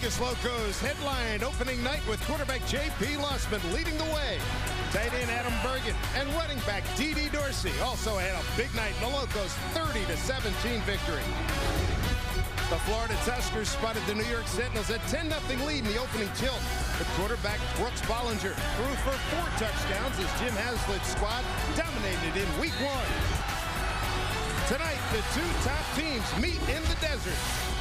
Vegas Locos headlined opening night with quarterback J.P. Lossman leading the way. Tight end Adam Bergen and running back D.D. Dorsey also had a big night in the Locos' 30-17 victory. The Florida Tuskers spotted the New York Sentinels at 10-0 lead in the opening tilt. The quarterback Brooks Bollinger threw for 4 touchdowns as Jim Haslett's squad dominated in week 1. Tonight, the 2 top teams meet in the desert.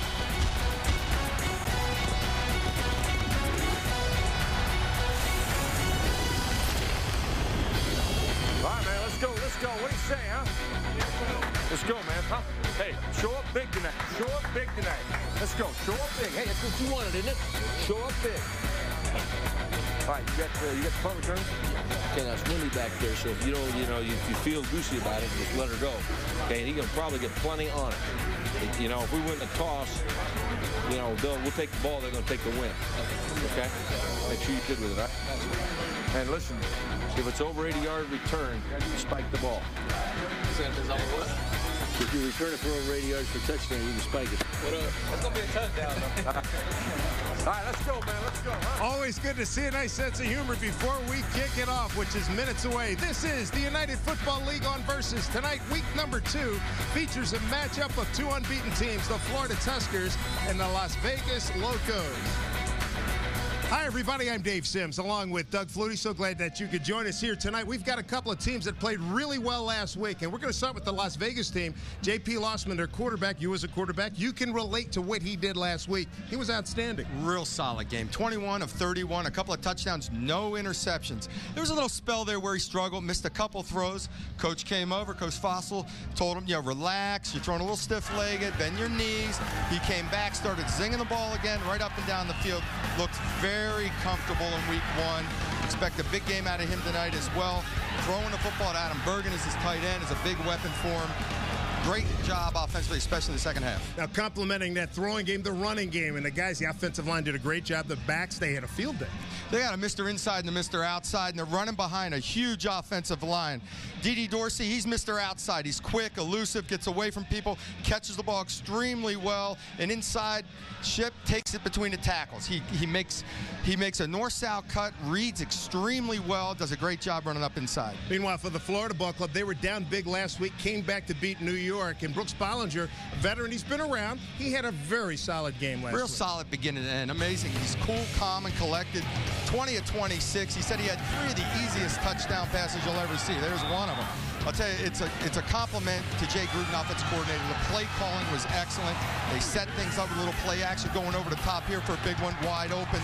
All right, man, let's go. What do you say, huh? Let's go, man. Huh? Hey, show up big tonight. Show up big tonight. Let's go. Show up big. Hey, that's what you wanted, isn't it? Show up big. All right, you got the punt return? Okay, now Swindy back there, so if you don't, if you feel goosey about it, just let her go. Okay, and he's going to probably get plenty on it. If we win the toss, we'll take the ball, they're going to take the win. Okay? Make sure you're good with it, all right? And listen, if it's over 80-yard return, you spike the ball. If you return it for over 80 yards for a touchdown, you can spike it. That's going to be a touchdown, though. All right, let's go, man. Let's go. Huh? Always good to see a nice sense of humor before we kick it off, which is minutes away. This is the United Football League on Versus. Tonight, week number 2, features a matchup of 2 unbeaten teams, the Florida Tuskers and the Las Vegas Locos. Hi, everybody. I'm Dave Sims, along with Doug Flutie. So glad that you could join us here tonight. We've got a couple of teams that played really well last week, and we're going to start with the Las Vegas team. J.P. Lossman, their quarterback. You as a quarterback, you can relate to what he did last week. He was outstanding. Real solid game. 21 of 31, a couple of touchdowns, no interceptions. There was a little spell there where he struggled, missed a couple throws. Coach came over, Coach Fossil, told him, relax. You're throwing a little stiff-legged, bend your knees. He came back, started zinging the ball again, right up and down the field. Looked very comfortable in week 1. Expect a big game out of him tonight as well. Throwing the football at Adam Bergen as his tight end is a big weapon for him. Great job offensively, especially in the second half. Now, complimenting that throwing game, the running game, and the guys, the offensive line did a great job. The backs, they had a field day. They got a Mr. Inside and a Mr. Outside, and they're running behind a huge offensive line. D.D. Dorsey, he's Mr. Outside. He's quick, elusive, gets away from people, catches the ball extremely well, and inside, Ship takes it between the tackles. He makes a north-south cut, reads extremely well, does a great job running up inside. Meanwhile, for the Florida Ball Club, they were down big last week, came back to beat New York, and Brooks Bollinger, a veteran, he's been around. He had a very solid game last week. Real solid beginning to end. Amazing. He's cool, calm, and collected. 20 of 26. He said he had 3 of the easiest touchdown passes you'll ever see. There's one of them. I'll tell you, it's a compliment to Jay Gruden, offensive coordinator. The play calling was excellent. They set things up with a little play action going over the top here for a big one, wide open.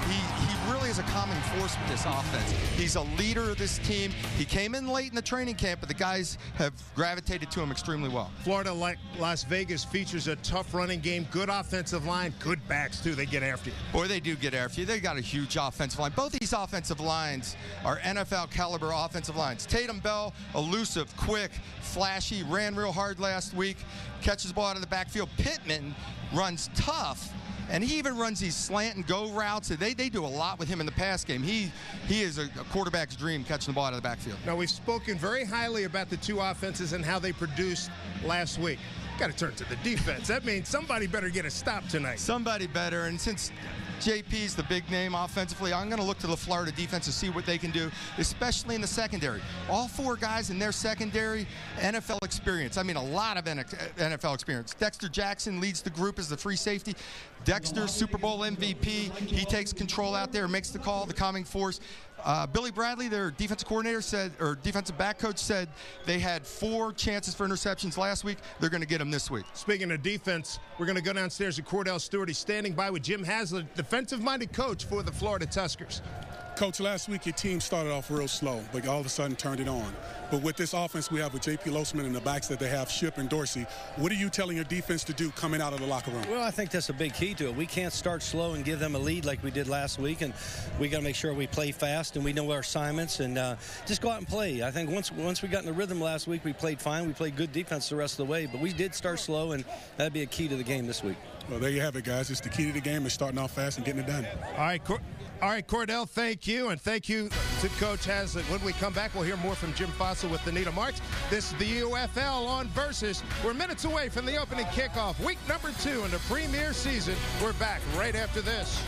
He really is a common force with this offense. He's a leader of this team. He came in late in the training camp, but the guys have gravitated to him extremely well. Florida, like Las Vegas, features a tough running game, good offensive line, good backs, too. They get after you. Boy, they do get after you. They got a huge offensive line. Both these offensive lines are NFL caliber offensive lines. Tatum Bell, elusive, quick, flashy, ran real hard last week, catches the ball out of the backfield. Pittman runs tough. And he even runs these slant and go routes. They do a lot with him in the pass game. He is a quarterback's dream, catching the ball out of the backfield. Now, we've spoken very highly about the 2 offenses and how they produced last week. Got to turn to the defense. That means somebody better get a stop tonight. Somebody better. And since JP's the big name offensively, I'm going to look to the Florida defense to see what they can do, especially in the secondary. All 4 guys in their secondary, NFL experience. I mean, a lot of NFL experience. Dexter Jackson leads the group as the free safety. Dexter, Super Bowl MVP. He takes control out there, makes the call, the calming force. Billy Bradley, their defensive coordinator, said, or defensive back coach, said they had 4 chances for interceptions last week. They're going to get them this week. Speaking of defense, we're going to go downstairs to Cordell Stewart. He's standing by with Jim Haslett, defensive-minded coach for the Florida Tuskers. Coach, last week your team started off real slow, but all of a sudden turned it on. But with this offense we have with J.P. Lossman and the backs that they have, Ship and Dorsey, what are you telling your defense to do coming out of the locker room? Well, I think that's a big key to it. We can't start slow and give them a lead like we did last week, and we got to make sure we play fast and we know our assignments and just go out and play. I think once we got in the rhythm last week, we played fine. We played good defense the rest of the way, but we did start slow, and that'd be a key to the game this week. Well, there you have it, guys. It's the key to the game is starting off fast and getting it done. All right, Cordell, thank you, and thank you to Coach Haslett. When we come back, we'll hear more from Jim Fossil with Anita Marks. This is the UFL on Versus. We're minutes away from the opening kickoff. Week number 2 in the premier season. We're back right after this.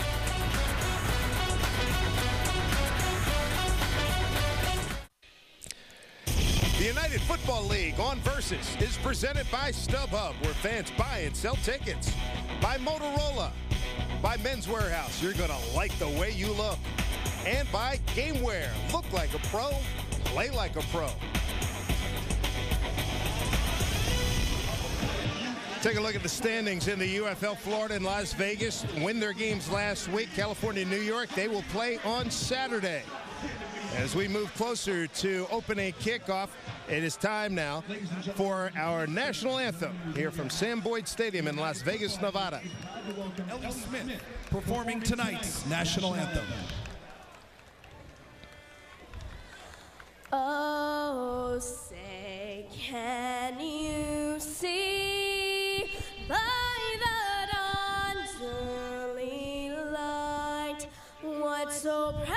The United Football League on Versus is presented by StubHub, where fans buy and sell tickets. By Motorola. By Men's Warehouse. You're going to like the way you look. And by GameWare. Look like a pro, play like a pro. Take a look at the standings in the UFL. Florida and Las Vegas win their games last week. California and New York, they will play on Saturday. As we move closer to opening kickoff, it is time now for our national anthem here from Sam Boyd Stadium in Las Vegas, Nevada. Ellie Smith performing tonight's national anthem. Oh, say, can you see by the dawn's early light what so proudly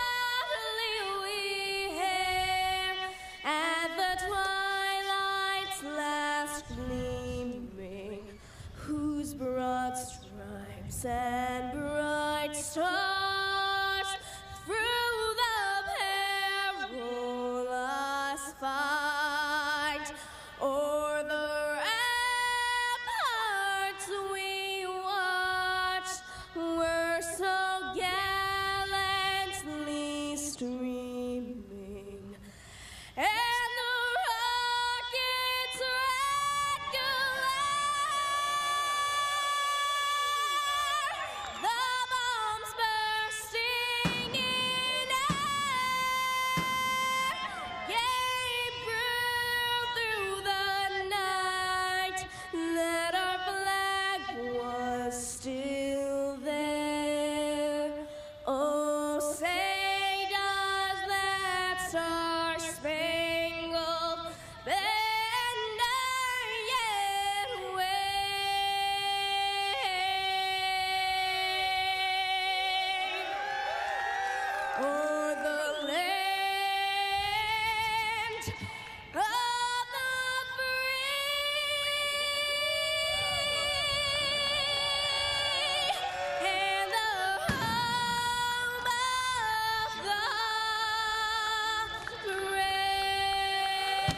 we hailed at the twilight's last gleaming, whose broad stripes and bright stars through the perilous fight o'er the ramparts we watched were so gallantly streaming, and the rockets' red glare, the bombs bursting in air, gave proof through the night that our flag was still there. Oh, say does that star-spangled banner yet wave o'er the land of the free and the home of the brave.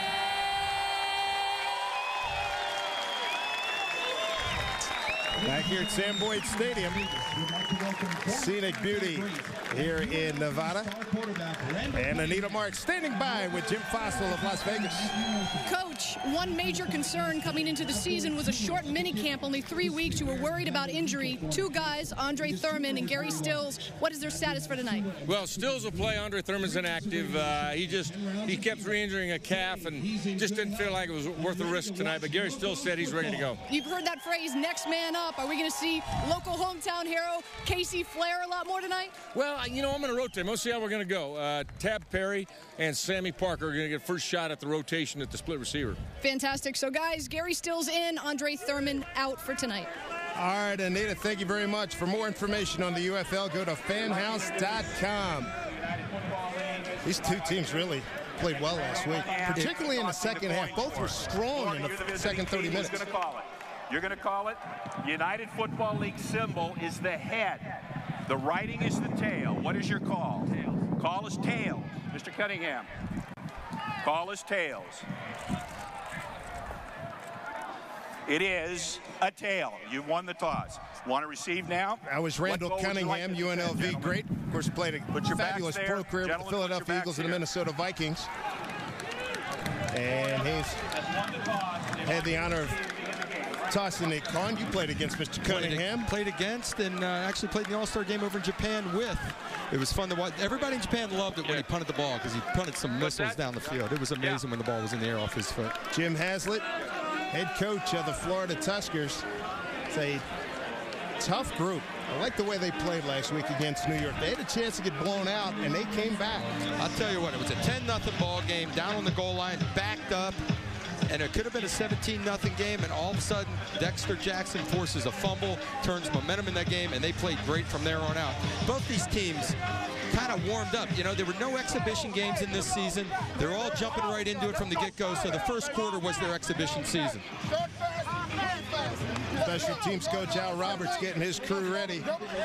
Back here at Sam Boyd Stadium. Scenic beauty here in Nevada. And Anita Marks standing by with Jim Fossil of Las Vegas. Coach, one major concern coming into the season was a short minicamp, only 3 weeks. You were worried about injury. 2 guys, Andre Thurman and Gary Stills. What is their status for tonight? Well, Stills will play. Andre Thurman's inactive. He kept re-injuring a calf and just didn't feel like it was worth the risk tonight. But Gary Stills said he's ready to go. You've heard that phrase, next man up. Are we going to see local hometown hero Casey Flair a lot more tonight? Well, you know, I'm going to rotate. We'll see how we're going to go. Tab Perry and Sammy Parker are going to get first shot at the rotation at the split receiver. Fantastic. So, guys, Gary Stills in, Andre Thurman out for tonight. All right, Anita, thank you very much. For more information on the UFL, go to fanhouse.com. These two teams really played well last week, particularly in the second half. Both were strong in the second 30 minutes. You're going to call it. United Football League symbol is the head. The writing is the tail. What is your call? Call is tails. Mr. Cunningham. Call is tails. It is a tail. You've won the toss. Want to receive now? That was Randall Cunningham, UNLV great. Of course, played a fabulous pro career with the Philadelphia Eagles and the Minnesota Vikings. And he's had the honor of tossing it. Con, you played against Mr. Cunningham. Played against and actually played in the All-Star game over in Japan with. It was fun to watch. Everybody in Japan loved it when he punted the ball because he punted some missiles down the field. It was amazing when the ball was in the air off his foot. Jim Haslett, head coach of the Florida Tuskers. It's a tough group. I like the way they played last week against New York. They had a chance to get blown out, and they came back. I'll tell you what, it was a 10-0 ball game, down on the goal line, backed up, and it could have been a 17-0 game, and all of a sudden, Dexter Jackson forces a fumble, turns momentum in that game, and they played great from there on out. Both these teams kind of warmed up. You know, there were no exhibition games in this season. They're all jumping right into it from the get-go, so the first quarter was their exhibition season. Special teams coach Al Roberts getting his crew ready.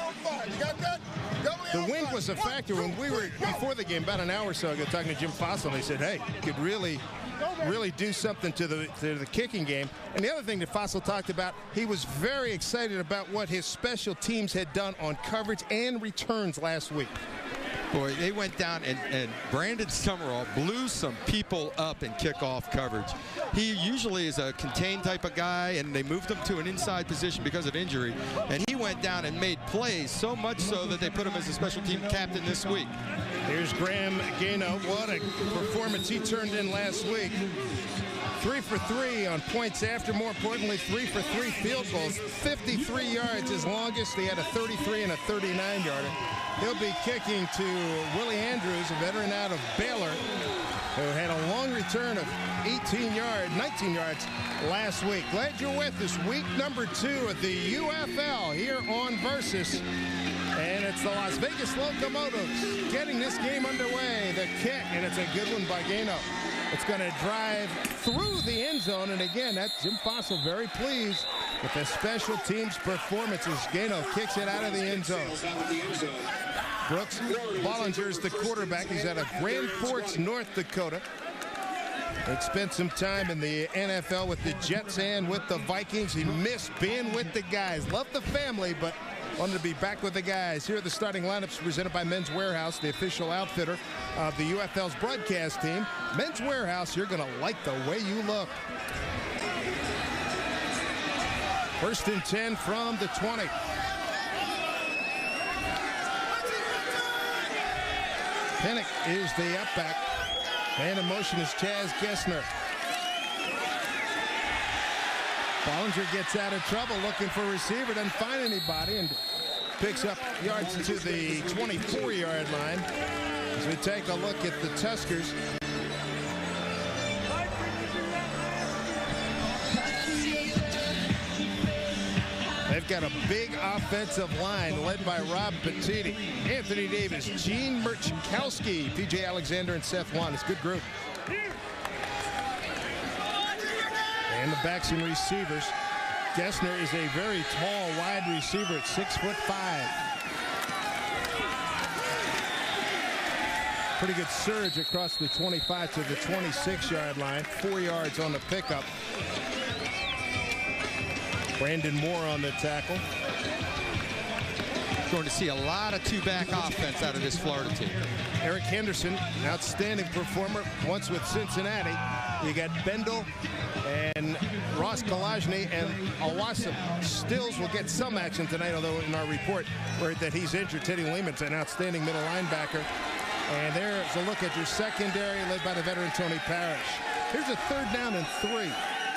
The wind was a factor when we were, before the game, about an hour or so ago, talking to Jim Fossil, and they said, hey, you could really do something to the kicking game. And the other thing that Fossil talked about, he was very excited about what his special teams had done on coverage and returns last week. Boy, they went down, and Brandon Summerall blew some people up in kickoff coverage. He usually is a contained type of guy, and they moved him to an inside position because of injury. And he went down and made plays, so much so that they put him as a special team captain this week. Here's Graham Gano. What a performance he turned in last week. 3 for 3 on points after. More importantly, 3 for 3 field goals. 53 yards his longest. He had a 33 and a 39-yarder. He'll be kicking to Willie Andrews, a veteran out of Baylor, who had a long return of 19 yards last week. Glad you're with us. Week number 2 of the UFL here on Versus. And it's the Las Vegas Locomotives getting this game underway. The kick, and it's a good one by Gano. It's going to drive through the end zone. And again, that's Jim Fossil very pleased with the special teams performances. Gano kicks it out of the end zone. Brooks Bollinger is the quarterback. He's out of Grand Forks, North Dakota. He spent some time in the NFL with the Jets and with the Vikings. He missed being with the guys. Loved the family, but wanted to be back with the guys. Here are the starting lineups presented by Men's Warehouse, the official outfitter of the UFL's broadcast team. Men's Warehouse, you're going to like the way you look. 1st and 10 from the 20. Pinnock is the up back. Man in motion is Chaz Gessner. Bollinger gets out of trouble looking for a receiver, doesn't find anybody, and picks up yards to the 24-yard line. As we take a look at the Tuskers. They've got a big offensive line led by Rob Petiti, Anthony Davis, Gene Murchkowski, P.J. Alexander, and Seth Wan. It's a good group. And the backs and receivers. Gessner is a very tall wide receiver at 6'5". Pretty good surge across the 25 to the 26-yard line. 4 yards on the pickup. Brandon Moore on the tackle. Going to see a lot of two-back offense out of this Florida team. Eric Henderson, outstanding performer, once with Cincinnati. You got Bendel and Ross Kalajny and Awasam. Stills will get some action tonight, although in our report word that he's injured. Teddy Lehman's an outstanding middle linebacker. And there's a look at your secondary led by the veteran Tony Parrish. Here's a 3rd down and 3.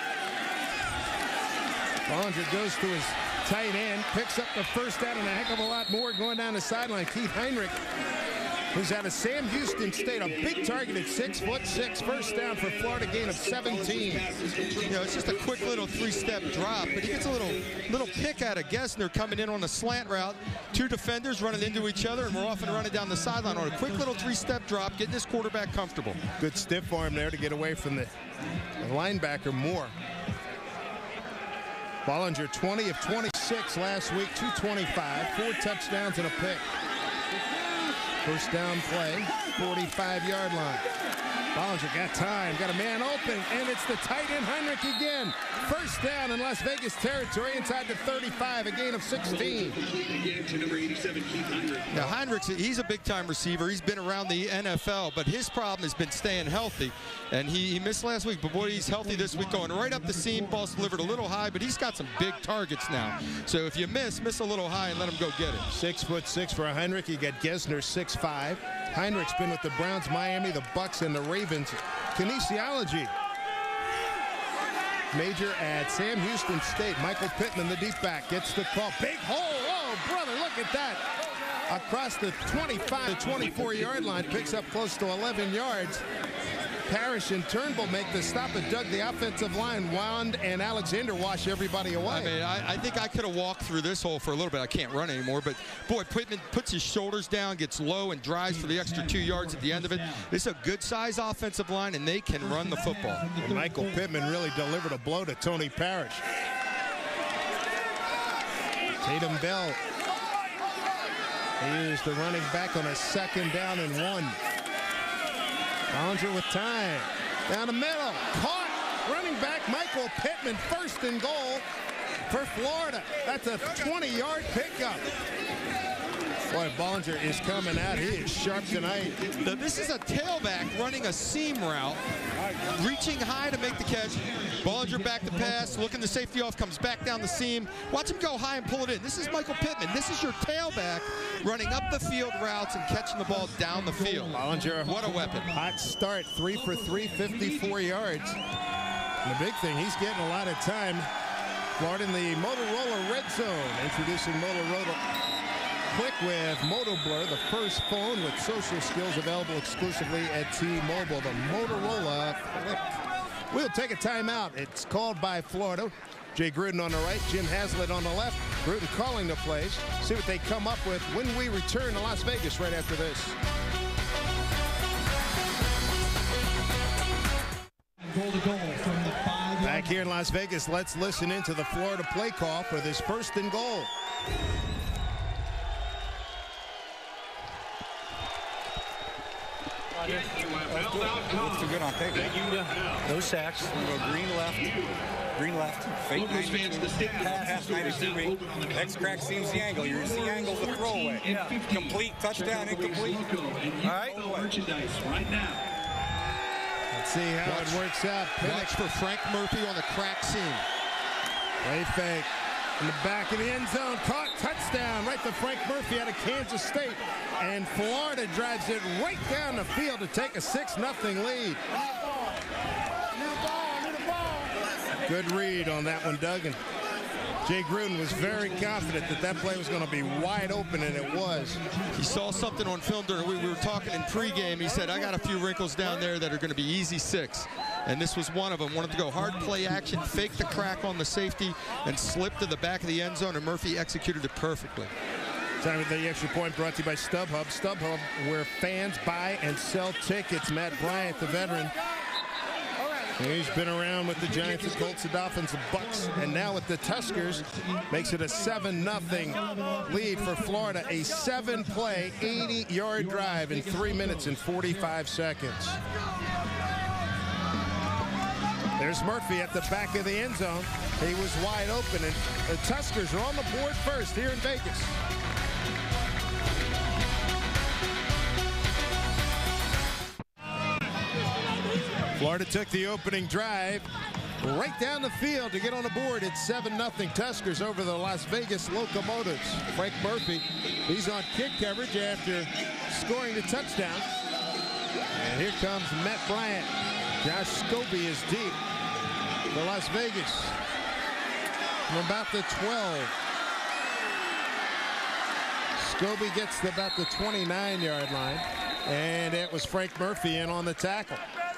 Bollinger goes to his tight end, picks up the 1st down and a heck of a lot more going down the sideline. Keith Heinrich, who's out of Sam Houston State, a big target at 6'6". 1st down for Florida, gain of 17. You know, it's just a quick little 3-step drop, but he gets a little pick out of Gessner coming in on a slant route. 2 defenders running into each other, and we're off and running down the sideline on a quick little 3-step drop, getting this quarterback comfortable. Good stiff arm there to get away from the linebacker Moore. Bollinger 20 of 26 last week, 225, 4 touchdowns and a pick. 1st down play, 45-yard line. Bollinger got time, got a man open, and it's the tight end Heinrich again. 1st down in Las Vegas territory inside the 35, a gain of 16. Now Heinrich, he's a big-time receiver. He's been around the NFL, but his problem has been staying healthy. And he missed last week, but boy, he's healthy this week, going right up the seam. Ball's delivered a little high, but he's got some big targets now. So if you miss a little high and let him go get it. 6'6" for Heinrich. You got Gessner 6'5". Heinrich's been with the Browns, Miami, the Bucks, and the Ravens. Kinesiology major at Sam Houston State. Michael Pittman, the deep back, gets the call. Big hole. Oh, brother, look at that. Across the 25 to 24-yard line, picks up close to 11 yards. Parrish and Turnbull make the stop, but Doug, the offensive line, Wand and Alexander wash everybody away. I mean, I think I could have walked through this hole for a little bit. I can't run anymore, but boy, Pittman puts his shoulders down, gets low, and drives for the extra 2 yards at the end of it. It's a good-sized offensive line, and they can run the football. And Michael Pittman really delivered a blow to Tony Parrish. Tatum Bell. He is the running back on a 2nd down and 1. Bollinger with time. Down the middle. Caught. Running back Michael Pittman, 1st and goal for Florida. That's a 20-yard pickup. Boy, Bollinger is coming out. He is sharp tonight. Now, this is a tailback running a seam route, reaching high to make the catch. Bollinger back to pass, looking the safety off, comes back down the seam. Watch him go high and pull it in. This is Michael Pittman. This is your tailback running up the field routes and catching the ball down the field. Bollinger, what a weapon. Hot start, 3 for 3, 54 yards. And the big thing, he's getting a lot of time. Florida in the Motorola Red Zone, introducing Motorola Click with MotoBlur, the first phone with social skills available exclusively at T-Mobile. The Motorola Click. We'll take a timeout. It's called by Florida. Jay Gruden on the right, Jim Haslett on the left. Gruden calling the plays. See what they come up with when we return to Las Vegas right after this. Back here in Las Vegas, let's listen into the Florida play call for this 1st and goal. Looks too good on paper. No sacks. We'll go green left, fake 92, pass 92. Next crack seems the angle. You see angle the throwaway. Yeah. Complete, touchdown, incomplete. All right. Merchandise right now. Let's see how it works out. Watch for Frank Murphy on the crack seam. Play fake. In the back of the end zone, caught, touchdown, right to Frank Murphy out of Kansas State. And Florida drives it right down the field to take a 6-0 lead. Good read on that one, Doug. And Jay Gruden was very confident that that play was going to be wide open, and it was. He saw something on film during, we were talking in pregame. He said, I got a few wrinkles down there that are going to be easy 6. And this was one of them. Wanted to go hard play action, fake the crack on the safety, and slip to the back of the end zone, and Murphy executed it perfectly. Time with the extra point brought to you by StubHub. StubHub, where fans buy and sell tickets. Matt Bryant, the veteran. He's been around with the Giants, the Colts, the Dolphins, the Bucks, and now with the Tuskers, makes it a 7-0 lead for Florida. A 7-play, 80-yard drive in 3 minutes and 45 seconds. There's Murphy at the back of the end zone. He was wide open, and the Tuskers are on the board first here in Vegas. Florida took the opening drive right down the field to get on the board. It's 7-0 Tuskers over the Las Vegas Locomotives. Frank Murphy, he's on kick coverage after scoring the touchdown. And here comes Matt Bryant. Josh Scobie is deep for Las Vegas from about the 12. Scobie gets to about the 29-yard line, and it was Frank Murphy in on the tackle.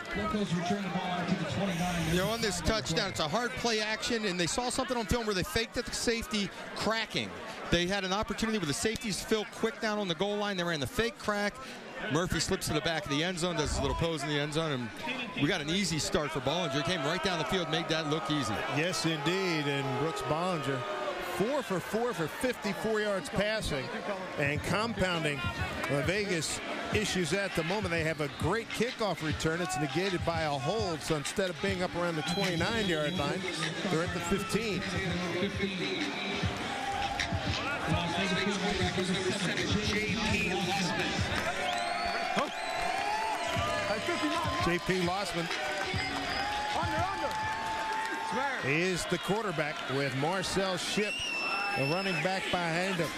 They're on this touchdown. It's a hard play action, and they saw something on film where they faked at the safety cracking. They had an opportunity where the safeties filled quick down on the goal line. They ran the fake crack. Murphy slips to the back of the end zone, does a little pose in the end zone, and we got an easy start for Bollinger. Came right down the field, made that look easy. Yes, indeed, and Brooks Bollinger, 4 for 4 for 54 yards passing, and compounding Vegas issues at the moment. They have a great kickoff return. It's negated by a hold, so instead of being up around the 29-yard line, they're at the 15. J.P. Lossman is the quarterback with Marcel Shipp, the running back behind him.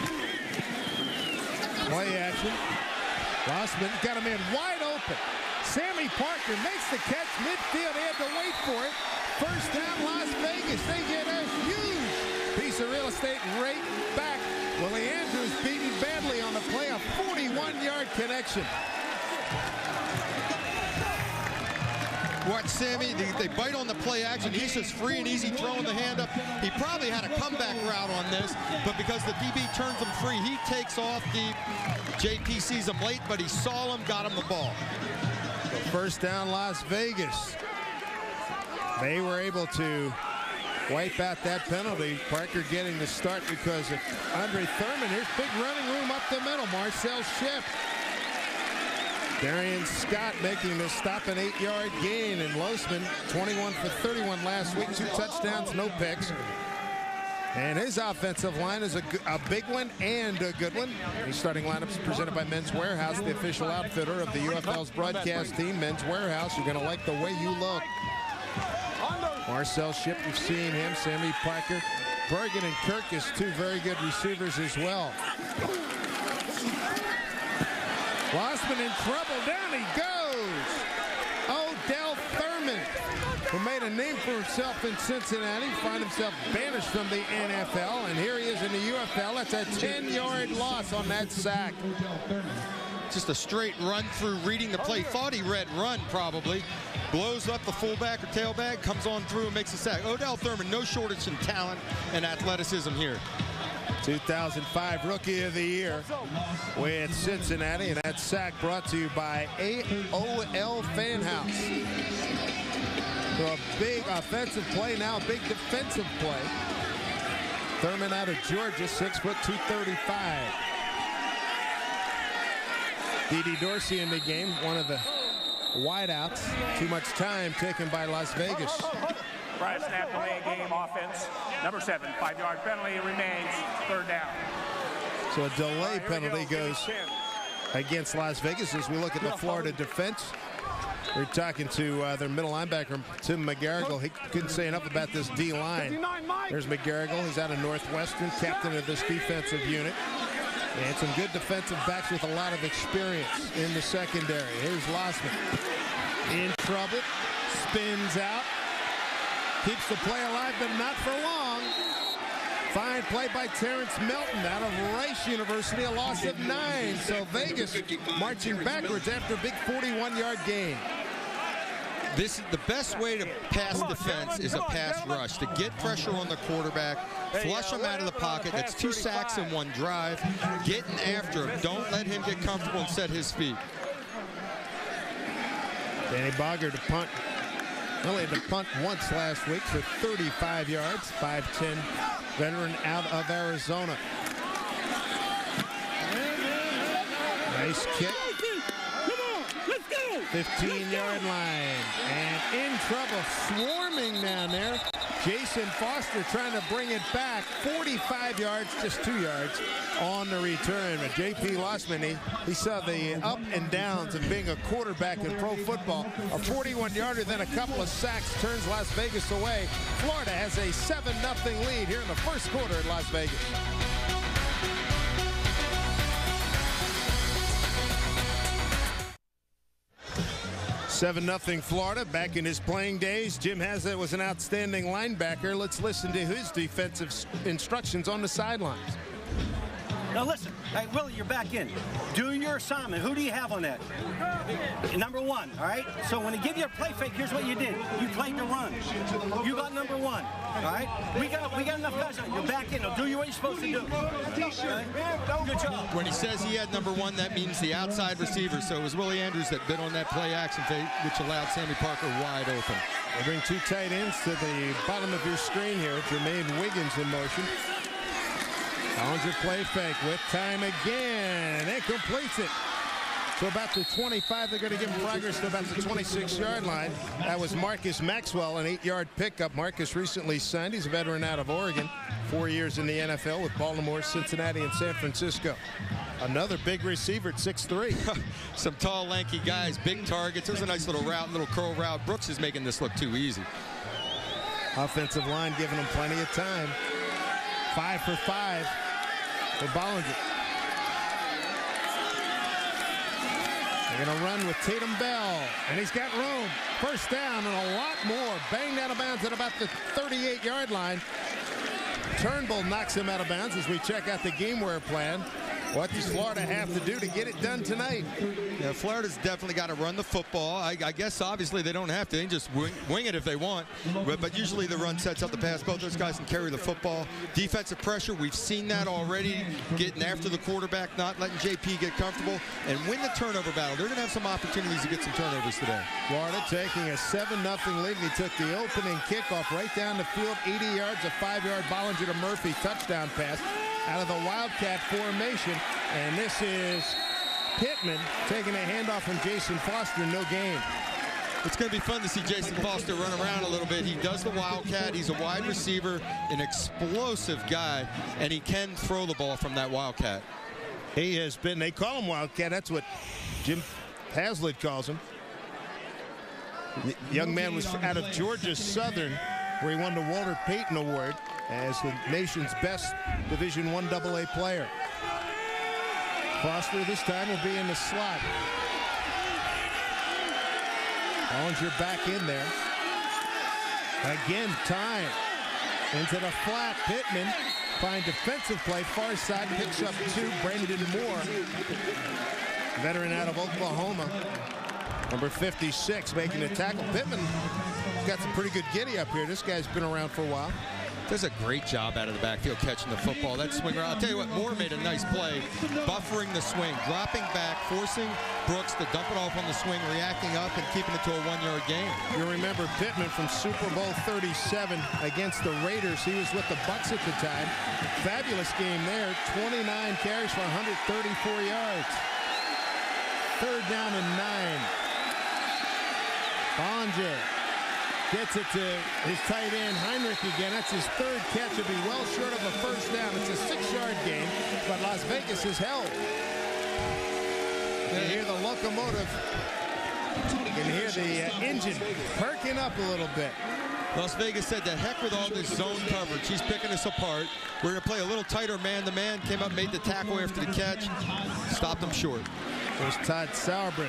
Play action. Lossman got him in wide open. Sammy Parker makes the catch midfield. They had to wait for it. First down, Las Vegas. They get a huge piece of real estate right back. Willie Andrews beaten badly on the play. A 41-yard connection. Watch Sammy, they bite on the play action. He's just free and easy throwing the hand up. He probably had a comeback route on this, but because the DB turns him free, he takes off deep. JP sees him late, but he saw him, got him the ball. First down, Las Vegas. They were able to wipe out that penalty. Parker getting the start because of Andre Thurman. Here's big running room up the middle. Marcel Ship. Darian Scott making the stop, an 8-yard gain. And Losman, 21 for 31 last week. 2 touchdowns, no picks. And his offensive line is a big one and a good one. The starting lineups presented by Men's Warehouse, the official outfitter of the UFL's broadcast team. Men's Warehouse, you're going to like the way you look. Marcel Ship, you've seen him. Sammy Parker. Bergen and Kirk is 2 very good receivers as well. Lossman in trouble. Down he goes. Odell Thurman, who made a name for himself in Cincinnati, find himself banished from the NFL, and here he is in the UFL. That's a 10-yard loss on that sack. Just a straight run through, reading the play. Thought he read run, probably. Blows up the fullback or tailback, comes on through and makes a sack. Odell Thurman, no shortage in talent and athleticism here. 2005 Rookie of the Year with Cincinnati, and that sack brought to you by AOL Fan House. So a big offensive play, now a big defensive play. Thurman out of Georgia, 6 foot 235. D.D. Dorsey in the game, one of the wideouts. Too much time taken by Las Vegas. Prior snap delay game offense. Number 7, 5-yard penalty remains. 3rd down. So a delay penalty goes against Las Vegas as we look at the Florida defense. We're talking to their middle linebacker, Tim McGarrigle. He couldn't say enough about this D-line. There's McGarrigle. He's out of Northwestern, captain of this defensive unit. And some good defensive backs with a lot of experience in the secondary. Here's Lossman. In trouble. Spins out. Keeps the play alive, but not for long. Fine play by Terrence Melton out of Rice University, a loss of 9. So Vegas marching backwards after a big 41-yard gain. This is the best way to pass defense is a pass rush, to get pressure on the quarterback, flush him out of the pocket. That's 2 sacks in 1 drive. Getting after him. Don't let him get comfortable and set his feet. Danny Bogger to punt. Only had to punt once last week for 35 yards. 5'10" veteran out of Arizona. Nice kick. 15-yard line. And in trouble, swarming down there. Jason Foster trying to bring it back. 45 yards, just 2 yards on the return. But J.P. Lossman, he saw the up and downs of being a quarterback in pro football. A 41-yarder, then a couple of sacks turns Las Vegas away. Florida has a 7-0 lead here in the first quarter in Las Vegas. Seven 0 Florida. Back in his playing days, Jim Haslett was an outstanding linebacker. Let's listen to his defensive instructions on the sidelines. Now listen, hey, Willie, you're back in. Do your assignment. Who do you have on that? Number 1, all right? So when they give you a play fake, here's what you did. You played the run. You got number 1, all right? We got enough guys on. You're back in. Now do what you're supposed to do. Okay? Good job. When he says he had number 1, that means the outside receiver. So it was Willie Andrews that bit on that play action fake, which allowed Sammy Parker wide open. They bring 2 tight ends to the bottom of your screen here. Jermaine Wiggins in motion. Ballinger play fake with time again, and completes it. So about the 25, they're going to give him progress to about the 26-yard line. That was Marcus Maxwell, an 8-yard pickup. Marcus recently signed. He's a veteran out of Oregon. 4 years in the NFL with Baltimore, Cincinnati, and San Francisco. Another big receiver at 6'3". Some tall, lanky guys, big targets. There's a nice little route, little curl route. Brooks is making this look too easy. Offensive line giving him plenty of time. 5 for 5 for Ballinger. They're going to run with Tatum Bell, and he's got room. First down and a lot more. Banged out of bounds at about the 38-yard line. Turnbull knocks him out of bounds as we check out the game-wear plan. What does Florida have to do to get it done tonight? Yeah, Florida's definitely got to run the football. I guess obviously they don't have to. They can just wing it if they want. But usually the run sets up the pass. Both those guys can carry the football. Defensive pressure, we've seen that already. Getting after the quarterback, not letting JP get comfortable, and win the turnover battle. They're going to have some opportunities to get some turnovers today. Florida taking a 7-0 lead. He took the opening kickoff right down the field, 80 yards, a 5-yard Bollinger to Murphy touchdown pass out of the Wildcat formation. And this is Pittman taking a handoff from Jason Foster, no gain. It's going to be fun to see Jason Foster run around a little bit. He does the Wildcat. He's a wide receiver, an explosive guy, and he can throw the ball from that Wildcat. He has been, they call him Wildcat. That's what Jim Hazlitt calls him. The young man was out of Georgia Southern, where he won the Walter Payton Award as the nation's best Division I AA player. Foster this time will be in the slot. Bollinger back in there. Again, time into the flat. Pittman find defensive play. Far side picks up 2. Brandon Moore, veteran out of Oklahoma. Number 56 making the tackle. Pittman got some pretty good giddy up here. This guy's been around for a while. Does a great job out of the backfield catching the football. That swinger, I'll tell you what, Moore made a nice play, buffering the swing, dropping back, forcing Brooks to dump it off on the swing, reacting up, and keeping it to a 1-yard gain. You remember Pittman from Super Bowl 37 against the Raiders. He was with the Bucs at the time. Fabulous game there. 29 carries for 134 yards. 3rd down and 9. Bollinger gets it to his tight end, Heinrich again. That's his 3rd catch. He'll be well short of a 1st down. It's a 6-yard gain, but Las Vegas is held. You can hear the locomotive. You can hear the engine perking up a little bit. Las Vegas said, the heck with all this zone coverage. He's picking us apart. We're going to play a little tighter man-to-man. Came up, made the tackle after the catch. Stopped him short. There's Todd Sauerbrunn.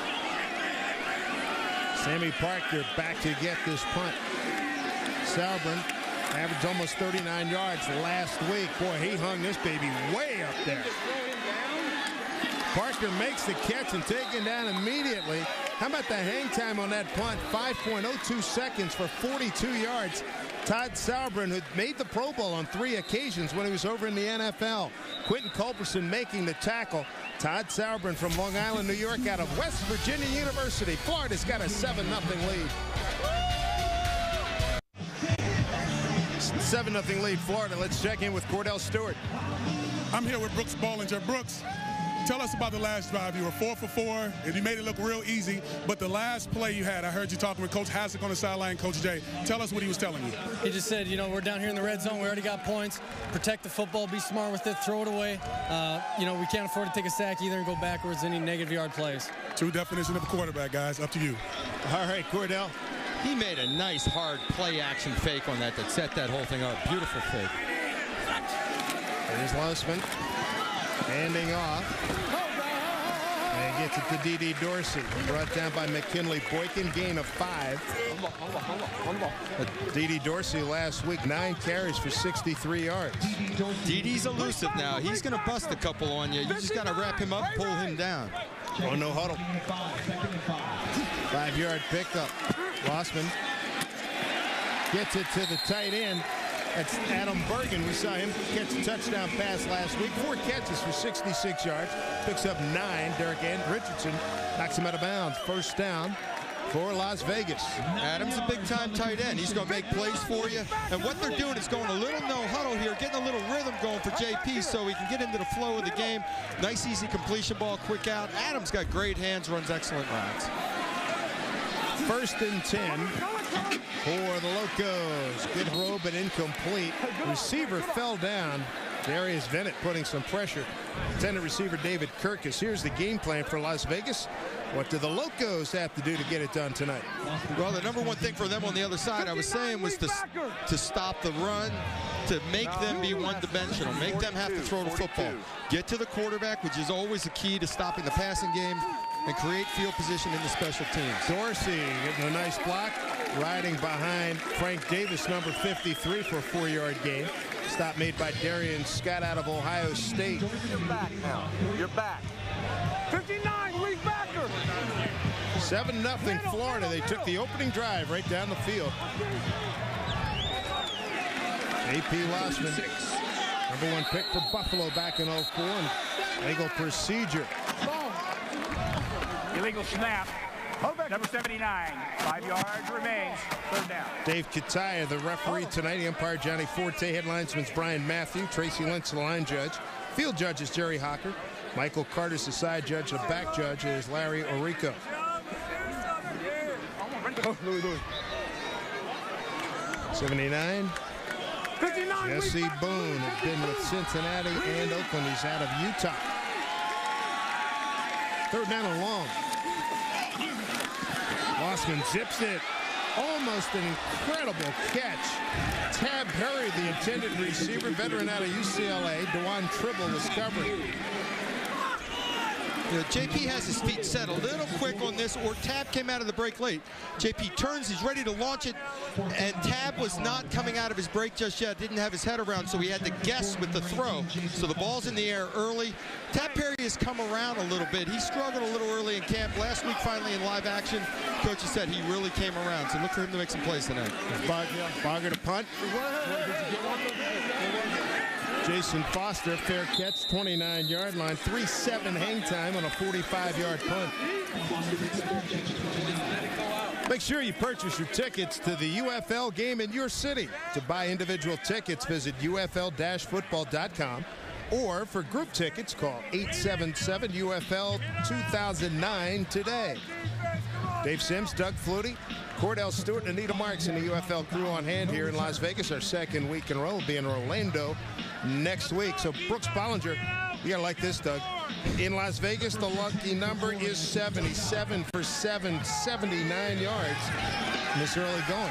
Sammy Parker back to get this punt. Sauerbrunn averaged almost 39 yards last week. Boy, he hung this baby way up there. Parker makes the catch and taken down immediately. How about the hang time on that punt? 5.02 seconds for 42 yards. Todd Sauerbrunn, who made the Pro Bowl on 3 occasions when he was over in the NFL. Quentin Culberson making the tackle. Todd Sauerbrunn from Long Island, New York, out of West Virginia University. Florida's got a 7-0 lead. 7-0 lead, Florida. Let's check in with Cordell Stewart. I'm here with Brooks Bollinger. Brooks, tell us about the last drive. You were 4 for 4, and you made it look real easy. But the last play you had, I heard you talking with Coach Hasek on the sideline, Coach Jay. Tell us what he was telling you. He just said, you know, we're down here in the red zone. We already got points. Protect the football. Be smart with it. Throw it away. You know, we can't afford to take a sack either and go backwards any negative yard plays. True definition of a quarterback, guys. Up to you. All right, Cordell. He made a nice, hard play-action fake on that set that whole thing up. Beautiful fake. There's Losman handing off. And gets it to D.D. Dorsey. Brought down by McKinley Boykin. Gain of 5. D.D. Dorsey last week, 9 carries for 63 yards. D.D.'s elusive now. He's going to bust a couple on you. You just got to wrap him up, pull him down. Oh, no huddle. 5-yard pickup. Losman gets it to the tight end. That's Adam Bergen. We saw him catch a touchdown pass last week. 4 catches for 66 yards. Picks up 9. Derek Richardson knocks him out of bounds. 1st down for Las Vegas. Adam's a big-time tight end. He's going to make plays for you. And what they're doing is going a little no-huddle here, getting a little rhythm going for JP so he can get into the flow of the game. Nice, easy completion ball, quick out. Adam's got great hands, runs excellent routes. 1st and 10 for the Locos. Good throw, but incomplete. Receiver fell down. Darius Bennett putting some pressure. Intended receiver David Kirkus. Here's the game plan for Las Vegas. What do the Locos have to do to get it done tonight? Well, the number one thing for them on the other side, I was saying, was to stop the run, to make them be one-dimensional, make them have to throw the football. Get to the quarterback, which is always the key to stopping the passing game, and create field position in the special teams. Dorsey getting a nice block, riding behind Frank Davis, number 53, for a 4-yard gain. Stop made by Darian Scott out of Ohio State. You're back now. You're back. 59, lead backer. 7-0 Florida. They took the opening drive right down the field. A.P. Lossman, #1 pick for Buffalo back in 04. And legal procedure. Illegal snap. Number 79. 5 yards remains. 3rd down. Dave Kitaya, the referee tonight. The umpire, Johnny Forte. Head linesman's Brian Matthew. Tracy Lynch, the line judge. Field judge is Jerry Hocker. Michael Carter's the side judge. The back judge is Larry Orico. 79. 59. Jesse Boone has been with Cincinnati and Oakland. He's out of Utah. 3rd down and long. Lossman zips it. Almost an incredible catch. Tab Perry, the intended receiver, veteran out of UCLA. DeJuan Tribble was covering. You know, JP has his feet set a little quick on this, or Tab came out of the break late. JP turns, he's ready to launch it, and Tab was not coming out of his break just yet, didn't have his head around, so he had to guess with the throw. So the ball's in the air early. Tab Perry has come around a little bit. He struggled a little early in camp. Last week, finally in live action, coaches said he really came around. So look for him to make some plays tonight. Bogger to punt. Jason Foster, fair catch, 29-yard line, 3-7 hang time on a 45-yard punt. Make sure you purchase your tickets to the UFL game in your city. To buy individual tickets, visit UFL-football.com. Or for group tickets, call 877-UFL-2009 today. Dave Sims, Doug Flutie, Cordell Stewart, and Anita Marks and the UFL crew on hand here in Las Vegas. Our 2nd week in a row will be in Orlando next week. So Brooks Bollinger, you gotta like this, Doug. In Las Vegas, the lucky number is 77 for 7, 79 yards in this early going.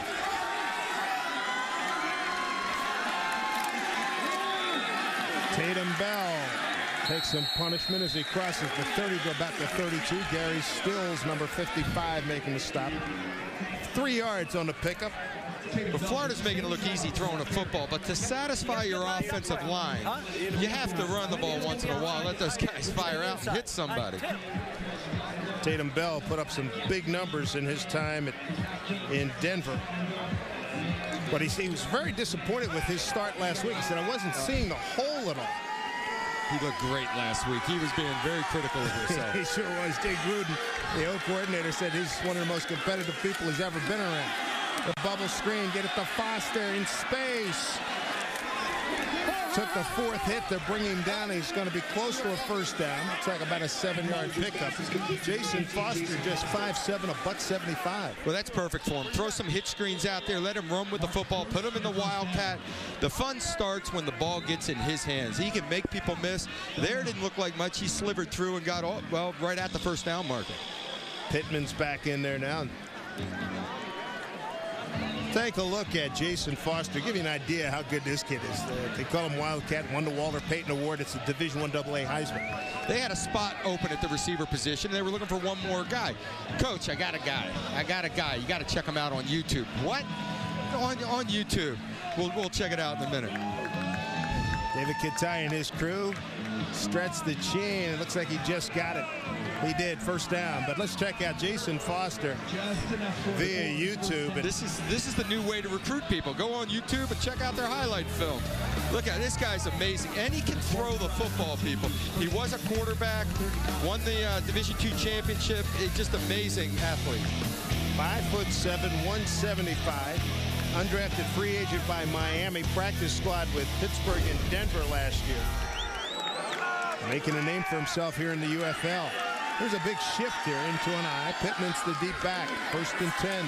Tatum Bell takes some punishment as he crosses the 30 to about the 32. Gary Stills, number 55, making the stop. 3 yards on the pickup. But Florida's making it look easy throwing a football, but to satisfy your offensive line, you have to run the ball once in a while. Let those guys fire out and hit somebody. Tatum Bell put up some big numbers in his time in Denver. But he was very disappointed with his start last week. He said, I wasn't seeing the hole at all. He looked great last week. He was being very critical of himself. He sure was. Jay Gruden, the O coordinator, said he's one of the most competitive people he's ever been around. The bubble screen, get it to Foster in space. Took the 4th hit to bring him down. He's going to be close to a 1st down. Looks like about a 7-yard pickup. Jason Foster just 5'7", $175. Well, that's perfect for him. Throw some hitch screens out there. Let him run with the football. Put him in the Wildcat. The fun starts when the ball gets in his hands. He can make people miss. There didn't look like much. He slivered through and got, well, right at the 1st down marker. Pittman's back in there now. Take a look at Jason Foster. Give you an idea how good this kid is. They call him Wildcat. Won the Walter Payton Award. It's a Division I AA Heisman. They had a spot open at the receiver position. They were looking for one more guy. Coach, I got a guy. You got to check him out on YouTube. What? On YouTube. We'll check it out in a minute. David Kittai and his crew stretch the chin. It looks like he just got it. He did, 1st down. But let's check out Jason Foster via YouTube. This is the new way to recruit people. Go on YouTube and check out their highlight film. Look at this guy's amazing, and he can throw the football, people. He was a quarterback, won the Division II championship. Just amazing athlete. 5'7", 175. Undrafted free agent by Miami. Practice squad with Pittsburgh and Denver last year. Making a name for himself here in the UFL. There's a big shift here into an eye. Pittman's the deep back. 1st and 10.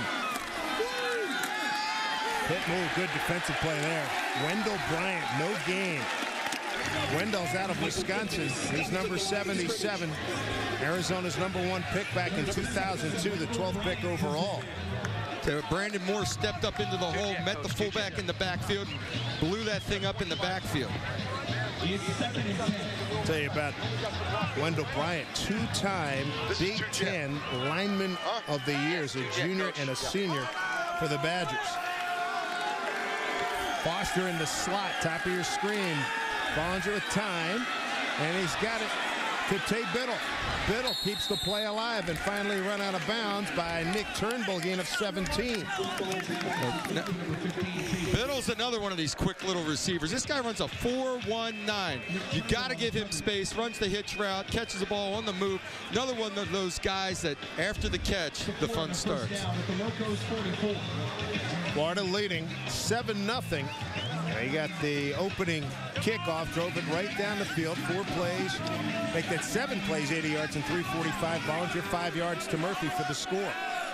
Pitt move, good defensive play there. Wendell Bryant, no gain. Wendell's out of Wisconsin. He's number 77. Arizona's #1 pick back in 2002, the 12th pick overall. So Brandon Moore stepped up into the hole, met the fullback in the backfield, blew that thing up in the backfield. I'll tell you about Wendell Bryant, 2-time Big Ten Lineman of the Year as a junior and a senior for the Badgers. Foster in the slot, top of your screen. Bollinger with time, and he's got it to Tate Biddle. Biddle keeps the play alive and finally run out of bounds by Nick Turnbull, gain of 17. Biddle's another one of these quick little receivers. This guy runs a 4.19. You got to give him space, runs the hitch route, catches the ball on the move. Another one of those guys that after the catch, the fun starts. Florida leading 7-0. You got the opening kickoff, drove it right down the field, 4 plays. Make that 7 plays, 80 yards and 345. Bollinger 5 yards to Murphy for the score.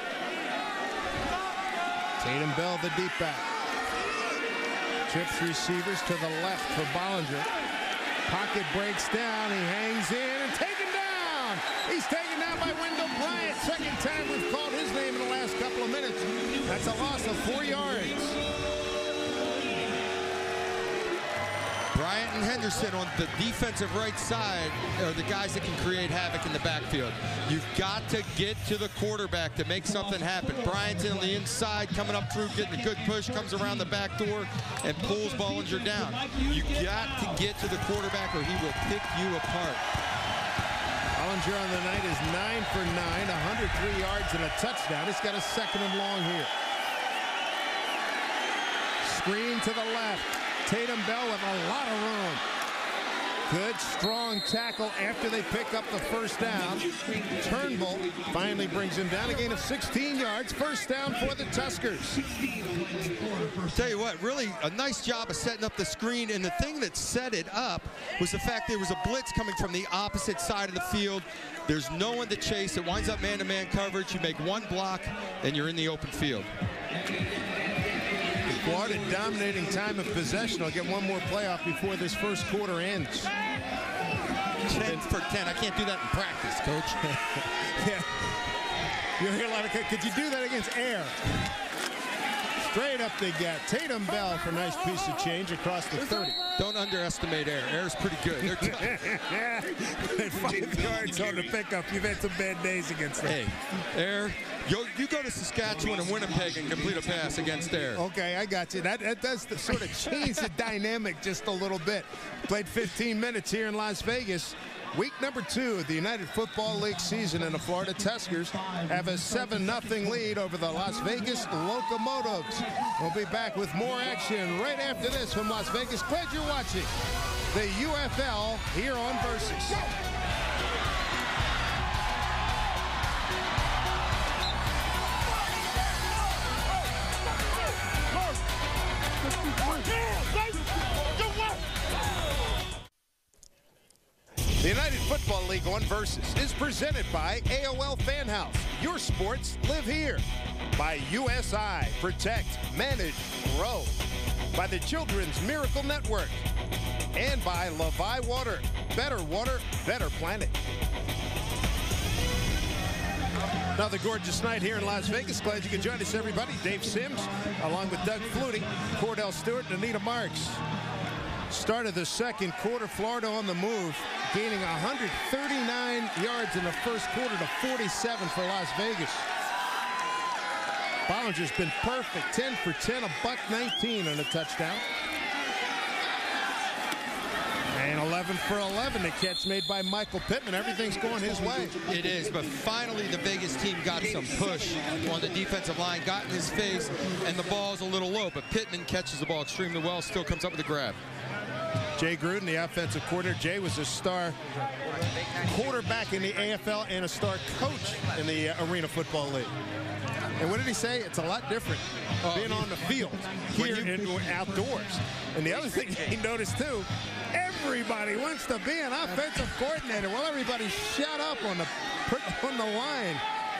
Tatum Bell, the deep back. Trips receivers to the left for Bollinger. Pocket breaks down, he hangs in and taken down. He's taken down by Wendell Bryant. Second time we've called his name in the last couple of minutes. That's a loss of 4 yards. Bryant and Henderson on the defensive right side are the guys that can create havoc in the backfield. You've got to get to the quarterback to make something happen. Bryant's on the inside, coming up through, getting a good push, comes around the back door and pulls Bollinger down. You got to get to the quarterback or he will pick you apart. Bollinger on the night is 9 for 9, 103 yards and a touchdown. He's got a 2nd and long here. Screen to the left. Tatum Bell with a lot of room. Good, strong tackle after they pick up the first down. Turnbull finally brings him down. A gain of 16 yards. First down for the Tuskers. Tell you what, really a nice job of setting up the screen. And the thing that set it up was the fact there was a blitz coming from the opposite side of the field. There's no one to chase. It winds up man-to-man coverage. You make one block, and you're in the open field. Florida dominating time of possession. I'll get one more playoff before this first quarter ends. 10 for 10. I can't do that in practice, Coach. Yeah. You'll hear a lot of, could you do that against air? Straight up they got Tatum Bell for a nice piece of change across the 30. Don't underestimate air. Air's pretty good. They're 5 yards on the pickup. You've had some bad days against them. Hey, air. You go to Saskatchewan and Winnipeg and complete a pass against air. Okay, I got you. That does sort of change the dynamic just a little bit. Played 15 minutes here in Las Vegas. Week number 2 of the United Football League season, and the Florida Tuskers have a 7-0 lead over the Las Vegas Locomotives. We'll be back with more action right after this from Las Vegas. Glad you're watching the UFL here on Versus. The United Football League on Versus is presented by AOL Fan House. Your sports live here. By USI, Protect, Manage, Grow. By the Children's Miracle Network. And by Levi Water. Better water, better planet. Another gorgeous night here in Las Vegas. Glad you could join us, everybody. Dave Sims, along with Doug Flutie, Cordell Stewart, and Anita Marks. Start of the second quarter, Florida on the move, gaining 139 yards in the first quarter to 47 for Las Vegas. Bollinger's been perfect, 10 for 10, $119 and a touchdown. And 11 for 11, the catch made by Michael Pittman. Everything's going his way. It is, but finally the Vegas team got some push on the defensive line, got in his face, and the ball's a little low, but Pittman catches the ball extremely well, still comes up with a grab. Jay Gruden, the offensive coordinator. Jay was a star quarterback in the AFL and a star coach in the Arena Football League. And what did he say? It's a lot different being on the field here and outdoors. And the other thing he noticed, too, everybody wants to be an offensive coordinator. Well, everybody shut up on the line.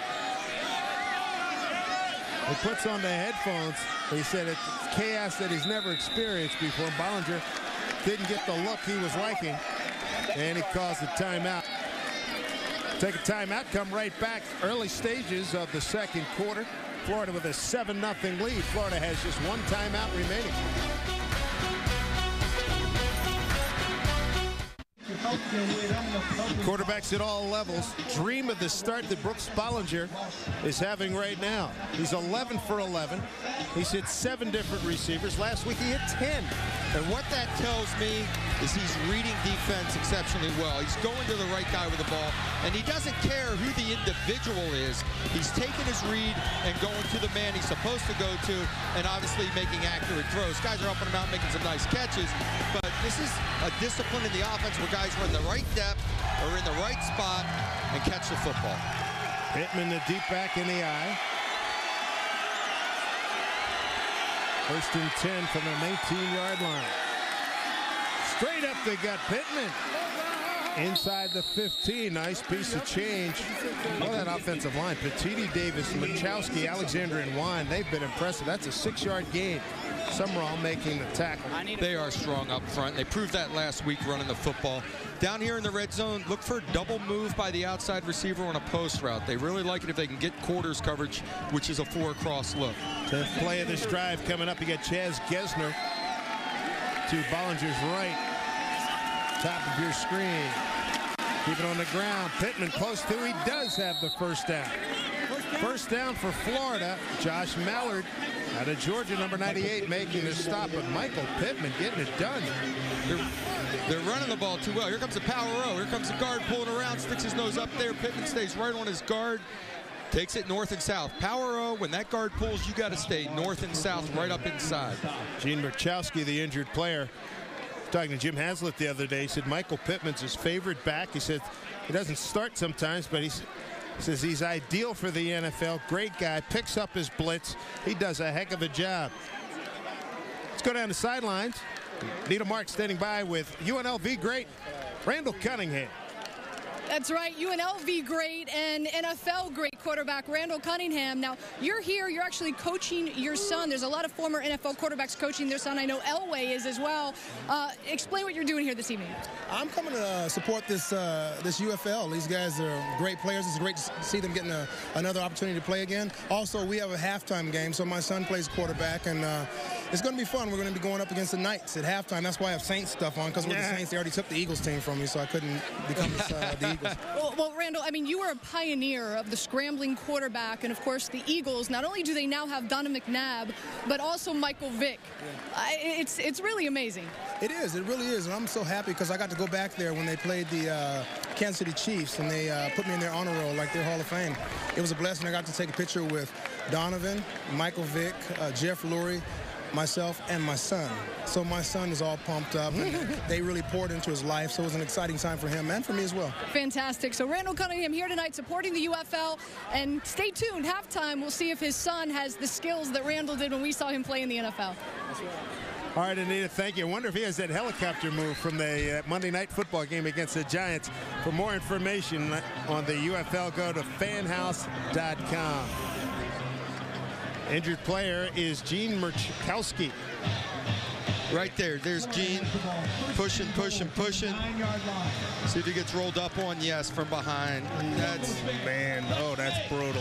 He puts on the headphones. He said it's chaos that he's never experienced before. Bollinger didn't get the look he was liking, and he calls the timeout. Take a timeout, come right back. Early stages of the second quarter. Florida with a 7-0 lead. Florida has just one timeout remaining. Quarterbacks at all levels dream of the start that Brooks Bollinger is having right now. He's 11 for 11. He's hit 7 different receivers. Last week he hit 10. And what that tells me is he's reading defense exceptionally well. He's going to the right guy with the ball, and he doesn't care who the individual is. He's taking his read and going to the man he's supposed to go to, and obviously making accurate throws. Guys are up and out making some nice catches, but this is a discipline in the offense where guys are in the right depth or in the right spot and catch the football. Pittman, the deep back in the eye. First and 10 from the 19-yard line. Straight up they got Pittman. Inside the 15, nice piece of change. Well, that offensive line, Petiti, Davis, Machowski, Alexander, and Wine, they've been impressive. That's a 6-yard gain. Summerall making the tackle. They are strong up front. They proved that last week running the football. Down here in the red zone, look for a double move by the outside receiver on a post route. They really like it if they can get quarters coverage, which is a 4-cross look. 10th play of this drive coming up. You got Chaz Gesner to Bollinger's right. Top of your screen. Keep it on the ground. Pittman close to. He does have the first down. First down for Florida. Josh Mallard out of Georgia, number 98, making the stop. But Michael Pittman getting it done. They're running the ball too well. Here comes the power row. Here comes the guard pulling around, sticks his nose up there. Pittman stays right on his guard. Takes it north and south. Power O, when that guard pulls, you got to stay north and south, right up inside. Gene Murchowski, the injured player, talking to Jim Haslett the other day. He said Michael Pittman's his favorite back. He said he doesn't start sometimes, but he says he's ideal for the NFL. Great guy, picks up his blitz. He does a heck of a job. Let's go down the sidelines. Nita Mark standing by with UNLV great Randall Cunningham. That's right, UNLV great and NFL great quarterback Randall Cunningham. Now, you're here, you're actually coaching your son. There's a lot of former NFL quarterbacks coaching their son. I know Elway is as well. Explain what you're doing here this evening. I'm coming to support this UFL. These guys are great players. It's great to see them getting another opportunity to play again. Also, we have a halftime game, so my son plays quarterback, and it's going to be fun. We're going to be going up against the Knights at halftime. That's why I have Saints stuff on, because with the Saints, they already took the Eagles team from me, so I couldn't become the Eagles. Well, Randall, I mean, you were a pioneer of the scrambling quarterback, and of course the Eagles. Not only do they now have Donovan McNabb, but also Michael Vick. Yeah. It's really amazing. It is. It really is, and I'm so happy because I got to go back there when they played the Kansas City Chiefs, and they put me in their honor roll like their Hall of Fame. It was a blessing. I got to take a picture with Donovan, Michael Vick, Jeff Lurie, myself, and my son. So my son is all pumped up, and they really poured into his life, so it was an exciting time for him and for me as well. Fantastic. So Randall Cunningham here tonight supporting the UFL, and stay tuned. Halftime, we'll see if his son has the skills that Randall did when we saw him play in the NFL. That's right. All right, Anita, thank you. I wonder if he has that helicopter move from the Monday night football game against the Giants. For more information on the UFL, go to fanhouse.com. Injured player is Gene Murchowski. Right there. There's Gene. Pushing. See if he gets rolled up on. Yes, from behind. That's that's brutal.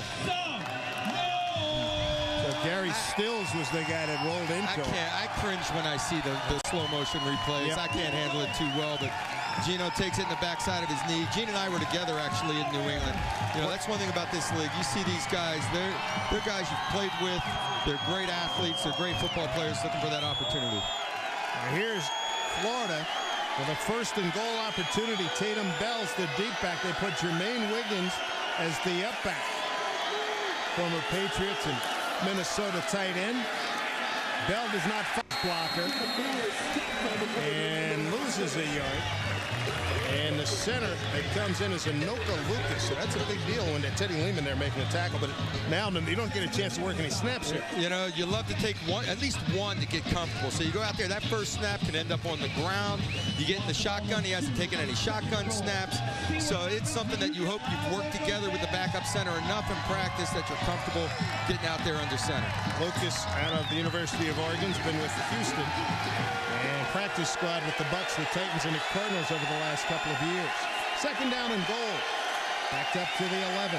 So Gary Stills was the guy that rolled into him. I cringe when I see the slow motion replays. Yep. I can't handle it too well, but Gino takes it in the backside of his knee. Gene and I were together actually in New England. You know, that's one thing about this league. You see these guys, they're guys you've played with. They're great athletes. They're great football players looking for that opportunity. Now here's Florida with a first and goal opportunity. Tatum Bell's the deep back. They put Jermaine Wiggins as the up back. Former Patriots and Minnesota tight end. Bell does not blocker and loses a yard. And the center that comes in is Anoka Lucas. So that's a big deal when Teddy Lehman there making a tackle. But now you don't get a chance to work any snaps here. You know, you love to take at least one to get comfortable. So you go out there, that first snap can end up on the ground. You get in the shotgun. He hasn't taken any shotgun snaps. So it's something that you hope you've worked together with the backup center enough in practice that you're comfortable getting out there under center. Lucas out of the University of Oregon's been with Houston. And practice squad with the Bucks, the Titans, and the Cardinals over the last couple of years. Second down and goal. Backed up to the 11.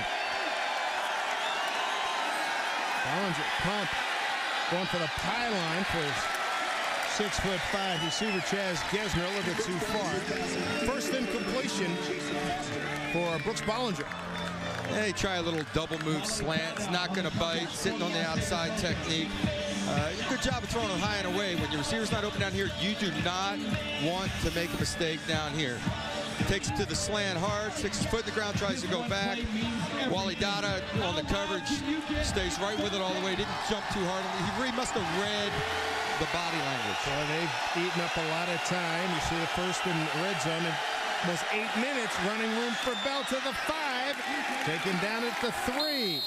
Bollinger pump. Going for the pylon for his 6'5" receiver Chaz Gesner, a little bit too far. First incompletion for Brooks Bollinger. Hey, try a little double move slant. It's not going to bite. Sitting on the outside technique. Good job of throwing it high and away. When your receiver's not open down here, you do not want to make a mistake down here. Takes it to the slant hard, sticks his foot in the ground, tries to go back. Wally Dada on the coverage, stays right with it all the way. Didn't jump too hard. He really must have read the body language. Well, they've eaten up a lot of time. You see the first in red zone in almost 8 minutes. Running room for Bell to the 5. Taken down at the 3.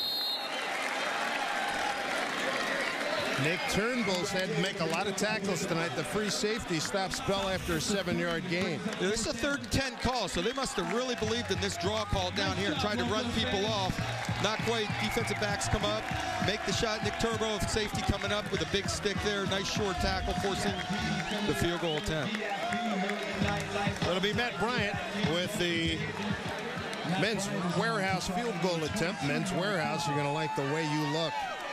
Nick Turnbull's had to make a lot of tackles tonight. The free safety stops Bell after a 7-yard gain. This is a 3rd and 10 call, so they must have really believed in this draw call down here and tried to run people off. Not quite. Defensive backs come up, make the shot. Nick Turnbull, safety coming up with a big stick there. Nice short tackle, forcing the field goal attempt. It'll be Matt Bryant with the men's warehouse field goal attempt. Men's warehouse, you're going to like the way you look.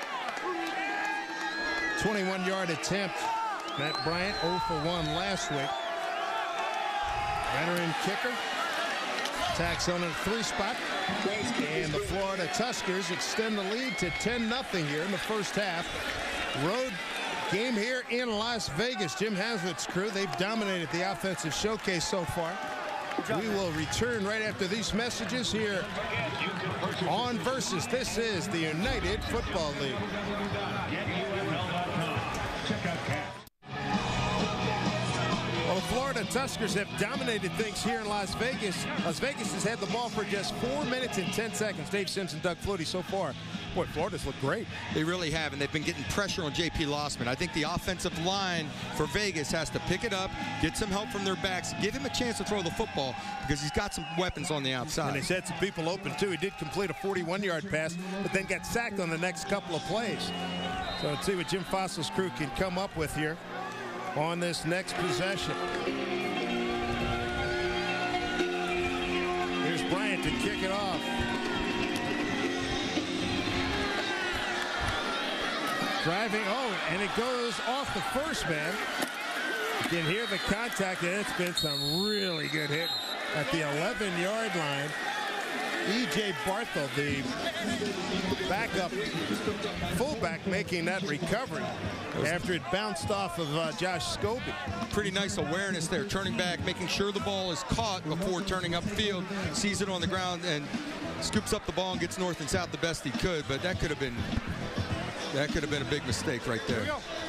21-yard attempt. Matt Bryant 0 for 1 last week. Veteran kicker. Tacks on a 3 spot. And the Florida Tuskers extend the lead to 10-0 here in the first half. Road game here in Las Vegas. Jim Hazlitt's crew, they've dominated the offensive showcase so far. We will return right after these messages here on Versus. This is the United Football League. Well, the Florida Tuskers have dominated things here in Las Vegas. Las Vegas has had the ball for just 4 minutes and 10 seconds. Dave Simpson, Doug Flutie so far. Boy, Florida's looked great. They really have, and they've been getting pressure on J.P. Lossman. I think the offensive line for Vegas has to pick it up, get some help from their backs, give him a chance to throw the football because he's got some weapons on the outside. And he's had some people open, too. He did complete a 41-yard pass, but then got sacked on the next couple of plays. So let's see what Jim Fossil's crew can come up with here on this next possession. Here's Bryant to kick it off. Driving, and it goes off the first man. You can hear the contact, and it's been some really good hit at the 11-yard line. E.J. Barthel, the backup fullback, making that recovery after it bounced off of Josh Scobie. Pretty nice awareness there, turning back, making sure the ball is caught before turning upfield, sees it on the ground, and scoops up the ball and gets north and south the best he could, but that could have been a big mistake right there.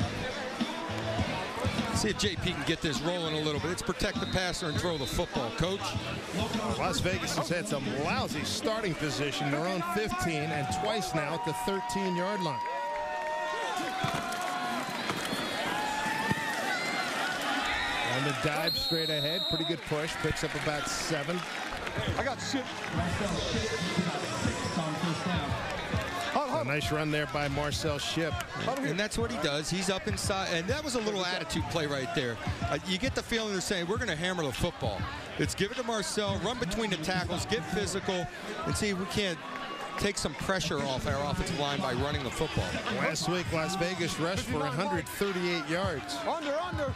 See if JP can get this rolling a little bit. It's protect the passer and throw the football, coach. Las Vegas has had some lousy starting position. Their own 15 and twice now at the 13-yard line. On the dive straight ahead. Pretty good push. Picks up about 7. I got shit. A nice run there by Marcel Shipp. And that's what he does. He's up inside. And that was a little attitude play right there. You get the feeling they're saying, we're going to hammer the football. Let's give it to Marcel, run between the tackles, get physical, and see if we can't take some pressure off our offensive line by running the football. Last week, Las Vegas rushed for 138 yards. Under.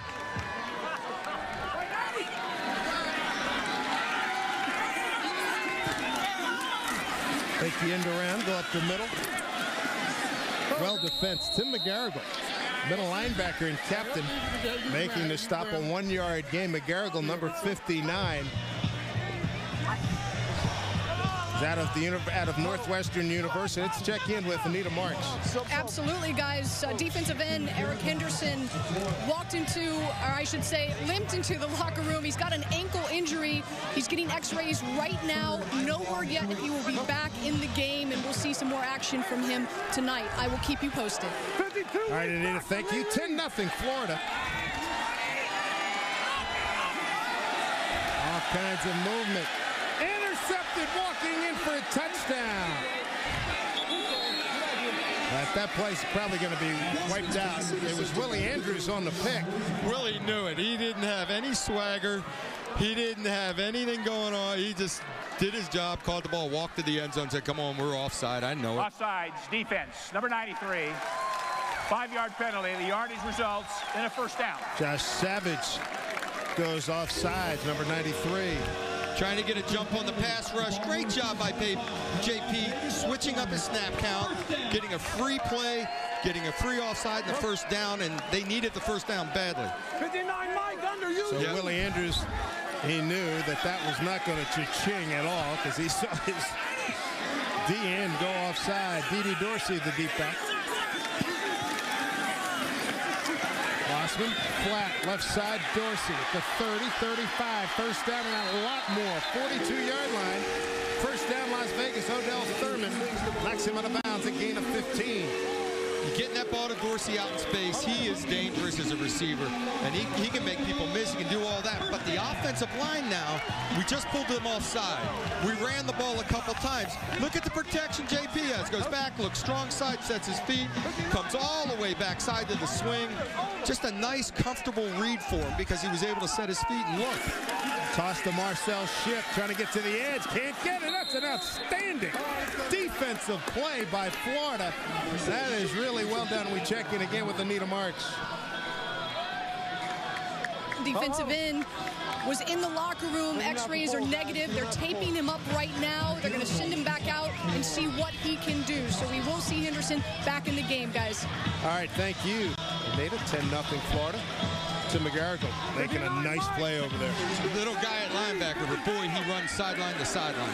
Take the end around, go up the middle. Well defense, Tim McGarrigle, middle linebacker and captain, making the stop, a 1-yard gain. McGarrigle, number 59. Out of Northwestern University. Let's check in with Anita Marks. Absolutely, guys. Defensive end Eric Henderson limped into the locker room. He's got an ankle injury. He's getting x-rays right now. No word yet if he will be back in the game, and we'll see some more action from him tonight. I will keep you posted. All right, Anita, thank you. 10-0 Florida. All kinds of movement. Intercepted, walking in for a touchdown. That play's probably going to be wiped out. It was Willie Andrews on the pick. Willie knew it. He didn't have any swagger. He didn't have anything going on. He just did his job, caught the ball, walked to the end zone, said, come on, we're offside. I know it. Offsides, defense, number 93. 5-yard penalty. The yardage results in a first down. Josh Savage goes offside, number 93. Trying to get a jump on the pass rush. Great job by JP, switching up his snap count, getting a free play, getting a free offside in the first down, and they needed the first down badly. 59 Mike under you. So Willie Andrews, he knew that that was not going to cha-ching at all because he saw his DN go offside. Dede Dorsey, the deep back. Lossman, flat, left side, Dorsey at the 30, 35, first down and a lot more. 42-yard line. First down, Las Vegas. Odell Thurman knocks him out of bounds, a gain of 15. You're getting that ball to Dorsey out in space. He is dangerous as a receiver, and he can make people miss. He can do all that. But the offensive line now, we just pulled them offside. We ran the ball a couple times. Look at the protection JP has. Goes back, looks strong side, sets his feet, comes all the way backside to the swing. Just a nice, comfortable read for him because he was able to set his feet and look. Toss to Marcel Schiff, trying to get to the edge. Can't get it. That's an outstanding defensive play by Florida. That is really well done. We check in again with Anita Marks. Defensive end was in the locker room. X-rays are negative. They're taping him up right now. They're going to send him back out and see what he can do. So we will see Henderson back in the game, guys. All right, thank you. Made it 10-0 Florida. To McGarrigle, making a nice play over there. Little guy at linebacker, but boy, he runs sideline to sideline.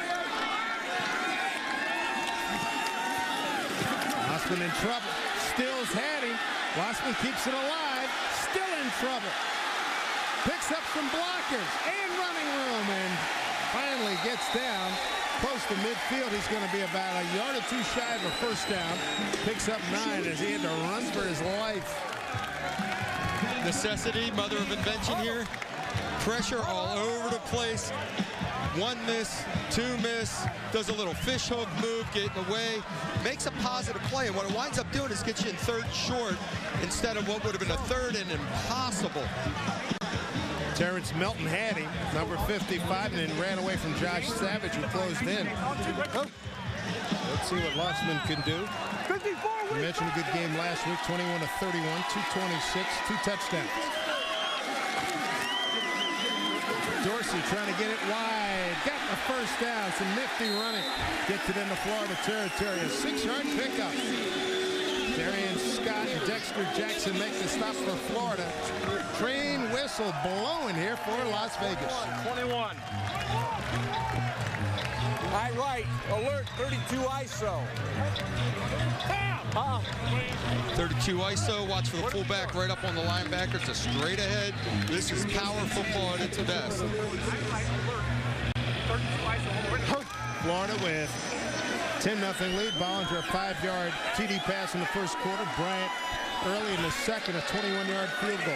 Lossman in trouble. Stills had him. Lossman keeps it alive. Still in trouble. Picks up some blockers and running room and finally gets down close to midfield. He's going to be about a yard or two shy of a first down. Picks up 9 as he had to run for his life. Necessity, mother of invention here. Pressure all over the place. 1 miss, 2 miss. Does a little fish hook move, getting away. Makes a positive play. And what it winds up doing is get you in third short instead of what would have been a third and impossible. Terrence Melton had him, number 55, and then ran away from Josh Savage, who closed in. Let's see what Lossman can do. You mentioned a good game last week, 21 of 31, 226, 2 touchdowns. Dorsey trying to get it wide. Got the first down. Some nifty running. Gets it into Florida territory. A 6-yard pickup. Darian Scott and Dexter Jackson make the stop for Florida. Train whistle blowing here for Las Vegas. 21. High right, alert, 32 ISO. 32 ISO, watch for the fullback right up on the linebacker. It's a straight ahead. This is power football at its best. Florida with 10-0 lead. Bollinger a 5-yard TD pass in the first quarter. Bryant early in the second, a 21-yard field goal.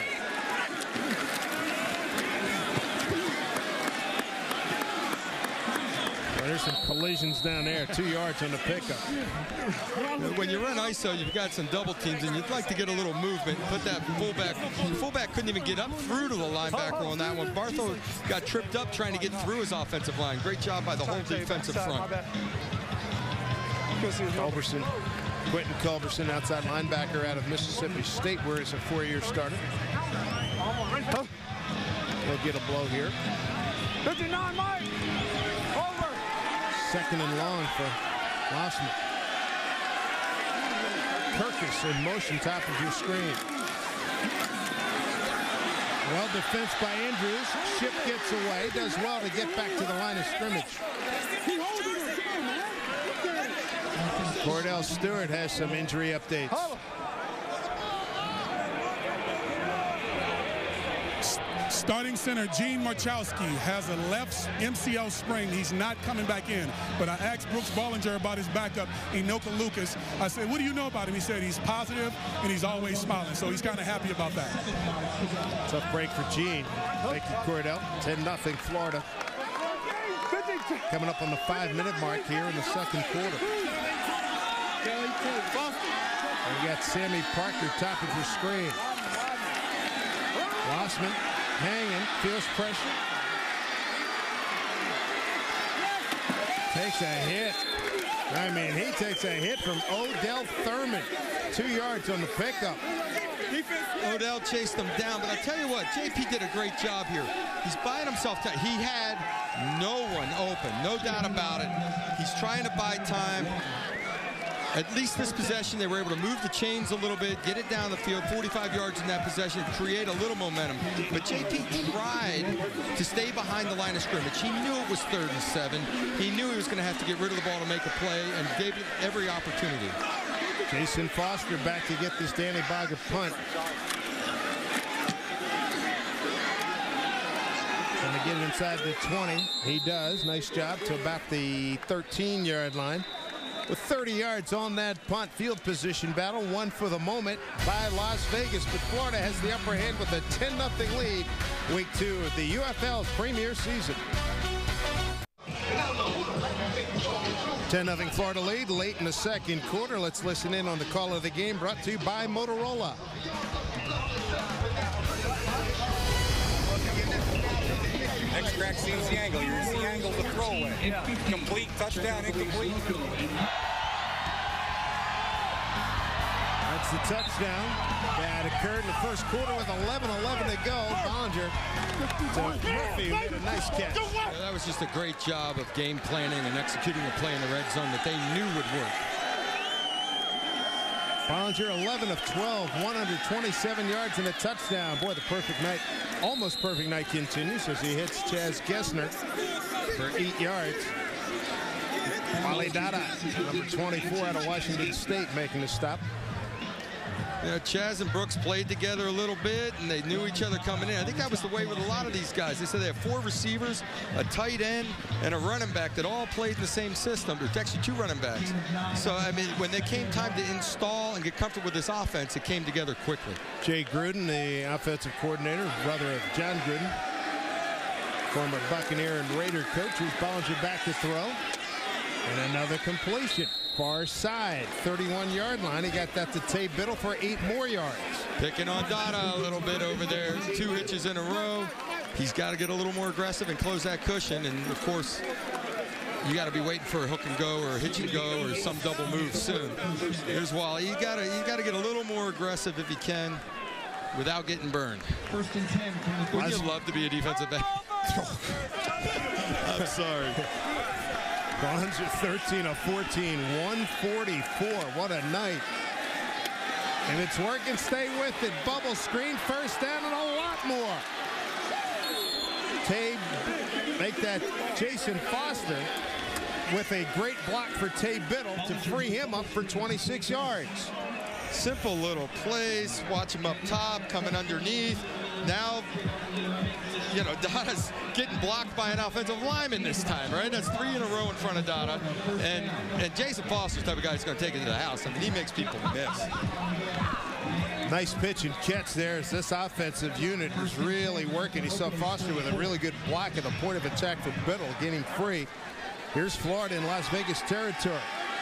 There's some collisions down there, 2 yards on the pickup. When you run ISO, you've got some double teams, and you'd like to get a little movement and put that fullback. The fullback couldn't even get up through to the linebacker on that one. Bartho got tripped up trying to get through his offensive line. Great job by the whole defensive front. Culberson, Quentin Culberson, outside linebacker out of Mississippi State, where he's a 4-year starter. He'll get a blow here. 59 Mike. Over. Second and long for Lossman. Kirkus in motion, top of your screen. Well, defense by Andrews. Ship gets away. Does well to get back to the line of scrimmage. Cordell Stewart has some injury updates. Starting center Gene Marchowski has a left MCL sprain. He's not coming back in. But I asked Brooks Bollinger about his backup, Enoka Lucas. I said, what do you know about him? He said he's positive and he's always smiling. So he's kind of happy about that. Tough break for Gene. Thank you, Cordell. 10-0 Florida. Coming up on the 5-minute mark here in the second quarter. We got Sammy Parker, top of your screen. Lossman hanging, feels pressure. Takes a hit. I mean, he takes a hit from Odell Thurman. 2 yards on the pickup. Odell chased him down, but I tell you what, JP did a great job here. He's buying himself time. He had no one open, no doubt about it. He's trying to buy time. At least this possession, they were able to move the chains a little bit, get it down the field, 45 yards in that possession, create a little momentum. But JP tried to stay behind the line of scrimmage. He knew it was 3rd and 7. He knew he was going to have to get rid of the ball to make a play, and gave it every opportunity. Jason Foster back to get this Danny Bogger punt. Going to get it inside the 20. He does. Nice job to about the 13-yard line. With 30 yards on that punt, field position battle won for the moment by Las Vegas, but Florida has the upper hand with a 10-0 lead. Week 2 of the UFL's premier season. 10-0 Florida lead late in the second quarter. Let's listen in on the call of the game, brought to you by Motorola. Next crack seems the angle. You're the angle of the throwaway. Complete, touchdown, incomplete. That's the touchdown that occurred in the first quarter with 11:11 to go. Bollinger to Murphy, who made a nice catch. Yeah, that was just a great job of game planning and executing a play in the red zone that they knew would work. Bollinger 11 of 12, 127 yards and a touchdown. Boy, the perfect night, almost perfect night continues as he hits Chaz Gessner for 8 yards. Wale Dada, number 24 out of Washington State, making the stop. Yeah, Chaz and Brooks played together a little bit, and they knew each other coming in. I think that was the way with a lot of these guys. They said they have 4 receivers, a tight end, and a running back that all played in the same system. There's actually 2 running backs. So, I mean, when they came time to install and get comfortable with this offense, it came together quickly. Jay Gruden, the offensive coordinator, brother of John Gruden, former Buccaneer and Raider coach, who's Bollinger back to throw. And another completion. Far side, 31-yard line. He got that to Tay Biddle for 8 more yards. Picking on Dada a little bit over there. 2 hitches in a row. He's got to get a little more aggressive and close that cushion. And, of course, you got to be waiting for a hook and go or a hitch and go or some double move soon. Here's Wally. You got to get a little more aggressive if you can without getting burned. Wouldn't you love to be a defensive back? I'm sorry. Bollinger 13 of 14, 144. What a night. And it's working. Stay with it. Bubble screen, first down, and a lot more. Tay, make that Jason Foster with a great block for Tay Biddle to free him up for 26 yards. Simple little plays. Watch him up top, coming underneath. Now, you know, Dada's getting blocked by an offensive lineman this time, right? That's 3 in a row in front of Dada. And Jason Foster's the type of guy who's going to take it to the house. I mean, he makes people miss. Nice pitch and catch there as this offensive unit is really working. He saw Foster with a really good block at the point of attack for Biddle, getting free. Here's Florida in Las Vegas territory.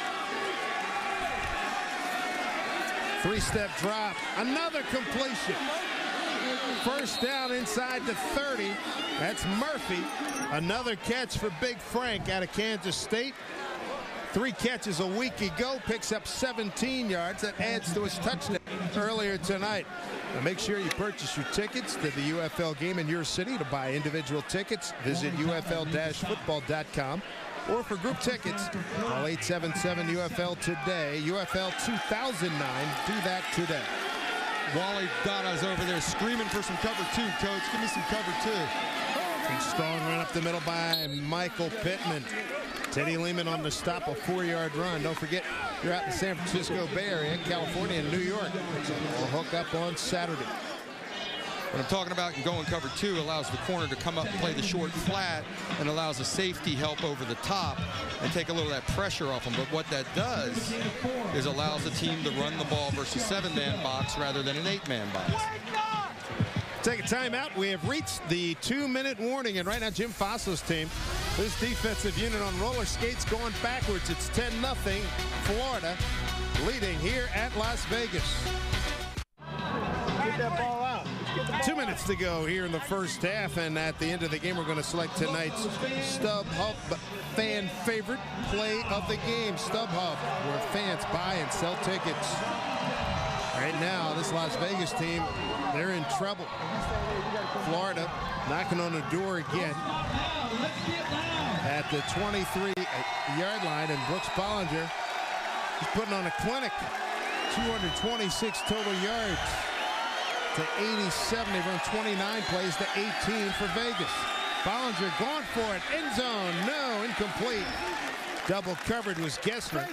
3-step drop. Another completion. First down inside the 30. That's Murphy. Another catch for Big Frank out of Kansas State. 3 catches a week ago. Picks up 17 yards. That adds to his touchdown earlier tonight. Now make sure you purchase your tickets to the UFL game in your city. To buy individual tickets, visit UFL-football.com. Or for group tickets, call 877-UFL today. UFL 2009. Do that today. Wally Dada's over there screaming for some cover 2, Coach. Give me some cover 2. Big strong run up the middle by Michael Pittman. Teddy Lehman on the stop, a 4-yard run. Don't forget, you're out in the San Francisco Bay Area, California, and New York. We'll hook up on Saturday. What I'm talking about, going cover 2 allows the corner to come up and play the short flat and allows a safety help over the top and take a little of that pressure off them. But what that does is allows the team to run the ball versus 7-man box rather than an 8-man box. Take a timeout. We have reached the 2-minute warning, and right now Jim Fosso's team, this defensive unit on roller skates going backwards. It's 10-0 Florida leading here at Las Vegas. Get that ball out. Get the 2 minutes to go here in the first half, and at the end of the game, we're going to select tonight's StubHub fan favorite play of the game. StubHub, where fans buy and sell tickets. Right now, this Las Vegas team, they're in trouble. Florida knocking on the door again at the 23-yard line, and Brooks Bollinger is putting on a clinic. 226 total yards to 87. They've run 29 plays to 18 for Vegas. Bollinger going for it. End zone. No, incomplete. Double covered was Gessner.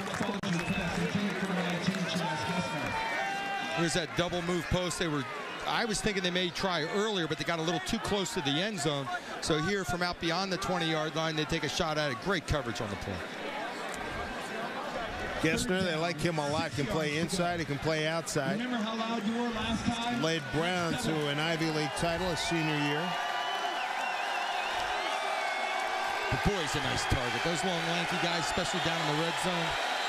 Here's that double move post. I was thinking they may try earlier, but they got a little too close to the end zone. So here from out beyond the 20-yard line, they take a shot at it. Great coverage on the play. Gessner, they like him a lot. Can play inside, he can play outside. Remember how loud you were last time? Led Brown to an Ivy League title his senior year. But boy, he's a nice target. Those long, lanky guys, especially down in the red zone.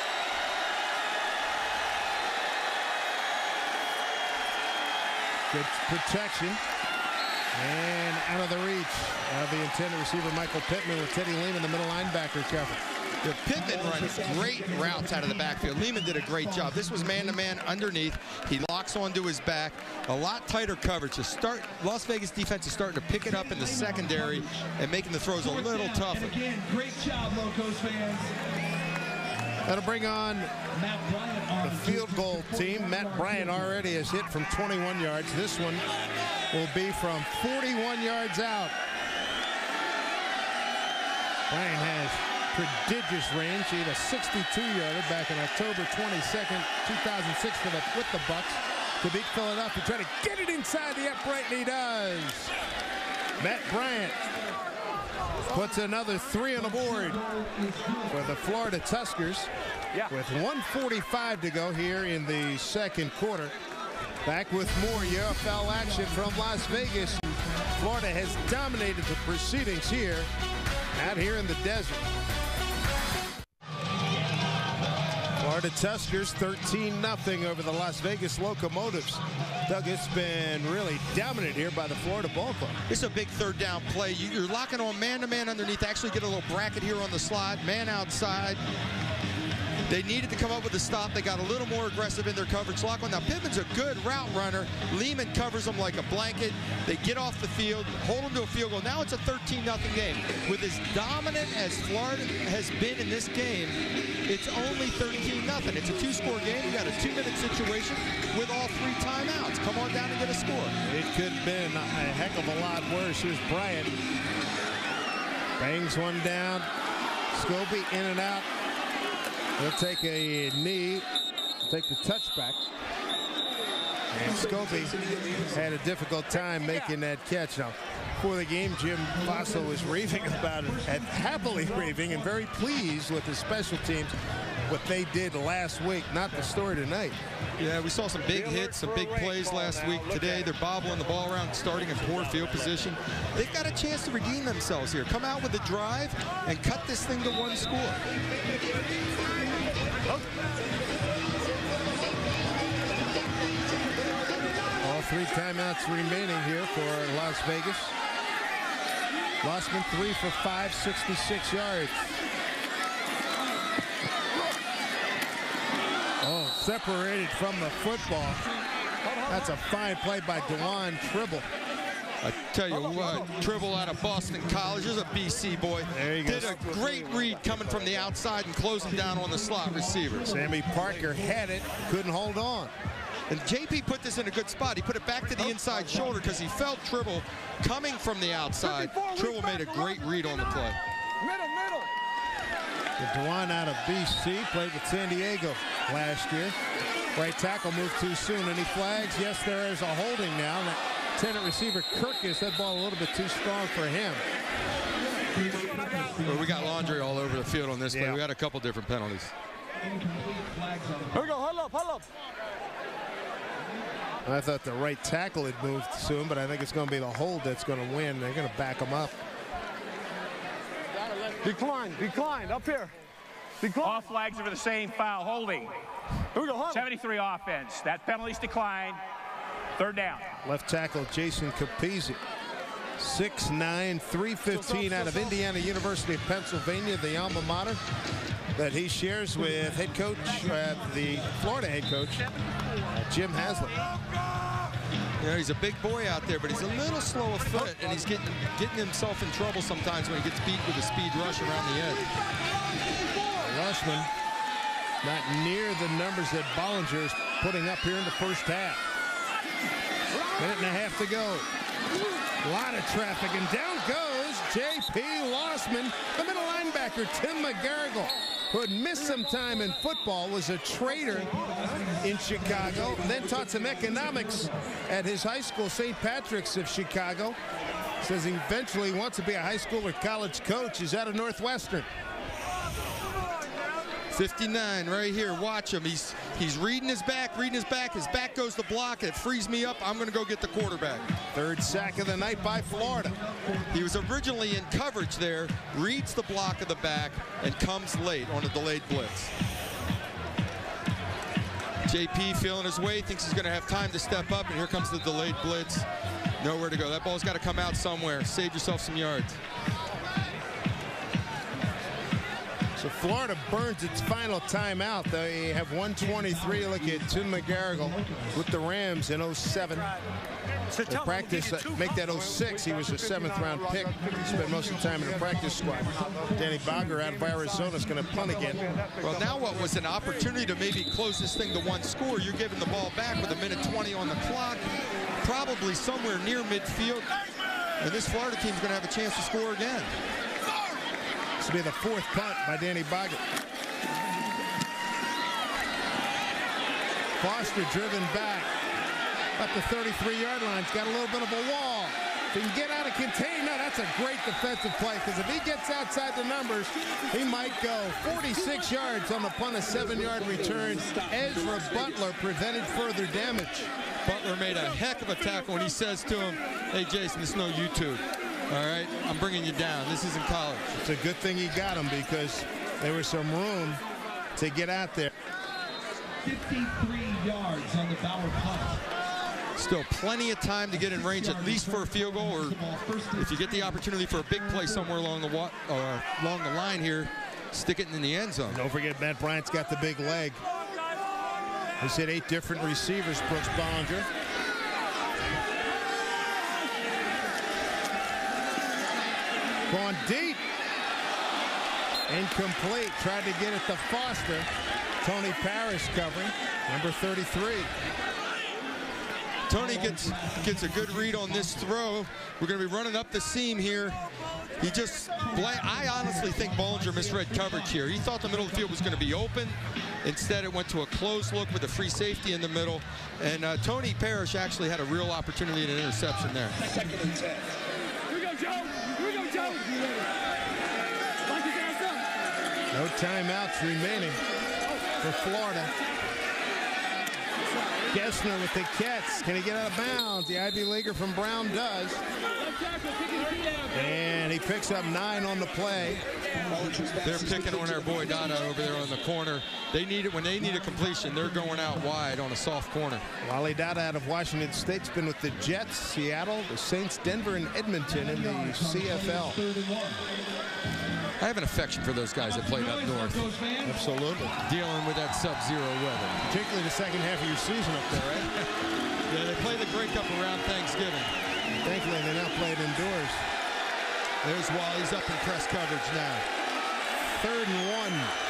Good protection. And out of the reach of the intended receiver, Michael Pittman, with Teddy Lehman, the middle linebacker, covered. The Pittman runs great routes out of the backfield. Lehman did a great job. This was man-to-man underneath. He locks onto his back. A lot tighter coverage. Las Vegas defense is starting to pick it up in the secondary and making the throws a little tougher. And again, great job, Locos fans. That'll bring on the field goal team. Matt Bryant already has hit from 21 yards. This one will be from 41 yards out. Bryant has prodigious range. He had a 62-yarder back on October 22nd, 2006 with the Bucks to beat Philadelphia. Try to get it inside the upright, and he does. Matt Bryant puts another 3 on the board for the Florida Tuskers with 1:45 to go here in the second quarter. Back with more UFL action from Las Vegas. Florida has dominated the proceedings here, out here in the desert. Florida Tuskers 13-0 over the Las Vegas Locomotives. Doug, it's been really dominated here by the Florida Ball Club. This is a big third down play. You're locking on man-to-man underneath. Actually get a little bracket here on the slot. Man outside. They needed to come up with a stop. They got a little more aggressive in their coverage lock on. Now, Pittman's a good route runner. Lehman covers them like a blanket. They get off the field, hold them to a field goal. Now it's a 13-0 game. With as dominant as Florida has been in this game, it's only 13-0. It's a two-score game. You got a 2-minute situation with all 3 timeouts. Come on down and get a score. It could have been a heck of a lot worse. Here's Bryant. Bangs one down. Scobie in and out. He'll take a knee, take the touchback. And Scobie had a difficult time making that catch. Now, before the game, Jim Faso was raving about it, and happily raving and very pleased with the special teams, what they did last week, not the story tonight. Yeah, we saw some big hits, some big plays last week. Today, they're bobbling the ball around, starting in poor field position. They've got a chance to redeem themselves here. Come out with a drive and cut this thing to 1 score. All 3 timeouts remaining here for Las Vegas. Lossman 3 for 5, 66 yards. Oh, separated from the football. That's a fine play by Dewan Tribble. I tell you what, Tribble out of Boston College is a BC boy. There you go. Did a great read coming from the outside and closing down on the slot receiver. Sammy Parker had it, couldn't hold on. And JP put this in a good spot. He put it back to the inside shoulder because he felt Tribble coming from the outside. Tribble made a great read on the play. Middle. Dewan out of BC, played with San Diego last year. Right tackle moved too soon. Any flags? Yes, there is a holding now. Lieutenant receiver Kirkus, that ball a little bit too strong for him. Well, we got laundry all over the field on this play. We got a couple different penalties. Here we go, hold up. I thought the right tackle had moved soon, but I think it's going to be the hold that's going to win. They're going to back him up. Decline, up here. Decline. All flags are for the same foul, holding. Here we go, 73 offense. That penalty's declined. Third down. Left tackle Jason Capizzi. 6'9", 315 out of Indiana University of Pennsylvania, the alma mater that he shares with head coach, the Florida head coach, Jim Haslett. Yeah, he's a big boy out there, but he's a little slow of foot, and he's getting himself in trouble sometimes when he gets beat with a speed rush around the edge. Rushman not near the numbers that Bollinger is putting up here in the first half. Minute and a half to go. A lot of traffic, and down goes J.P. Lossman, the middle linebacker, Tim McGarrigle, who had missed some time in football, was a trader in Chicago, and then taught some economics at his high school, St. Patrick's of Chicago. Says he eventually wants to be a high school or college coach. He's out of Northwestern. 59 right here. Watch him. He's reading his back. His back goes to block. It frees me up. I'm going to go get the quarterback. Third sack of the night by Florida. He was originally in coverage there, reads the block of the back, and comes late on a delayed blitz. JP feeling his way, thinks he's going to have time to step up, and here comes the delayed blitz. Nowhere to go. That ball's got to come out somewhere. Save yourself some yards. So Florida burns its final timeout. They have 1:23. Look at Tim McGarrigle with the Rams in 07. They practice, make that 06. He was a 7th-round pick. Spent most of the time in the practice squad. Danny Bogger out of Arizona is going to punt again. Well, now what was an opportunity to maybe close this thing to one score. You're giving the ball back with 1:20 on the clock, probably somewhere near midfield. And this Florida team's going to have a chance to score again. This will be the 4th punt by Danny Bogger. Foster driven back up the 33-yard line. He's got a little bit of a wall. If he can get out of contain, no, that's a great defensive play, because if he gets outside the numbers, he might go. 46 yards on the punt, a 7-yard return. Ezra Butler prevented further damage. Butler made a heck of a tackle when he says to him, hey, Jason, this is no YouTube. All right, I'm bringing you down. This isn't college. It's a good thing he got him, because there was some room to get out there. 53 yards on the Bauer punt. Still plenty of time to get in range, at least for a field goal, or if you get the opportunity for a big play somewhere along the line here, stick it in the end zone. Don't forget, Matt Bryant's got the big leg. He's hit 8 different receivers, Brooks Bollinger. Going deep. Incomplete. Tried to get it to Foster. Tony Parrish covering. Number 33. Tony gets a good read on this throw. We're going to be running up the seam here. I honestly think Bollinger misread coverage here. He thought the middle of the field was going to be open. Instead, it went to a close look with a free safety in the middle. And Tony Parrish actually had a real opportunity and an interception there. Second and 10. Here we go, Joe. Here we go, Joe. Lock his ass up. No timeouts remaining for Florida. Gessner with the catch. Can he get out of bounds? The Ivy Leaguer from Brown does. And he picks up 9 on the play. They're picking on our boy Dada over there on the corner. They need it when they need a completion. They're going out wide on a soft corner. Wally Dada out of Washington State's been with the Jets, Seattle, the Saints, Denver, and Edmonton in the CFL. I have an affection for those guys that played up north. Absolutely. Dealing with that sub-zero weather. Particularly the second half of your season up there, right? Yeah, they play the Grey Cup around Thanksgiving. Thankfully, they now play it indoors. There's Wally's up in press coverage now. 3rd and 1.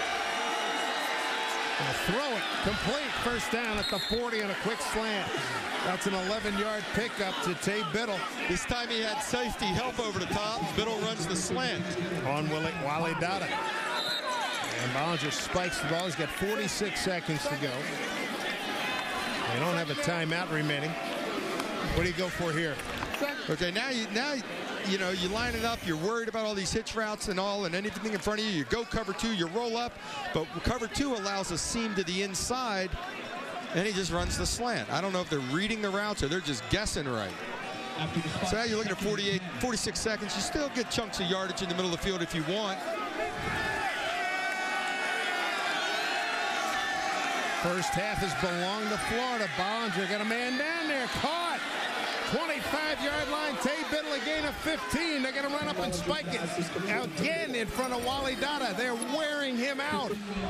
Gonna throw it complete. First down at the 40 on a quick slant. That's an 11-yard pickup to Tay Biddle. This time he had safety help over the top. Biddle runs the slant. On Wally Dada. And Bollinger spikes the ball. He's got 46 seconds to go. They don't have a timeout remaining. What do you go for here? Okay, now you line it up. You're worried about all these hitch routes and all, and anything in front of you. You go cover 2, you roll up, but cover 2 allows a seam to the inside, and he just runs the slant. I don't know if they're reading the routes or they're just guessing right. So now you're looking at 46 seconds. You still get chunks of yardage in the middle of the field if you want. First half has belonged to Florida. Bollinger got a man down there. Caught. 25-yard line. Tay Biddle, a gain of 15. They're going to run up and spike it again in front of Wally Dada. They're wearing him out.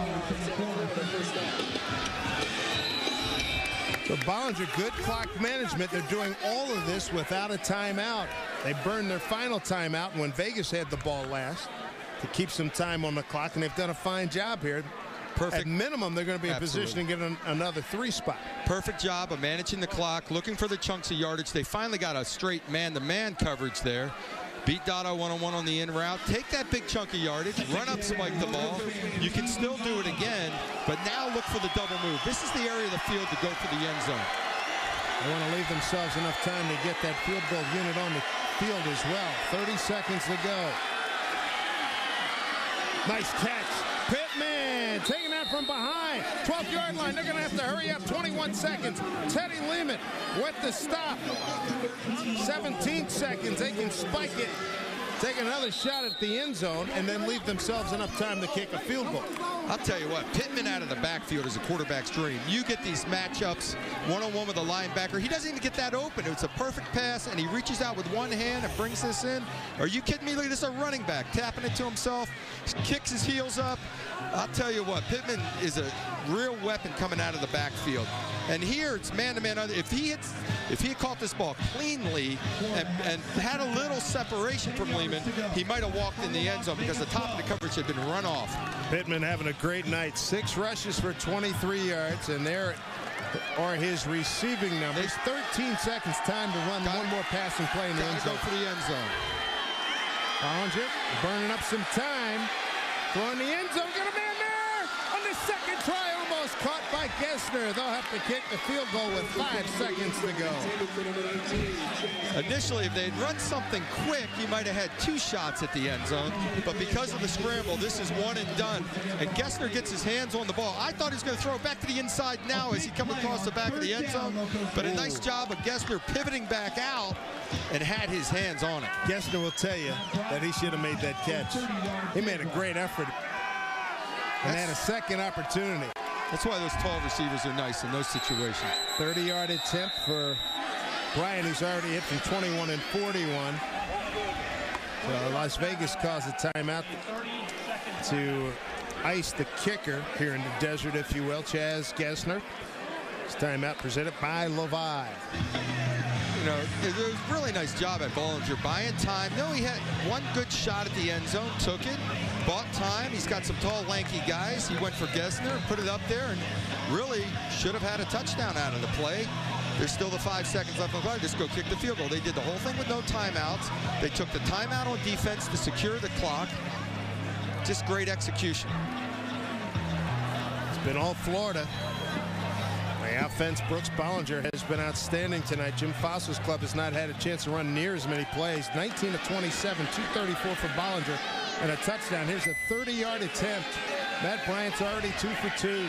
So Bollinger, good clock management. They're doing all of this without a timeout. They burned their final timeout when Vegas had the ball last to keep some time on the clock, and they've done a fine job here. Perfect. At minimum, they're going to be in position to get another 3 spot. Perfect job of managing the clock, looking for the chunks of yardage. They finally got a straight man-to-man coverage there. Beat Dada one-on-one on the in route. Take that big chunk of yardage, run up, spike the ball. You can still do it again, but now look for the double move. This is the area of the field to go for the end zone. They want to leave themselves enough time to get that field goal unit on the field as well. 30 seconds to go. Nice catch. Pittman taking that from behind. 12-yard line. They're going to have to hurry up. 21 seconds. Teddy Lehman with the stop. 17 seconds. They can spike it. Take another shot at the end zone and then leave themselves enough time to kick a field goal. I'll tell you what, Pittman out of the backfield is a quarterback's dream. You get these matchups one-on-one with a linebacker. He doesn't even get that open. It's a perfect pass, and he reaches out with one hand and brings this in. Are you kidding me? Look at this, a running back tapping it to himself, kicks his heels up. I'll tell you what, Pittman is a real weapon coming out of the backfield. And here it's man-to-man. If he had caught this ball cleanly and had a little separation from Lehman, he might have walked in the end zone because the top of the coverage had been run off. Pittman having a great night. 6 rushes for 23 yards, and there are his receiving numbers. 13 seconds time to run one more passing play in the end zone. Go for the end zone. Bollinger burning up some time. Throwing the end zone. Got a man there on the second try. Almost caught by Gessner. They'll have to kick the field goal with 5 seconds to go. Initially, if they had run something quick, you might have had 2 shots at the end zone. But because of the scramble, this is one and done. And Gessner gets his hands on the ball. I thought he was going to throw it back to the inside now as he comes across the back of the end zone. But a nice job of Gessner pivoting back out and had his hands on it. Gessner will tell you that he should have made that catch. He made a great effort and had a second opportunity. That's why those tall receivers are nice in those situations. 30-yard attempt for Bryant, who's already hit from 21 and 41. So Las Vegas calls a timeout to ice the kicker here in the desert, if you will, Chaz Gessner. This timeout presented by Levi. You know, it was a really nice job at Bollinger buying time. No, he had one good shot at the end zone, took it, bought time. He's got some tall, lanky guys. He went for Gessner, put it up there, and really should have had a touchdown out of the play. There's still the 5 seconds left on the clock. Just go kick the field goal. They did the whole thing with no timeouts. They took the timeout on defense to secure the clock. Just great execution. It's been all Florida. The offense, Brooks Bollinger, has been outstanding tonight. Jim Fossil's club has not had a chance to run near as many plays. 19 of 27, 234 for Bollinger, and a touchdown. Here's a 30-yard attempt. Matt Bryant's already 2 for 2.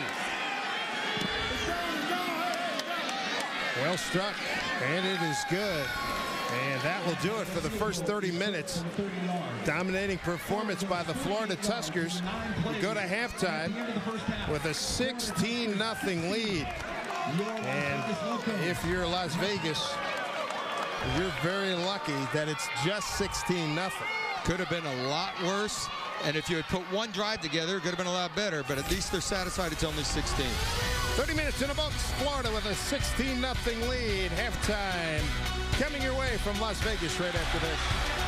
Well struck, and it is good. And that will do it for the first 30 minutes. Dominating performance by the Florida Tuskers. We go to halftime with a 16-0 lead. And if you're Las Vegas, you're very lucky that it's just 16-0. Could have been a lot worse. And if you had put one drive together, it could have been a lot better. But at least they're satisfied it's only 16. 30 minutes in the books. Florida with a 16-0 lead. Halftime coming your way from Las Vegas right after this.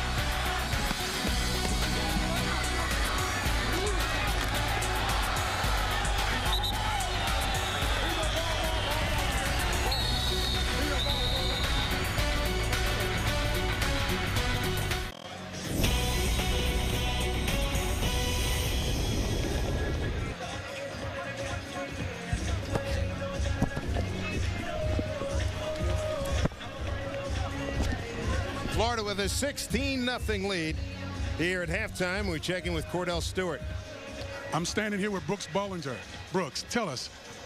Florida with a 16-0 lead here at halftime. We check in with Cordell Stewart. I'm standing here with Brooks Bollinger. Brooks, tell us,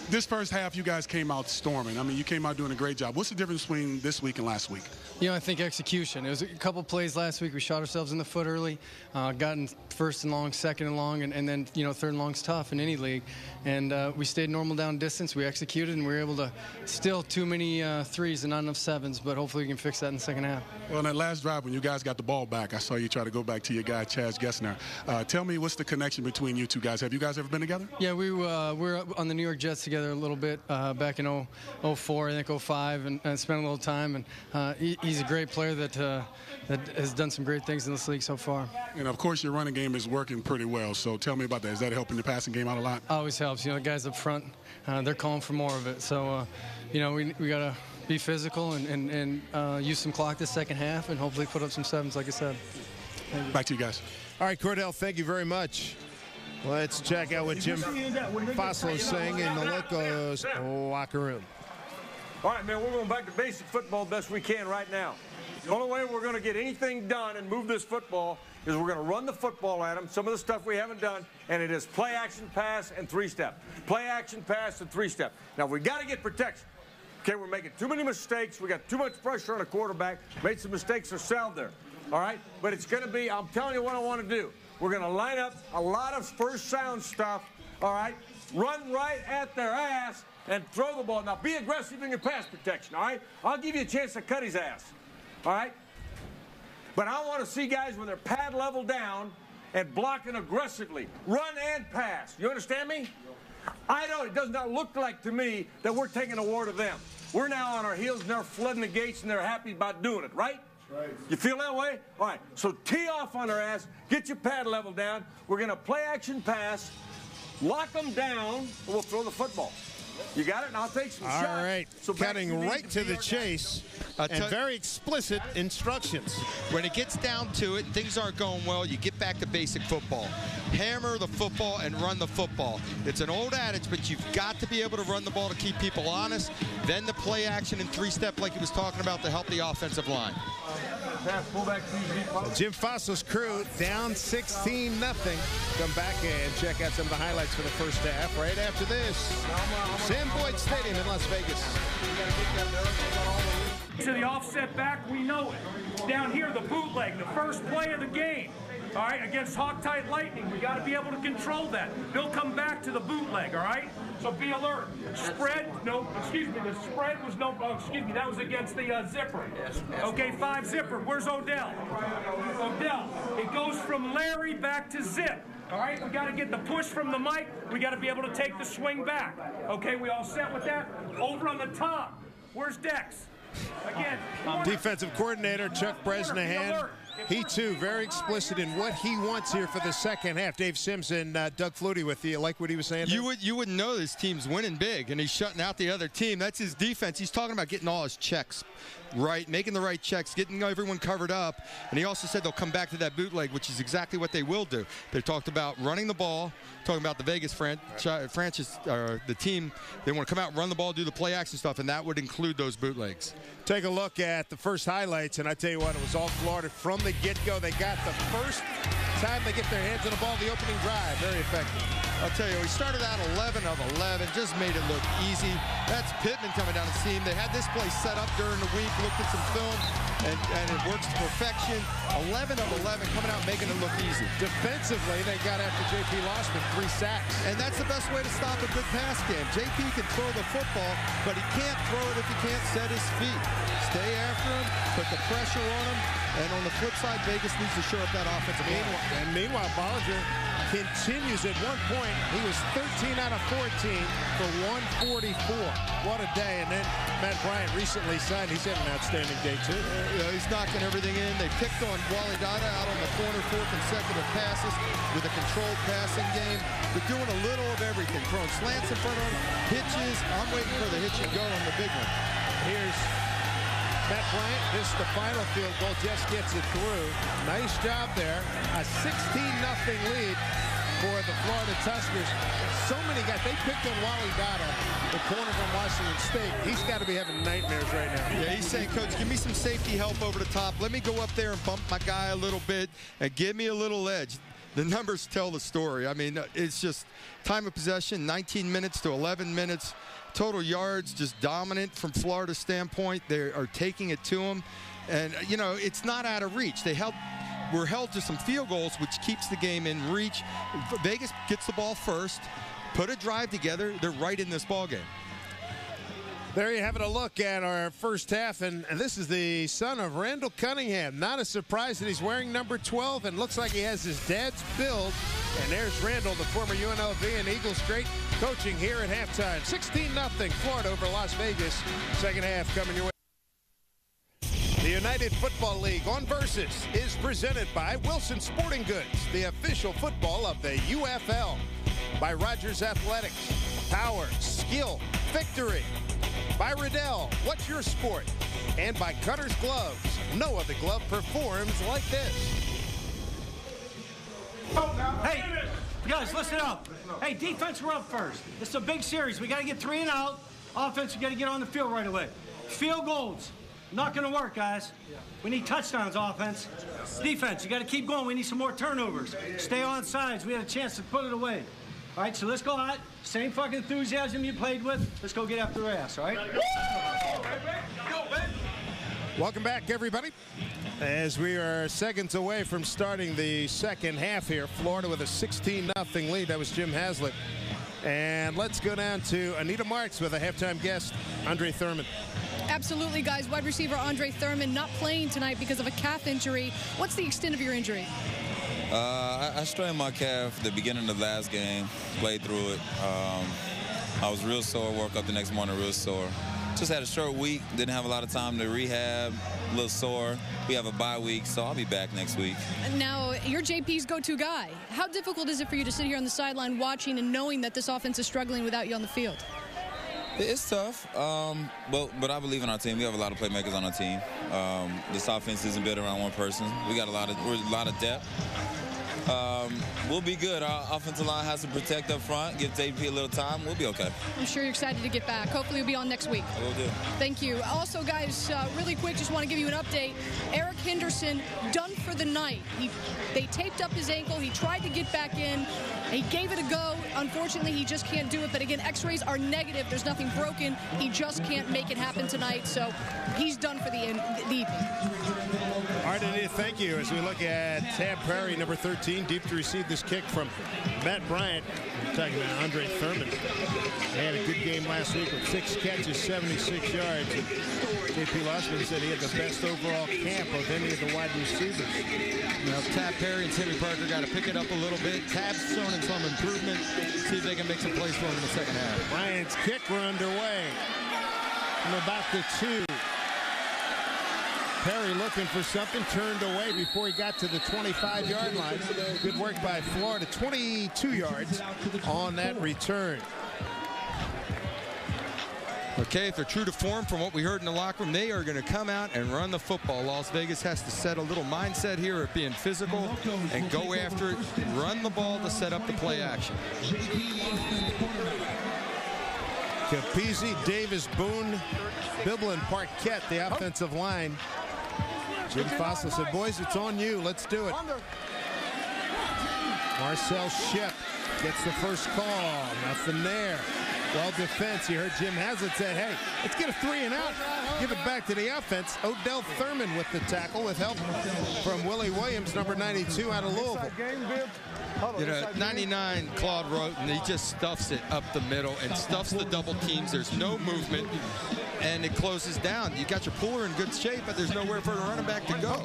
This first half, you guys came out storming. I mean, you came out doing a great job. What's the difference between this week and last week? You know, I think execution. It was a couple plays last week. We shot ourselves in the foot early, gotten first and long, second and long, and then, you know, third and long's tough in any league. And we stayed normal down distance. We executed, and we were able to still too many threes and not enough sevens, but hopefully we can fix that in the second half. Well, in that last drive, when you guys got the ball back, I saw you try to go back to your guy, Chaz Gessner. Tell me, what's the connection between you two guys? Have you guys ever been together? Yeah, we were on the New York Jets together a little bit back in 04, I think 05, and spent a little time. And he's a great player that has done some great things in this league so far. And, of course, your running game is working pretty well. So tell me about that. Is that helping the passing game out a lot? Always helps. You know, the guys up front, they're calling for more of it. So, you know, we got to be physical and use some clock this second half and hopefully put up some sevens, like I said. Back to you guys. All right, Cordell, thank you very much. Let's check out what Jim Fossil is saying in the Locos locker room. All right, man, we're going back to basic football best we can right now. The only way we're going to get anything done and move this football is we're going to run the football at them, some of the stuff we haven't done, and it is play, action, pass, and three-step. Play, action, pass, and three-step. Now, we got to get protection. Okay, we're making too many mistakes. We got too much pressure on a quarterback. Made some mistakes ourselves there. All right? But it's going to be, I'm telling you what I want to do. We're going to line up a lot of first sound stuff, all right? Run right at their ass and throw the ball. Now, be aggressive in your pass protection, all right? I'll give you a chance to cut his ass, all right? But I want to see guys with their pad level down and blocking aggressively. Run and pass. You understand me? I know it does not look like to me that we're taking a war to them. We're now on our heels and they're flooding the gates and they're happy about doing it, right? Right. You feel that way? All right. So tee off on their ass. Get your pad level down. We're going to play action pass. Lock them down. And we'll throw the football. You got it? And I'll take some shots. All right. So cutting right to the chase and very explicit instructions. When it gets down to it, things aren't going well, you get back to basic football. Hammer the football and run the football. It's an old adage, but you've got to be able to run the ball to keep people honest. Then the play action and three-step like he was talking about to help the offensive line. Jim Fossil's crew down 16-0. Come back and check out some of the highlights for the first half right after this. Sam Boyd Stadium in Las Vegas. To the offset back, we know it. Down here, the bootleg, the first play of the game. All right, against Hawk-Tight Lightning, we got to be able to control that. They'll come back to the bootleg, all right? So be alert. Spread, no, excuse me, the spread was no, oh, excuse me, that was against the zipper. Okay, 5 zipper. Where's Odell? Odell. It goes from Larry back to zip. All right, we got to get the push from the mic. We got to be able to take the swing back. Okay, we all set with that? Over on the top. Where's Dex? Again. Defensive coordinator Chuck Bresnahan. He, too, very explicit in what he wants here for the second half. Dave Sims and Doug Flutie with you. Like what he was saying? You wouldn't know this team's winning big, and he's shutting out the other team. That's his defense. He's talking about getting all his checks right, making the right checks, getting everyone covered up. And he also said they'll come back to that bootleg, which is exactly what they will do. They talked about running the ball, talking about the Vegas franchise, the team. They want to come out, run the ball, do the play action stuff, and that would include those bootlegs. Take a look at the first highlights, and I tell you what, it was all Florida from the get-go. They got the first time they get their hands on the ball, the opening drive. Very effective. I'll tell you, we started out 11 of 11, just made it look easy. That's Pittman coming down the seam. They had this play set up during the week, looked at some film, and it works to perfection. 11 of 11 coming out, making it look easy. Defensively, they got after J.P. Lossman, 3 sacks. And that's the best way to stop a good pass game. J.P. can throw the football, but he can't throw it if he can't set his feet. Stay after him, put the pressure on him, and on the flip side, Vegas needs to show up that offensive line. And meanwhile, Bollinger continues at one point. He was 13 out of 14 for 144. What a day. And then Matt Bryant recently signed. He's had an outstanding day, too. He's knocking everything in. They picked on Wally Dada out on the corner, 4 consecutive passes with a controlled passing game. They're doing a little of everything. Throwing slants in front of them, hitches. I'm waiting for the hitch and go on the big one. Here's Matt Bryant. This is the final field goal. Just gets it through. Nice job there. A 16-0 lead for the Florida Tuskers. So many guys. They picked on Wally Dada, the corner from Washington State. He's got to be having nightmares right now. Yeah, he's saying, Coach, give me some safety help over the top. Let me go up there and bump my guy a little bit and give me a little edge. the numbers tell the story. I mean, it's just time of possession, 19 minutes to 11 minutes. Total yards, just dominant from Florida's standpoint. They are taking it to them. And, you know, it's not out of reach. We're held to some field goals, which keeps the game in reach. Vegas gets the ball first, put a drive together. They're right in this ball game. There you have it, a look at our first half, and this is the son of Randall Cunningham. Not a surprise that he's wearing number 12, and looks like he has his dad's build. And there's Randall, the former UNLV and Eagles great, coaching here at halftime. 16-0 Florida over Las Vegas. Second half coming your way. The United Football League on Versus is presented by Wilson Sporting Goods, the official football of the UFL. By Rogers Athletics, power, skill, victory. By Riddell, what's your sport? And by Cutter's Gloves. No other glove performs like this. Hey, guys, listen up. Hey, defense, we're up first. This is a big series. We got to get 3 and out. Offense, we got to get on the field right away. Field goals, not going to work, guys. We need touchdowns, offense. Defense, you got to keep going. We need some more turnovers. Stay on sides. We had a chance to put it away. All right, so let's go out. Same fucking enthusiasm you played with. Let's go get after their ass, all right? Welcome back, everybody. As we are seconds away from starting the second half here, Florida with a 16-0 lead. That was Jim Haslett. And let's go down to Anita Marks with a halftime guest, Andre Thurman. Absolutely, guys. Wide receiver Andre Thurman not playing tonight because of a calf injury. What's the extent of your injury? I strained my calf at the beginning of the last game, played through it. I was real sore, woke up the next morning real sore. Just had a short week, didn't have a lot of time to rehab, a little sore. We have a bye week, so I'll be back next week. Now, you're JP's go-to guy. How difficult is it for you to sit here on the sideline watching and knowing that this offense is struggling without you on the field? It's tough, but I believe in our team. We have a lot of playmakers on our team. This offense isn't built around one person. We're a lot of depth. We'll be good. Our offensive line has to protect up front, give JP a little time. We'll be okay. I'm sure you're excited to get back. Hopefully you'll be on next week. I will do. Thank you. Also, guys, really quick, just want to give you an update. Eric Henderson done for the night. They taped up his ankle. He tried to get back in. He gave it a go. Unfortunately, he just can't do it. But again, x-rays are negative. There's nothing broken. He just can't make it happen tonight. So he's done for the evening. All right, Anita, thank you. As we look at Tab Prairie, number 13, deep to receive this kick from Matt Bryant. We're talking about Andre Thurman. They had a good game last week with 6 catches, 76 yards. And J.P. Lossman said he had the best overall camp of any of the wide receivers. Now, Tab Perry and Timmy Parker got to pick it up a little bit. Tab's showing some improvement. See if they can make some plays for him in the second half. Bryant's kick were underway from about the 2. Perry looking for something, turned away before he got to the 25-yard line. Good work by Florida, 22 yards on that return. Okay, if they're true to form from what we heard in the locker room, they are going to come out and run the football. Las Vegas has to set a little mindset here of being physical and go after it, run the ball to set up the play action. Capizzi, Davis, Boone, Biblin, Parquette, the offensive line. Jim Fossil said, boys, it's on you. Let's do it. Marcel Shep gets the first call. Nothing there. Well, defense, you heard Jim Haslett say, hey, let's get a 3 and out. Give it back to the offense. Odell Thurman with the tackle with help from Willie Williams, number 92 out of Louisville. You know, 99, Claude wrote, and he just stuffs it up the middle and stuffs the double teams. There's no movement, and it closes down. You got your puller in good shape, but there's nowhere for the running back to go.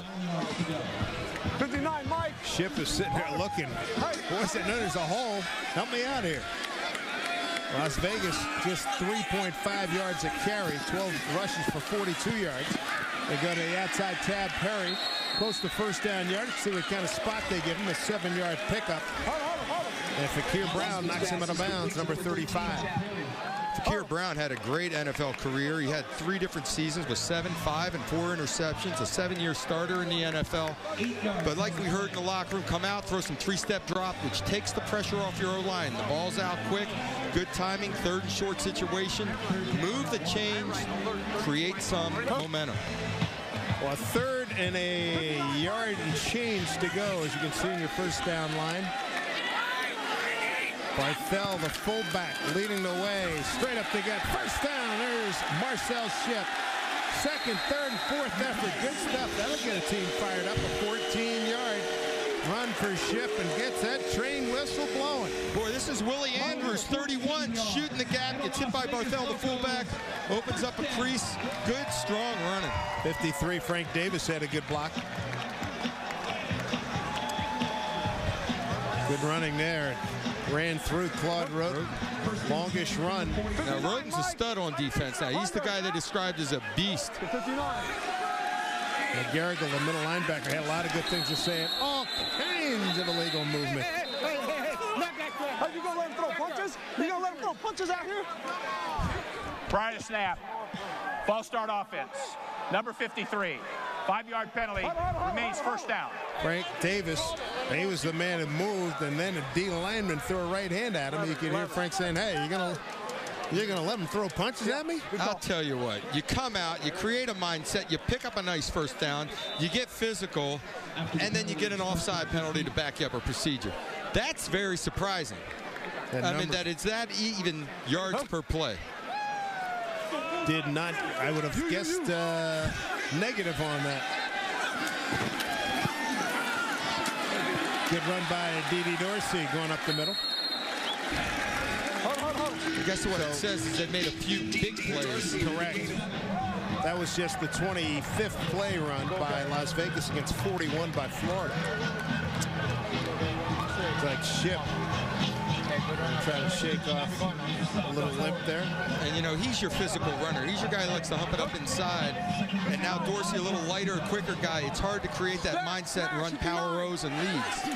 59, Mike. Ship is sitting there looking. Boys, I know there's a hole. Help me out here. Las Vegas just 3.5 yards a carry, 12 rushes for 42 yards. They go to the outside Tab Perry, close to first down yardage. See what kind of spot they give him, a 7-yard pickup. And Fakir Brown knocks him out of bounds, number 35. Fakir Brown had a great NFL career. He had 3 different seasons with 7, 5, and 4 interceptions, a 7-year starter in the NFL. But like we heard in the locker room, come out, throw some 3-step drop, which takes the pressure off your O-line. The ball's out quick, good timing, 3rd and short situation. Move the chains, create some momentum. Well, 3rd and a yard and change to go, as you can see in your first down line. Barthel, the fullback, leading the way. Straight up to get first down. There's Marcel Ship. Second, third, and fourth effort. Good stuff. That'll get a team fired up. A 14-yard run for Ship and gets that train whistle blowing. Boy, this is Willie Andrews, 31, shooting the gap. Gets hit by Barthel, the fullback. Opens up a crease. Good, strong running. 53, Frank Davis had a good block. Good running there. Ran through Claude Roden. Longish run. Now, Roden's a stud on defense. Now, he's the guy they described as a beast. And Garrigle, the middle linebacker, had a lot of good things to say. All kinds of illegal movement. Are you going to let him throw punches? You going to let him throw punches out here? Prior to snap, false start offense. Number 53, 5-yard penalty, remains first down. Frank Davis, he was the man who moved, and then a D lineman threw a right hand at him. You could hear Frank saying, hey, you're gonna let him throw punches at me? I'll tell you what, you come out, you create a mindset, you pick up a nice first down, you get physical, and then you get an offside penalty to back you up a procedure. That's very surprising. I mean, that it's that even yards per play. Did not, I would have guessed negative on that. Good run by D.D. Dorsey going up the middle. I guess what it says is they made a few big plays. Correct. That was just the 25th play run by Las Vegas against 41 by Florida. It's like Ship. Try to shake off a little limp there. And, you know, he's your physical runner. He's your guy that likes to hump it up inside. And now Dorsey, a little lighter, quicker guy. It's hard to create that mindset and run power rows and leads.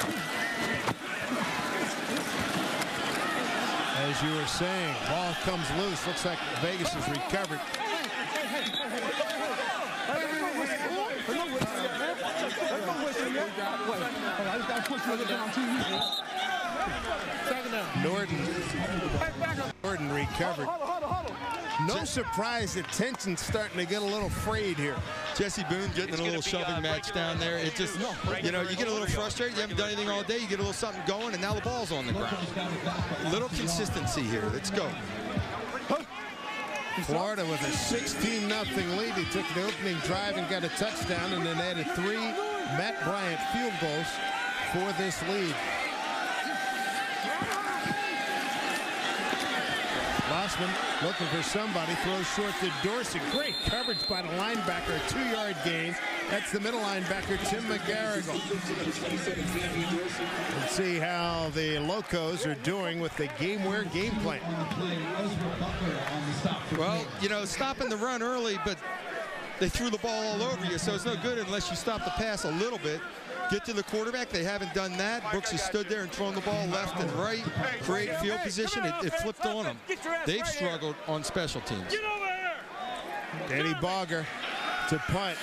As you were saying, ball comes loose. Looks like Vegas has recovered. Norton recovered. No surprise that tension's starting to get a little frayed here. Jesse Boone getting a little shoving match down there. It just, you know, you get a little frustrated. You haven't done anything all day. You get a little something going, and now the ball's on the ground. A little consistency here. Let's go. Florida with a 16-0 lead. They took the opening drive and got a touchdown, and then added 3 Matt Bryant field goals for this lead. Lossman looking for somebody, throws short to Dorsey. Great coverage by the linebacker, 2-yard gain. That's the middle linebacker, Tim McGarrigle. Let's see how the Locos are doing with the game-wear game plan. Well, you know, stopping the run early, but they threw the ball all over you, so it's no good unless you stop the pass a little bit. Get to the quarterback. They haven't done that. Brooks has stood there and thrown the ball left and right, create field position. It flipped on them. They've struggled on special teams. Danny Bogger to punt.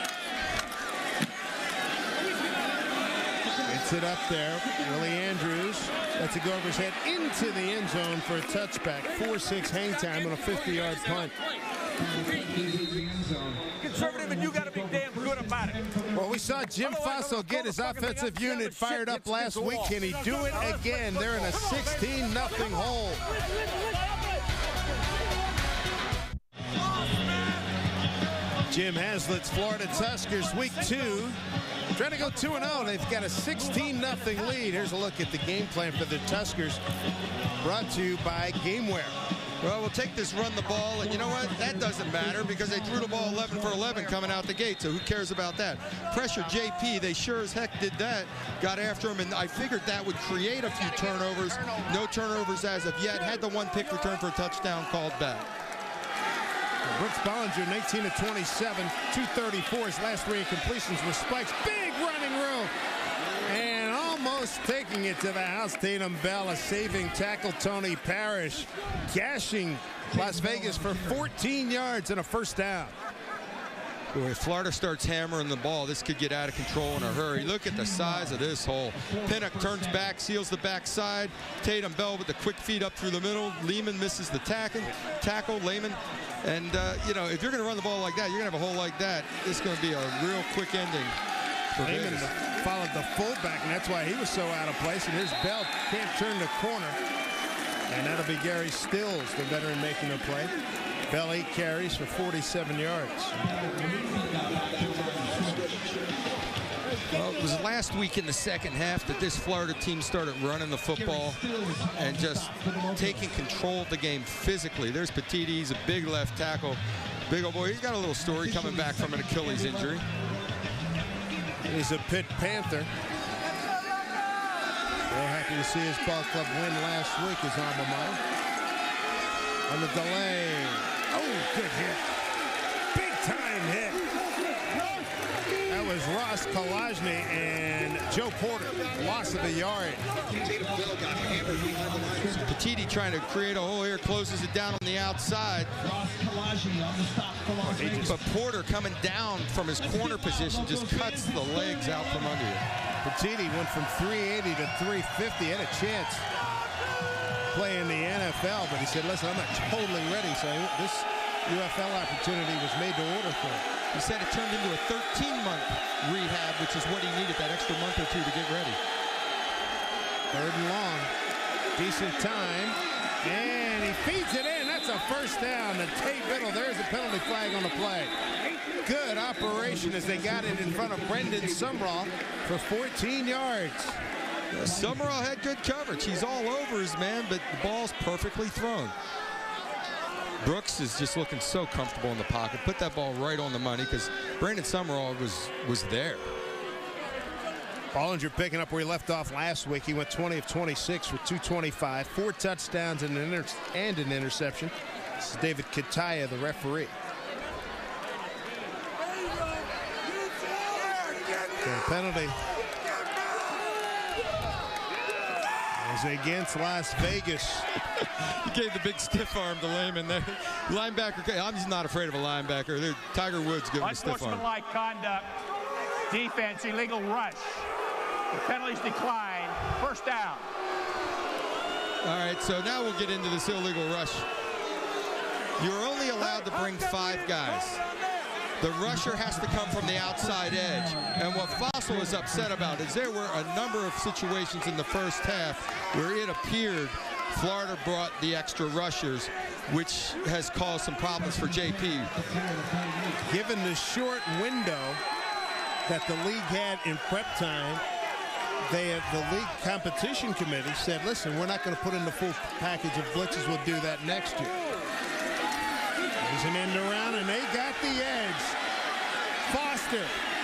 Gets it up there. Willie Andrews. That's a go over his head into the end zone for a touchback. 4-6 hang time on a 50-yard punt. Conservative, and you got to be damn good about it. Well, we saw Jim Faso get his offensive unit fired up last week. Can he do it again? They're in a 16-0 hole. Jim Haslett's Florida Tuskers, week 2. Trying to go 2-0. They've got a 16-0 lead. Here's a look at the game plan for the Tuskers, brought to you by GameWare. Well, we'll take this run the ball, and you know what? That doesn't matter because they threw the ball 11 for 11 coming out the gate, so who cares about that? Pressure JP, they sure as heck did that. Got after him, and I figured that would create a few turnovers. No turnovers as of yet. Had the 1 pick return for a touchdown called back. Brooks Bollinger, 19 of 27, 234. His last 3 incompletions were spikes. Big running room. And almost taking it to the house. Tatum Bell, a saving tackle. Tony Parrish gashing Las Vegas for 14 yards and a first down. If Florida starts hammering the ball, this could get out of control in a hurry. Look at the size of this hole. Pinnock turns back, seals the backside. Tatum Bell with the quick feed up through the middle. Lehman misses the tackle. Lehman. And, you know, if you're going to run the ball like that, you're going to have a hole like that. It's going to be a real quick ending. Lehman followed the fullback, and that's why he was so out of place. And here's Bell, can't turn the corner. And that'll be Gary Stills, the veteran, making the play. Bell 8 carries for 47 yards. Well, it was last week in the second half that this Florida team started running the football and just taking control of the game physically. There's Petiti, he's a big left tackle. Big old boy. He's got a little story coming back from an Achilles injury. He's a Pitt Panther. Real happy to see his ball club win last week, his alma mater. On the delay. Oh, good hit. Big time hit. That was Ross Kalajny and Joe Porter. Loss of a yard. Petiti trying to create a hole here, closes it down on the outside. But Porter coming down from his corner position just cuts the legs out from under you. Petiti went from 380 to 350. Had a chance playing the NFL, but he said, listen, I'm not totally ready. So this UFL opportunity was made to order for him. He said it turned into a 13-month rehab, which is what he needed, that extra month or two to get ready. 3rd and long. Decent time. And he feeds it in. That's a first down. The Tate Biddle. There's a penalty flag on the play. Good operation as they got it in front of Brendan Sumrall for 14 yards. Sumrall had good coverage. He's all over his man, but the ball's perfectly thrown. Brooks is just looking so comfortable in the pocket. Put that ball right on the money because Brandon Sumrall was there. Bollinger picking up where he left off last week. He went 20 of 26 for 225, 4 touchdowns and an interception. This is David Kataya, the referee. So the penalty is against Las Vegas. He gave the big stiff arm to Lehman there. Linebacker, I'm just not afraid of a linebacker. Tiger Woods giving a stiff arm. Unsportsmanlike conduct, defense, illegal rush. The penalties decline. First down. All right, so now we'll get into this illegal rush. You're only allowed to bring 5 guys. The rusher has to come from the outside edge. And what Fossil was upset about is there were a number of situations in the first half where it appeared Florida brought the extra rushers, which has caused some problems for JP. Given the short window that the league had in prep time, the league competition committee said, listen, we're not going to put in the full package of blitzes. We'll do that next year. There's an end around, and they got the edge. Foster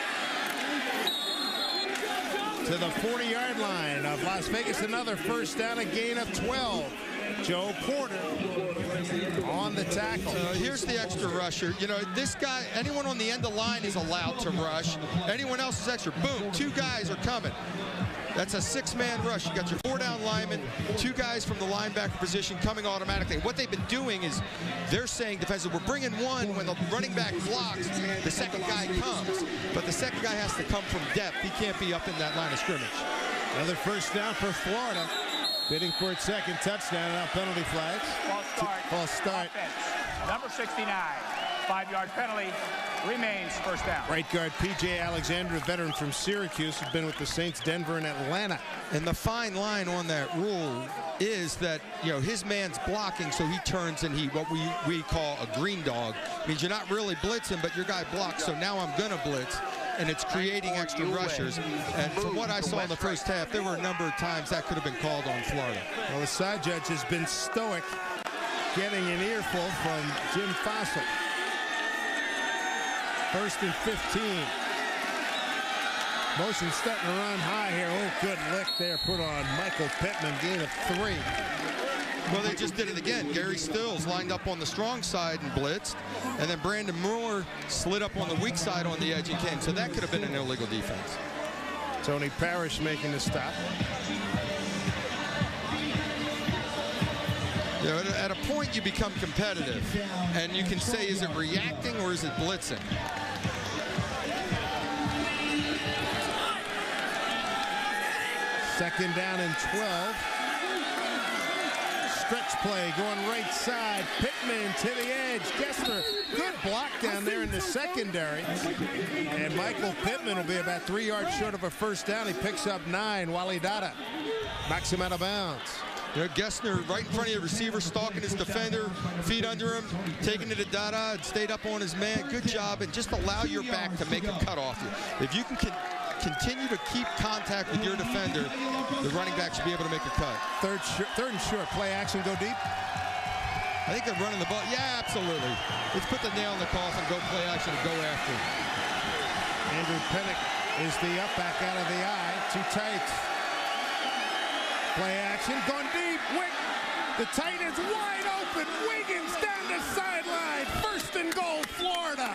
to the 40-yard line of Las Vegas. Another first down, a gain of 12. Joe Porter on the tackle. Here's the extra rusher. You know, this guy, anyone on the end of the line is allowed to rush. Anyone else is extra. Boom, 2 guys are coming. That's a 6-man rush. You got your 4-down linemen, 2 guys from the linebacker position coming automatically. What they've been doing is they're saying defensive, we're bringing 1 when the running back blocks, the second guy comes. But the second guy has to come from depth. He can't be up in that line of scrimmage. Another first down for Florida. Bidding for its second touchdown, and now penalty flags. False start. Offense. Number 69. 5-yard penalty. Remains first down. Right guard P.J. Alexander, a veteran from Syracuse, has been with the Saints, Denver, and Atlanta. And the fine line on that rule is that, you know, his man's blocking, so he turns and what we call a green dog. Means you're not really blitzing, but your guy blocks, so now I'm going to blitz. And it's creating extra rushers. And from what I saw in the first half, there were a number of times that could have been called on Florida. Well, the side judge has been stoic, getting an earful from Jim Fossil. 1st and 15. Motion starting to run high here. Oh, good lick there put on Michael Pittman. Gain of 3. Well, they just did it again. Gary Stills lined up on the strong side and blitzed. And then Brandon Moore slid up on the weak side on the edge and came. So that could have been an illegal defense. Tony Parrish making the stop. You know, at a point you become competitive, and you can say, is it reacting or is it blitzing? Second down and 12. Stretch play going right side. Pittman to the edge. Gessner, good block down there in the secondary. And Michael Pittman will be about 3 yards short of a first down. He picks up 9. Wally Dada knocks him out of bounds. You know, Gessner right in front of your receiver, stalking his defender, feet under him, taking it to Dada, and stayed up on his man. Good job, and just allow your back to make a cut off you. If you can continue to keep contact with your defender, the running back should be able to make a cut. Third and short. Play action, go deep. I think they're running the ball. Yeah, absolutely. Let's put the nail in the coffin, go play action, and go after him. Andrew Pinnock is the up back out of the eye. Too tight. Play action, going deep. The tight is wide open. Wiggins down the sideline. First and goal, Florida.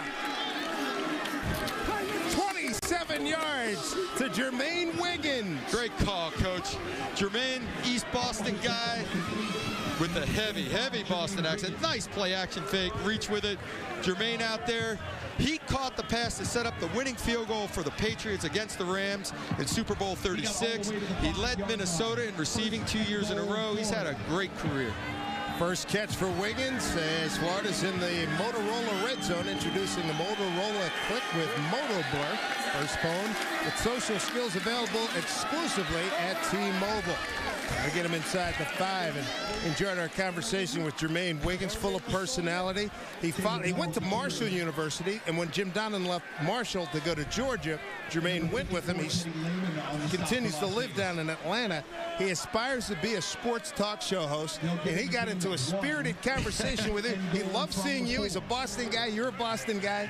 27 yards to Jermaine Wiggins. Great call, Coach. Jermaine, East Boston guy with a heavy Boston accent. Nice play action fake, reach with it. Jermaine out there. He caught the pass to set up the winning field goal for the Patriots against the Rams in Super Bowl 36. He led Minnesota in receiving 2 years in a row. He's had a great career. First catch for Wiggins as Florida's in the Motorola red zone, introducing the Motorola Click with Moto Blur. First phone with social skills available exclusively at T-Mobile. I get him inside the 5 and enjoyed our conversation with Jermaine Wiggins, full of personality. He went to Marshall University, and when Jim Donnan left Marshall to go to Georgia, Jermaine went with him. He continues to live down in Atlanta. He aspires to be a sports talk show host, and he got into a spirited conversation with him. He loves seeing you. He's a Boston guy. You're a Boston guy.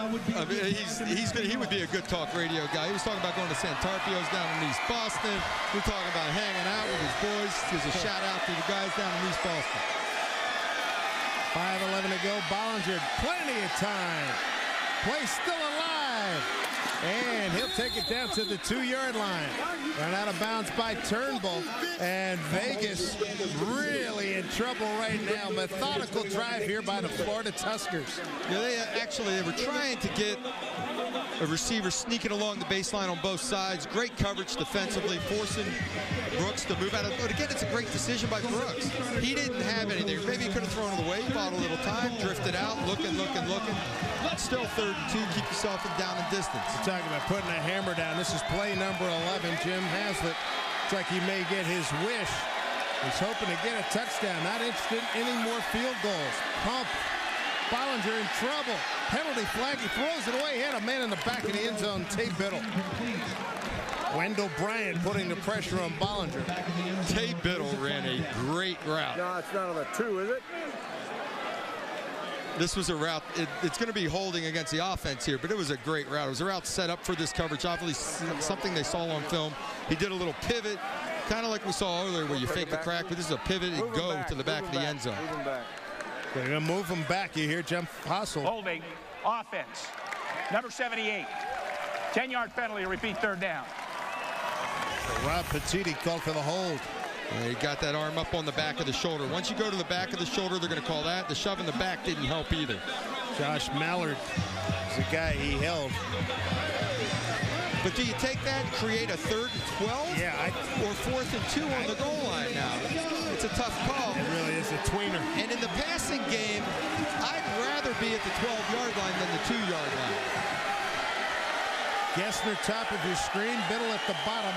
He would be a good talk radio guy. He was talking about going to Santarpio's down in East Boston. We're talking about hanging out with his boys. There's a shout out to the guys down in East Boston. 5:11 to go. Bollinger, plenty of time. Play still alive. And he'll take it down to the 2-yard line. Run out of bounds by Turnbull. And Vegas really in trouble right now. Methodical drive here by the Florida Tuskers. Yeah, they were trying to get a receiver sneaking along the baseline on both sides. Great coverage defensively, forcing Brooks to move out of. But again, it's a great decision by Brooks. He didn't have anything. Maybe he could have thrown it away, bought a little time, drifted out, looking. Still 3rd and 2, keep yourself down in distance. You're talking about putting a hammer down. This is play number 11. Jim Haslett looks like he may get his wish. He's hoping to get a touchdown. Not interested in any more field goals. Pump. Bollinger in trouble. Penalty flag. He throws it away. He had a man in the back of the end zone. Tay Biddle. Wendell Bryant putting the pressure on Bollinger. Tay Biddle ran a great route. No, it's not on the 2, is it? This was a route. It's going to be holding against the offense here, but it was a great route. It was a route set up for this coverage. Obviously, something they saw on film. He did a little pivot, kind of like we saw earlier where you fake the crack, but this is a pivot and go to the back of the end zone. They're going to move him back. You hear Jim Hassel. Holding, offense, number 78. 10-yard penalty, repeat 3rd down. Rob Petiti called for the hold. He got that arm up on the back of the shoulder. Once you go to the back of the shoulder, they're going to call that. The shove in the back didn't help either. Josh Mallard is the guy he held. But do you take that and create a 3rd and 12? Yeah. Or 4th and 2 on the goal line now? It's a tough call. It really is a tweener. And in the passing game, I'd rather be at the 12-yard line than the 2-yard line. Gessner top of your screen, Biddle at the bottom.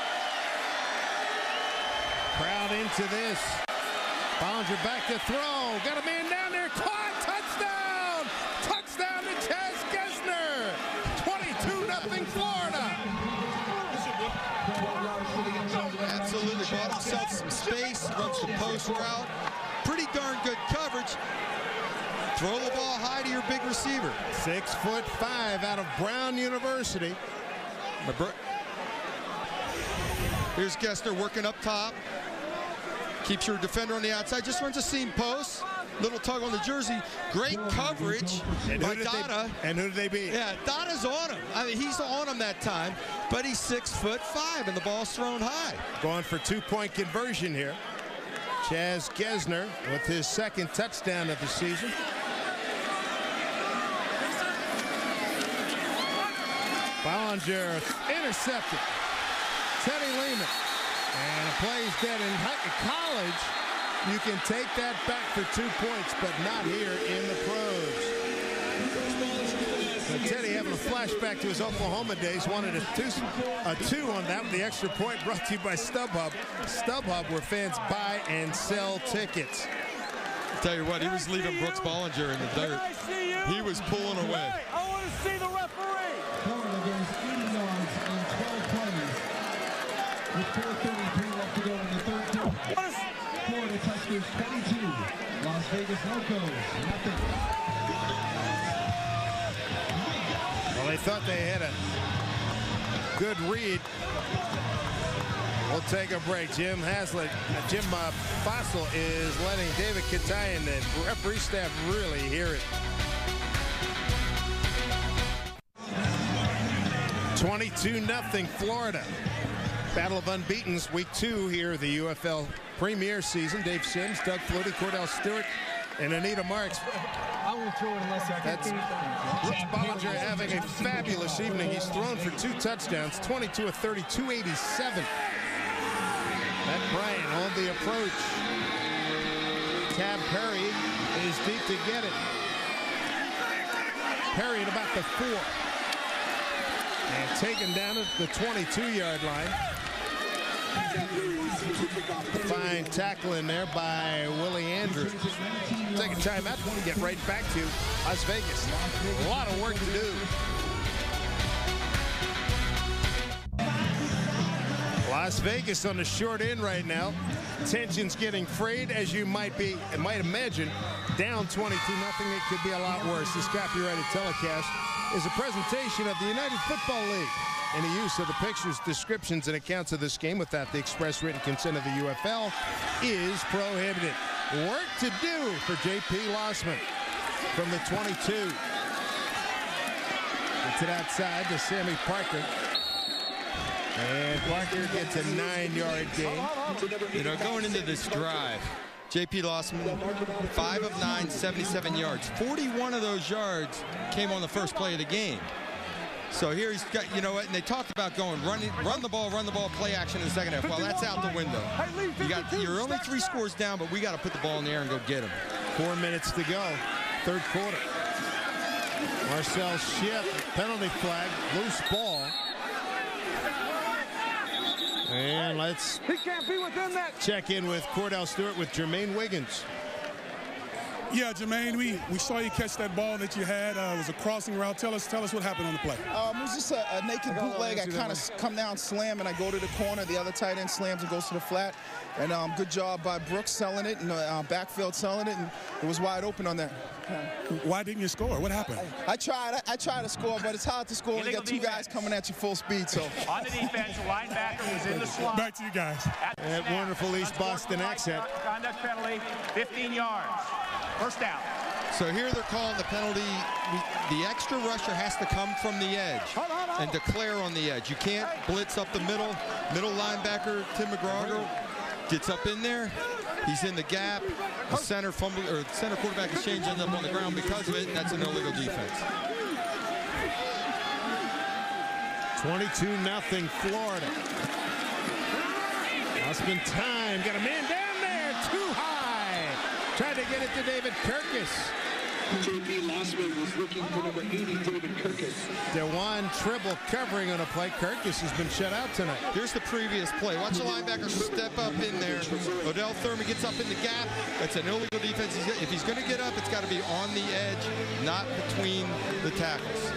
Crowd into this. Bollinger back to throw. Got a man down there. Caught. Touchdown. Touchdown to Chaz Gessner. 22-0 Florida. Absolutely. Bought himself some space. Runs the post route. Pretty darn good coverage. Throw the ball high to your big receiver. 6'5" out of Brown University. Here's Gessner working up top. Keeps your defender on the outside. Just runs a seam post. Little tug on the jersey. Great coverage by Dada. And who did they beat? Yeah, Dada's on him. I mean, he's on him that time. But he's 6'5", and the ball's thrown high. Going for 2-point conversion here. Chaz Gessner with his 2nd touchdown of the season. Bollinger intercepted. Teddy Lehman And a play's dead. In college, you can take that back for 2 points, but not here in the pros. So Teddy having a flashback to his Oklahoma days, wanted a two on that with the extra point, brought to you by StubHub. StubHub, where fans buy and sell tickets. Tell you what, he was leaving Brooks Bollinger in the dirt. He was pulling away. I want to see the referee. Florida goes 80 yards in 12 plays with 4:33 left to go in the third quarter. Florida Tuskers 22, Las Vegas Locos nothing. Well, they thought they had a good read. We'll take a break. Jim Fossil is letting David Katay and the referee staff really hear it. 22-0 Florida. Battle of Unbeatens, week 2 here, the UFL premier season. Dave Sims, Doug Flutie, Cordell Stewart, and Anita Marks. I won't throw it unless I get Brooks Bollinger having a fabulous evening. He's thrown for 2 touchdowns, 22 of 30, 287. Matt Bryant on the approach. Tab Perry is deep to get it. Perry at about the 4. And taken down at the 22-yard line. Fine tackle in there by Willie Andrews. Take a timeout and get right back to Las Vegas. A lot of work to do. Las Vegas on the short end right now. Tension's getting frayed, as you might imagine. Down 22-0. It could be a lot worse. This copyrighted telecast is a presentation of the United Football League. Any use of the pictures, descriptions, and accounts of this game without the express written consent of the UFL is prohibited. Work to do for J.P. Lossman from the 22. Gets it outside to Sammy Parker. And Parker gets a 9-yard gain. You know, going into this drive, J.P. Lossman, 5 of 9, 77 yards. 41 of those yards came on the first play of the game. So here he's got, you know what, and they talked about going, run the ball, play action in the second half. Well, that's out the window. You're only 3 scores down, but we got to put the ball in the air and go get him. 4 minutes to go, third quarter. Marcel Schiff, penalty flag, loose ball. And let's check in with Cordell Stewart with Jermaine Wiggins. Yeah, Jermaine, we saw you catch that ball that you had. It was a crossing route. Tell us what happened on the play. It was just a naked bootleg. I kind of come down, slam, and I go to the corner. The other tight end slams and goes to the flat. And good job by Brooks selling it and backfield selling it, and it was wide open on that. Why didn't you score? What happened? I tried to score, but it's hard to score when you got 2 guys coming at you full speed. So on the defense, the linebacker was in the slot. Back to you guys. That wonderful East Boston accent. Conduct penalty, 15 yards. First down. So here they're calling the penalty. The extra rusher has to come from the edge and declare on the edge. You can't blitz up the middle. Middle linebacker, Tim McGraw, gets up in there. He's in the gap. The center quarterback exchange ends up on the ground because of it, and that's an illegal defense. 22-0 Florida. Now spend time. Got a man down there. Too high. Tried to get it to David Kirkus. J.P. Lossman was looking for number 80, David Kirkus. DeJuan Tribble covering on a play. Kirkus has been shut out tonight. Here's the previous play. Watch the linebacker step up in there. Odell Thurman gets up in the gap. That's an illegal defense. If he's going to get up, it's got to be on the edge, not between the tackles.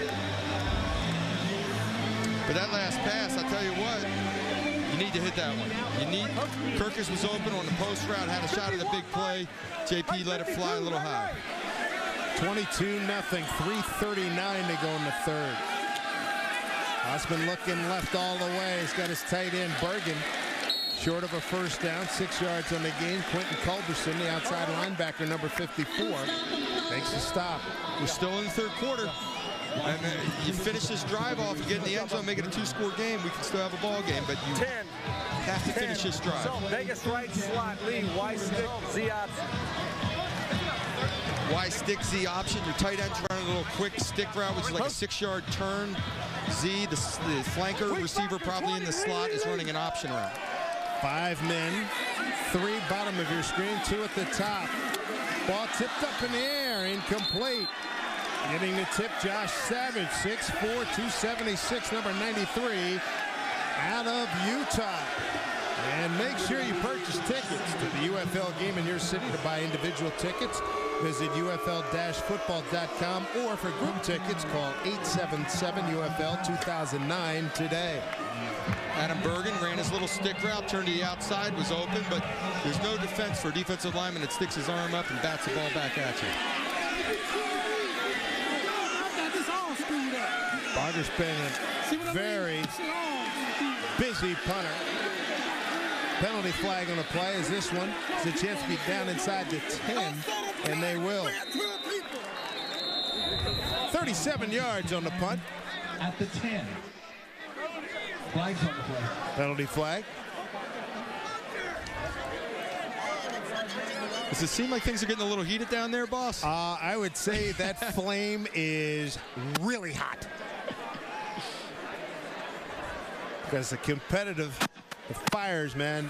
But that last pass, I'll tell you what, you need to hit that one. Kirkus was open on the post route, had a shot at the big play. JP let it fly a little high. 22-0, 3:39 to go in the third. Osman looking left all the way. He's got his tight end, Bergen, short of a first down, 6 yards on the game. Quentin Culberson, the outside linebacker, number 54, makes a stop. We're still in the third quarter. And you finish this drive off, you get in the end zone, make it a 2-score game, we can still have a ball game, but you have to finish this drive. So Vegas right slot, lead, Y stick, Z option. Y stick, Z option. Your tight end's running a little quick stick route, which is like a 6-yard turn. Z, the flanker receiver probably in the slot, is running an option route. 5 men, 3 bottom of your screen, 2 at the top. Ball tipped up in the air, incomplete. Getting the tip, Josh Savage, 6'4", 276, number 93, out of Utah. And make sure you purchase tickets to the UFL game in your city. To buy individual tickets, visit UFL-football.com, or for group tickets, call 877-UFL-2009 today. Adam Bergen ran his little stick route, turned to the outside, was open, but there's no defense for a defensive lineman that sticks his arm up and bats the ball back at you. Barger's been a very busy punter. Penalty flag on the play is this one. It's a chance to be down inside the 10, and they will. 37 yards on the punt. At the 10. Flags on the play. Penalty flag. Does it seem like things are getting a little heated down there, boss? I would say that flame is really hot. Because the competitive, the fires, man.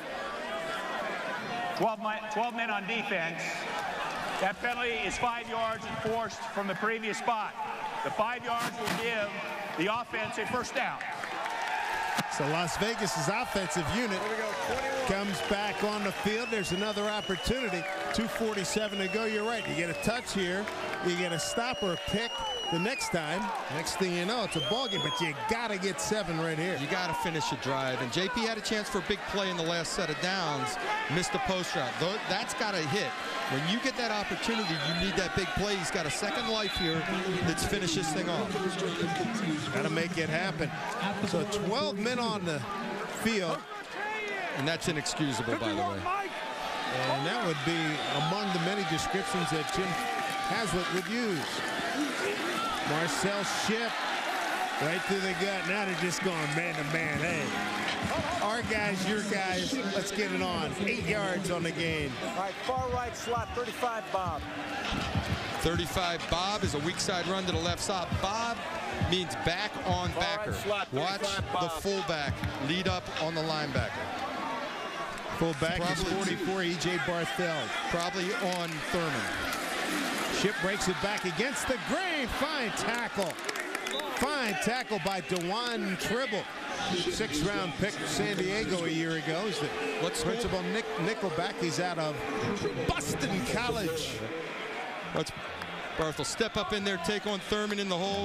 12 men on defense. That penalty is 5 yards enforced from the previous spot. The 5 yards will give the offense a first down. So Las Vegas's offensive unit comes back on the field. There's another opportunity. 2:47 to go. You're right. You get a touch here. You get a stop or a pick the next time. Next thing you know, it's a ball game. But you got to get 7 right here. You got to finish a drive. And JP had a chance for a big play in the last set of downs. Missed the post route. That's got to hit. When you get that opportunity, you need that big play. He's got a second life here. Let's finish this thing off. Got to make it happen. So 12 men on the field. And that's inexcusable, by the way. And that would be among the many descriptions that Jim Haslett would use. Marcel Shipp right through the gut. Now they're just going man to man. Hey, our guys, your guys, let's get it on. 8 yards on the gain. All right, far right slot, 35 Bob. 35 Bob is a weak side run to the left side. Bob means back on backer. Watch the fullback lead up on the linebacker. Fullback is 44, E.J. Barthel. Probably on Thurman. Shipp breaks it back against the grain. Fine tackle. Fine tackle by DeJuan Tribble. 6th-round pick of San Diego a year ago. He's the principal nickelback. He's out of Boston College. Let's Barthel step up in there, take on Thurman in the hole.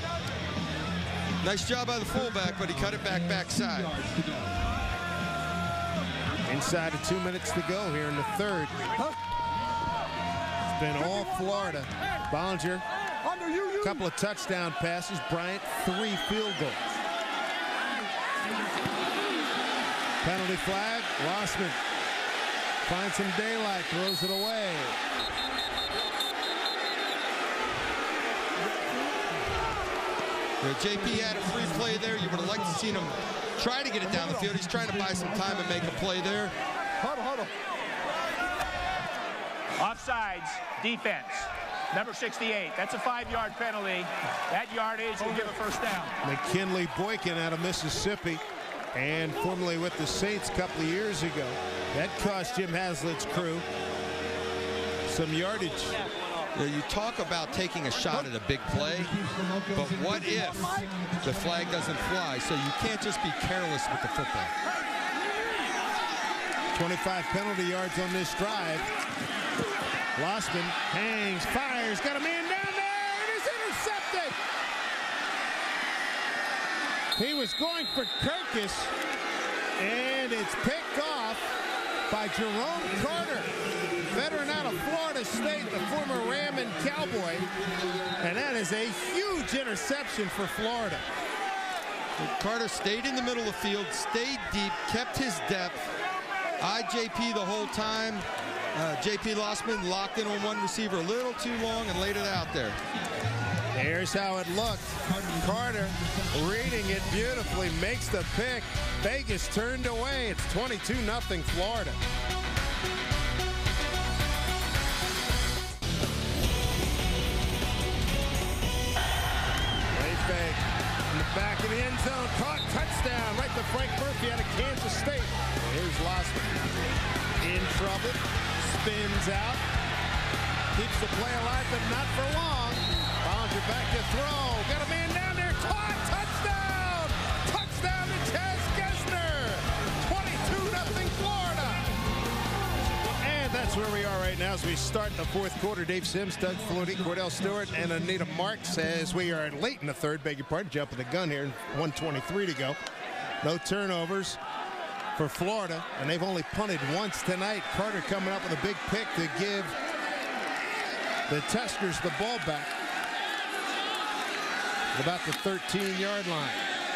Nice job by the fullback, but he cut it backside. Inside of 2 minutes to go here in the third. It's been all Florida. Bollinger, a couple of touchdown passes. Bryant, 3 field goals. Penalty flag. Lossman finds some daylight, throws it away. JP had a free play there. You would have liked to see him try to get it down the field. He's trying to buy some time and make a play there. Huddle. Offsides, defense. Number 68. That's a 5-yard penalty. That yardage will give a first down. McKinley Boykin out of Mississippi, and formerly with the Saints a couple of years ago. That cost Jim Haslett's crew some yardage. You talk about taking a shot at a big play, but what if the flag doesn't fly? So you can't just be careless with the football. 25 penalty yards on this drive. Lossman hangs, fires, got a man down there, and is intercepted. He was going for Kirkus, and it's picked off by Jerome Carter, veteran out of Florida State, the former Ram and Cowboy. And that is a huge interception for Florida. Carter stayed in the middle of the field, stayed deep, kept his depth, eyed JP the whole time. JP Lossman locked in on one receiver a little too long and laid it out there. Here's how it looked. Carter reading it beautifully, makes the pick. Vegas turned away. It's 22-0 Florida. Way fake in the back of the end zone. Caught, touchdown right to Frank Murphy out of Kansas State. Tuskers lost it. In trouble. Spins out. Keeps the play alive, but not for long. Bollinger back to throw. Got a man down there. Caught. Touchdown! Touchdown to Chaz Gessner. 22-0 Florida. And that's where we are right now as we start the fourth quarter. Dave Sims, Doug Flutie, Cordell Stewart, and Anita Marks as we are late in the third. Beg your pardon, jumping the gun here. 1:23 to go. No turnovers for Florida, and they've only punted once tonight. Carter coming up with a big pick to give the Tuskers the ball back at about the 13-yard line.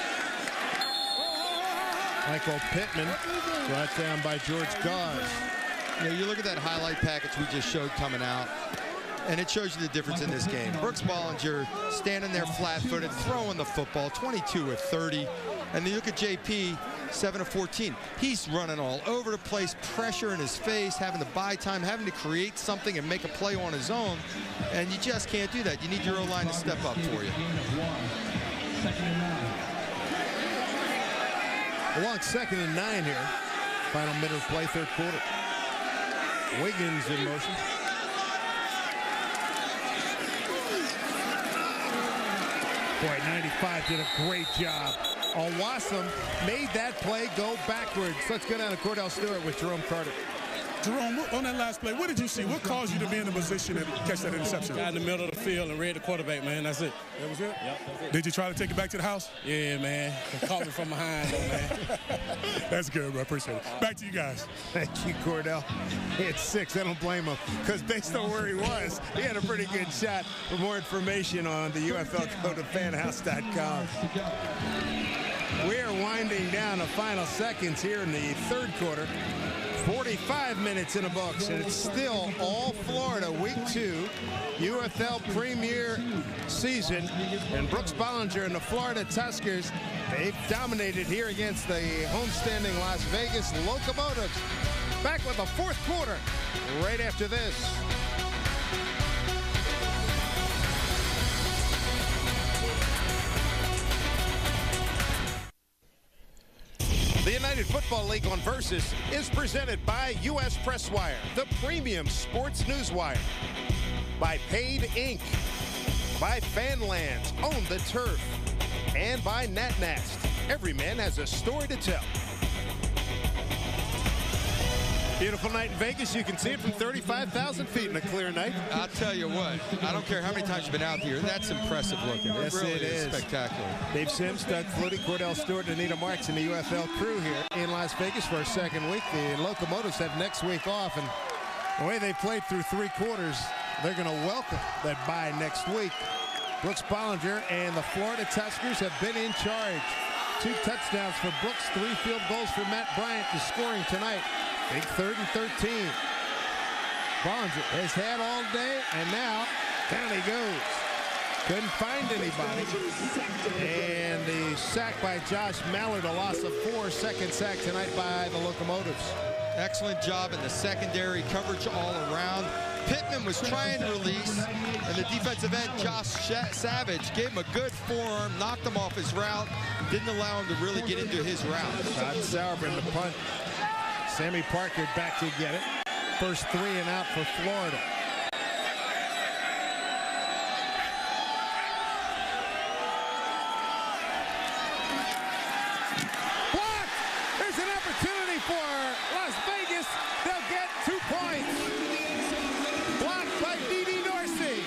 Michael Pittman brought down by George Gauze. You know, you look at that highlight package we just showed coming out, and it shows you the difference in this game. Brooks Bollinger standing there flat-footed, throwing the football, 22 of 30. And then you look at JP, 7 of 14. He's running all over the place, pressure in his face, having to buy time, having to create something and make a play on his own. And you just can't do that. You need your O-line to step up for you. A long 2nd and 9 here. Final minute of play, third quarter. Wiggins in motion. Boy, 95 did a great job. Owassum made that play go backwards. Let's go down to Cordell Stewart with Jerome Carter. Jerome, on that last play, what did you see? What caused you to be in the position and catch that interception? Got in the middle of the field and read the quarterback, man. That's it. That was it? Yep, that's it. Did you try to take it back to the house? Yeah, man. They caught me from behind, though, man. That's good, bro. Appreciate it. Back to you guys. Thank you, Cordell. He had 6. I don't blame him, because based on where he was, he had a pretty good shot. For more information on the UFL, go to fanhouse.com. We are winding down the final seconds here in the third quarter. 45 minutes in the books, and it's still all Florida. Week 2, UFL Premier season. And Brooks Bollinger and the Florida Tuskers, they've dominated here against the homestanding Las Vegas Locomotives. Back with the fourth quarter right after this. The United Football League on Versus is presented by U.S. Press Wire, the premium sports news wire. By Paid Inc. By Fanlands, Own the Turf. And by NatNast. Every man has a story to tell. Beautiful night in Vegas. You can see it from 35,000 feet in a clear night. I'll tell you what, I don't care how many times you've been out here, that's impressive looking. Yes, it really it is. Spectacular. Dave Sims, Doug Flutie, Cordell Stewart, and Anita Marks and the UFL crew here in Las Vegas for our second week. The Locomotives have next week off, and the way they played through 3 quarters, they're going to welcome that bye next week. Brooks Bollinger and the Florida Tuskers have been in charge. 2 touchdowns for Brooks, 3 field goals for Matt Bryant, who's scoring tonight. Big 3rd and 13. Bollinger has had all day, and now down he goes. Couldn't find anybody. And the sack by Josh Mallard, a loss of 4. Second sack tonight by the Locomotives. Excellent job in the secondary, coverage all around. Pittman was trying to release, and the defensive end, Josh Savage, gave him a good forearm, knocked him off his route, didn't allow him to really get into his route. Todd Sauerbrunn, the punt. Sammy Parker back to get it. First 3 and out for Florida. Block! There's an opportunity for Las Vegas. They'll get 2 points. Blocked by D.D. Dorsey.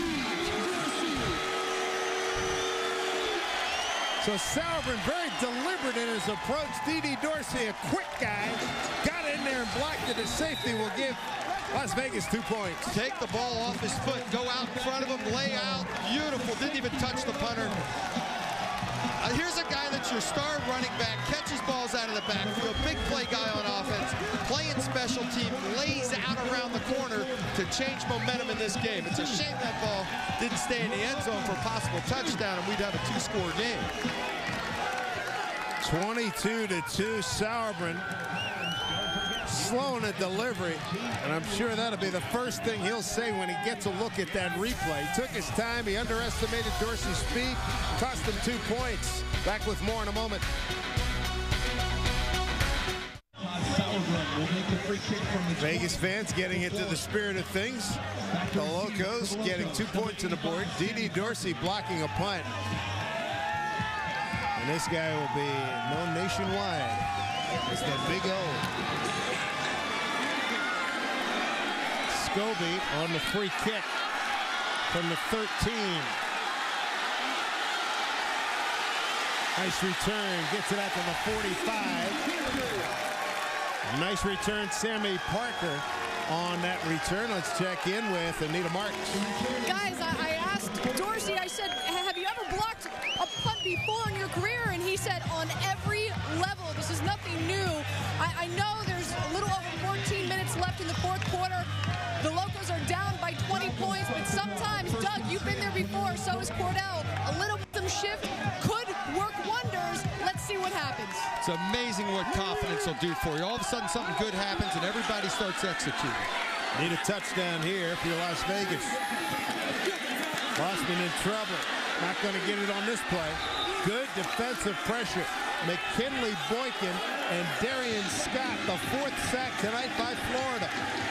So Sauerbrunn very deliberate in his approach. D.D. Dorsey, a quick guy, got in there and blocked it. His safety will give Las Vegas 2 points. Take the ball off his foot, go out in front of him, lay out. Beautiful, didn't even touch the punter. Here's a guy that's your star running back, catches balls out of the backfield, big play guy on offense, playing special team, lays out around the corner to change momentum in this game. It's a shame that ball didn't stay in the end zone for a possible touchdown, and we'd have a 2-score game. 22-2, Sauerbrunn slowing a delivery, and I'm sure that'll be the first thing he'll say when he gets a look at that replay. He took his time, he underestimated Dorsey's speed, cost him 2 points. Back with more in a moment. Vegas fans getting into the spirit of things. The Locos getting 2 points on the board. D.D. Dorsey blocking a punt. And this guy will be known nationwide as the Big O. Scobie on the free kick from the 13. Nice return, gets it out to the 45. Nice return, Sammy Parker on that return. Let's check in with Anita Marks. Guys, I asked Dorsey, I said, have you ever blocked a punt before in your career? And he said, on every level. This is nothing new. I know there's a little over 14 minutes left in the fourth quarter. The Locos are down by 20 points, but sometimes, Doug, you've been there before, so is Cordell. A little rhythm shift could work wonders. Let's see what happens. It's amazing what confidence will do for you. All of a sudden, something good happens, and everybody starts executing. Need a touchdown here if you're Las Vegas. Lossman in trouble. Not going to get it on this play. Good defensive pressure. McKinley Boykin and Darian Scott, the 4th sack tonight by Florida.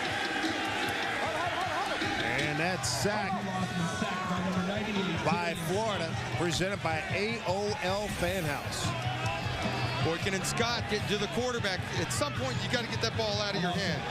And that sack by Florida, presented by AOL Fanhouse. Boykin and Scott get to the quarterback. At some point, you got to get that ball out of your hand.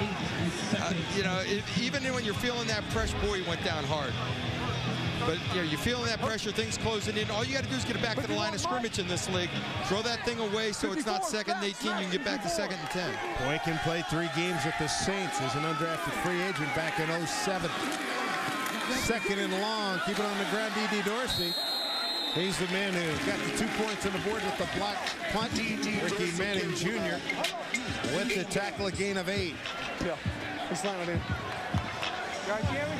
Even when you're feeling that pressure, boy, he went down hard. But you're feeling that pressure, things closing in. All you got to do is get it back to the line of scrimmage in this league. Throw that thing away so it's not 2nd and 18. You can get back to 2nd and 10. Boykin played 3 games with the Saints as an undrafted free agent back in 07. 2nd and long. Keep it on the ground, D.D. Dorsey. He's the man who got the 2 points on the board with the block punt. Ricky Manning Jr. with the tackle, a gain of 8. Yeah, he's line with him. Guys, Gary?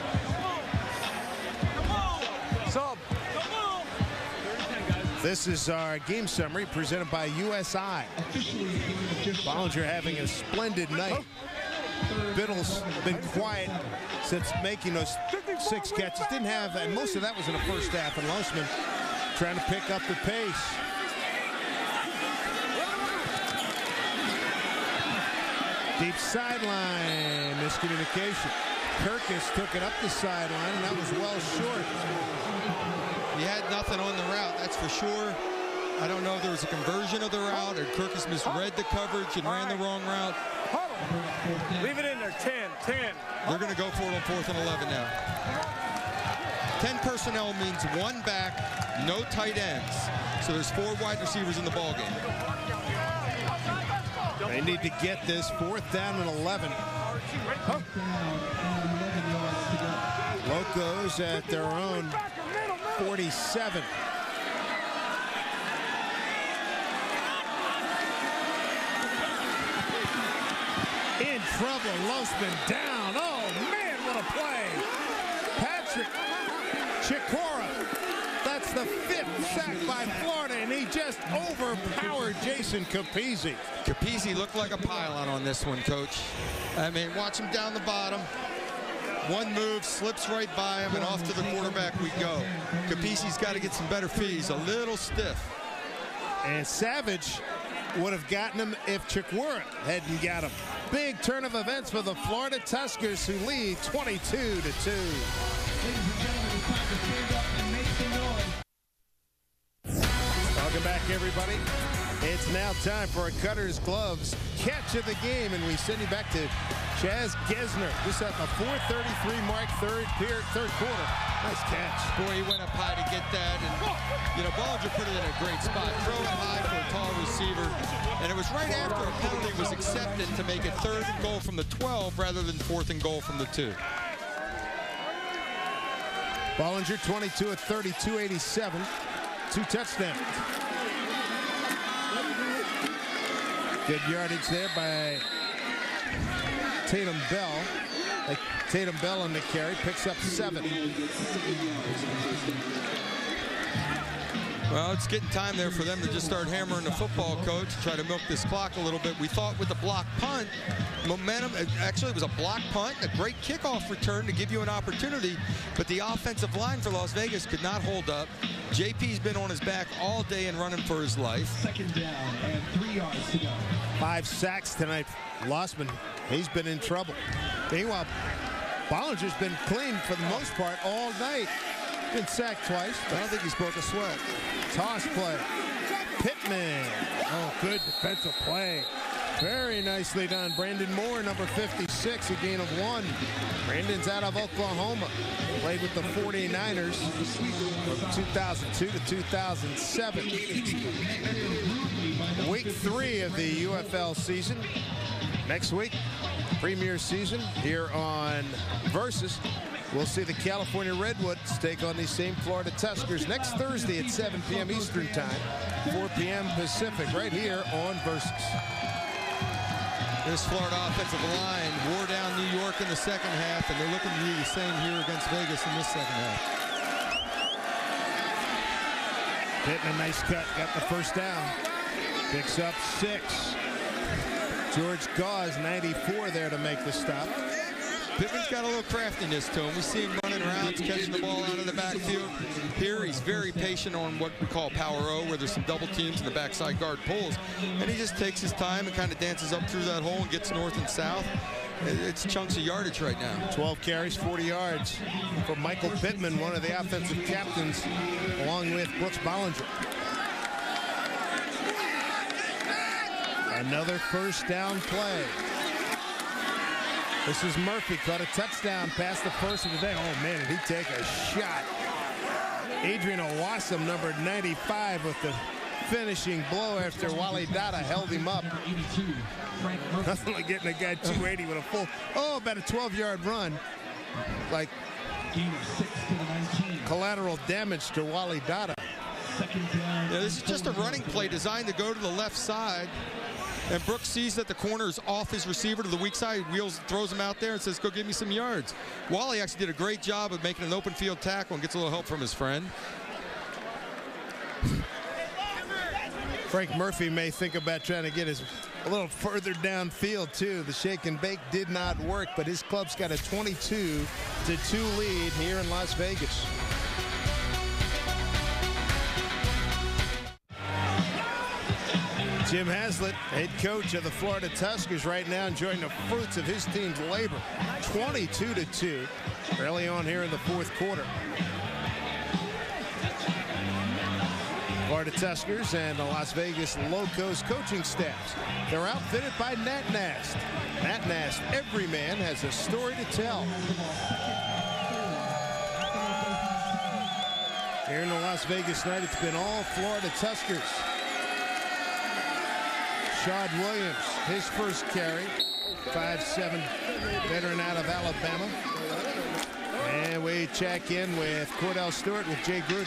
Sub. This is our game summary presented by USI. Bollinger having a splendid night. Biddle's been quiet since making those 6 catches. Didn't have, and most of that was in the first half, and Lossman trying to pick up the pace. Deep sideline, miscommunication. Kirkus took it up the sideline, and that was well short. He had nothing on the route, that's for sure. I don't know if there was a conversion of the route or Kirkus misread the coverage and ran the wrong route. Leave it in there, 10. They're going to go for it on 4th and 11 now. 10 personnel means 1 back, no tight ends. So there's 4 wide receivers in the ballgame. They need to get this 4th down and 11. Locos at their own 47. In trouble, Lossman down. Oh, man, what a play. Patrick Chikora. That's the 5th sack by Florida, and he just overpowered Jason Capizzi. Capizzi looked like a pylon on this one, Coach. I mean, watch him down the bottom. One move, slips right by him, and off to the quarterback we go. Capizzi's got to get some better feet. He's a little stiff. And Savage would have gotten him if Chikora hadn't got him. Big turn of events for the Florida Tuskers, who lead 22-2. Welcome back, everybody. It's now time for a Cutter's Gloves catch of the game, and we send you back to Chaz Gesner. Just at the 4:33 mark, third quarter. Nice catch. Boy, he went up high to get that, and Bollinger put it in a great spot. Throw it high for a tall receiver, and it was right after a penalty was accepted to make it 3rd and goal from the 12 rather than 4th and goal from the 2. Bollinger 22 at 32, 87, 2 touchdowns. Good yardage there by Tatum Bell. Tatum Bell on the carry, picks up 7. Well, it's getting time there for them to just start hammering the football, Coach, try to milk this clock a little bit. We thought with the block punt, momentum, actually it was a block punt, a great kickoff return to give you an opportunity, but the offensive line for Las Vegas could not hold up. JP's been on his back all day and running for his life. 2nd down and 3 yards to go. 5 sacks tonight. Lossman He's been in trouble. Meanwhile, Bollinger's been clean for the most part all night. Been sacked twice, but I don't think he's broke a sweat. Toss play. Pittman. Oh, good defensive play. Very nicely done. Brandon Moore, number 56, a gain of 1. Brandon's out of Oklahoma. Played with the 49ers from 2002 to 2007. Week 3 of the UFL season. Next week, premier season here on Versus. We'll see the California Redwoods take on these same Florida Tuskers next Thursday at 7 p.m. Eastern Time, 4 p.m. Pacific, right here on Versus. This Florida offensive line wore down New York in the second half, and they're looking to do the same here against Vegas in this second half. Getting a nice cut, got the first down. Picks up 6. George Gauze, 94 there to make the stop. Pittman's got a little craftiness to him. We see him running around, catching the ball out of the backfield. Here, he's very patient on what we call power O, where there's some double teams and the backside guard pulls. And he just takes his time and kind of dances up through that hole and gets north and south. It's chunks of yardage right now. 12 carries, 40 yards for Michael Pittman, one of the offensive captains, along with Brooks Bollinger. Another first down play. This is Murphy, caught a touchdown pass, the first of the day. Oh, man, did he take a shot. Adrian Owassam, number 95, with the finishing blow after Wally Dada held him up. Nothing like getting a guy 280 with a full, about a 12-yard run. Like collateral damage to Wally Dada. Yeah, this is just a running play designed to go to the left side. And Brooks sees that the corner is off his receiver to the weak side, throws him out there and says, go give me some yards. Wally actually did a great job of making an open field tackle and gets a little help from his friend. Frank Murphy may think about trying to get a little further downfield, too. The shake and bake did not work, but his club's got a 22-2 lead here in Las Vegas. Jim Haslett, head coach of the Florida Tuskers, right now enjoying the fruits of his team's labor. 22-2 early on here in the fourth quarter. Florida Tuskers and the Las Vegas Locos coaching staffs. They're outfitted by Nat Nast. Nat Nast, every man has a story to tell. Here in the Las Vegas night, it's been all Florida Tuskers. Shad Williams, his first carry, 5'7" veteran out of Alabama. And we check in with Cordell Stewart with Jay Gruden.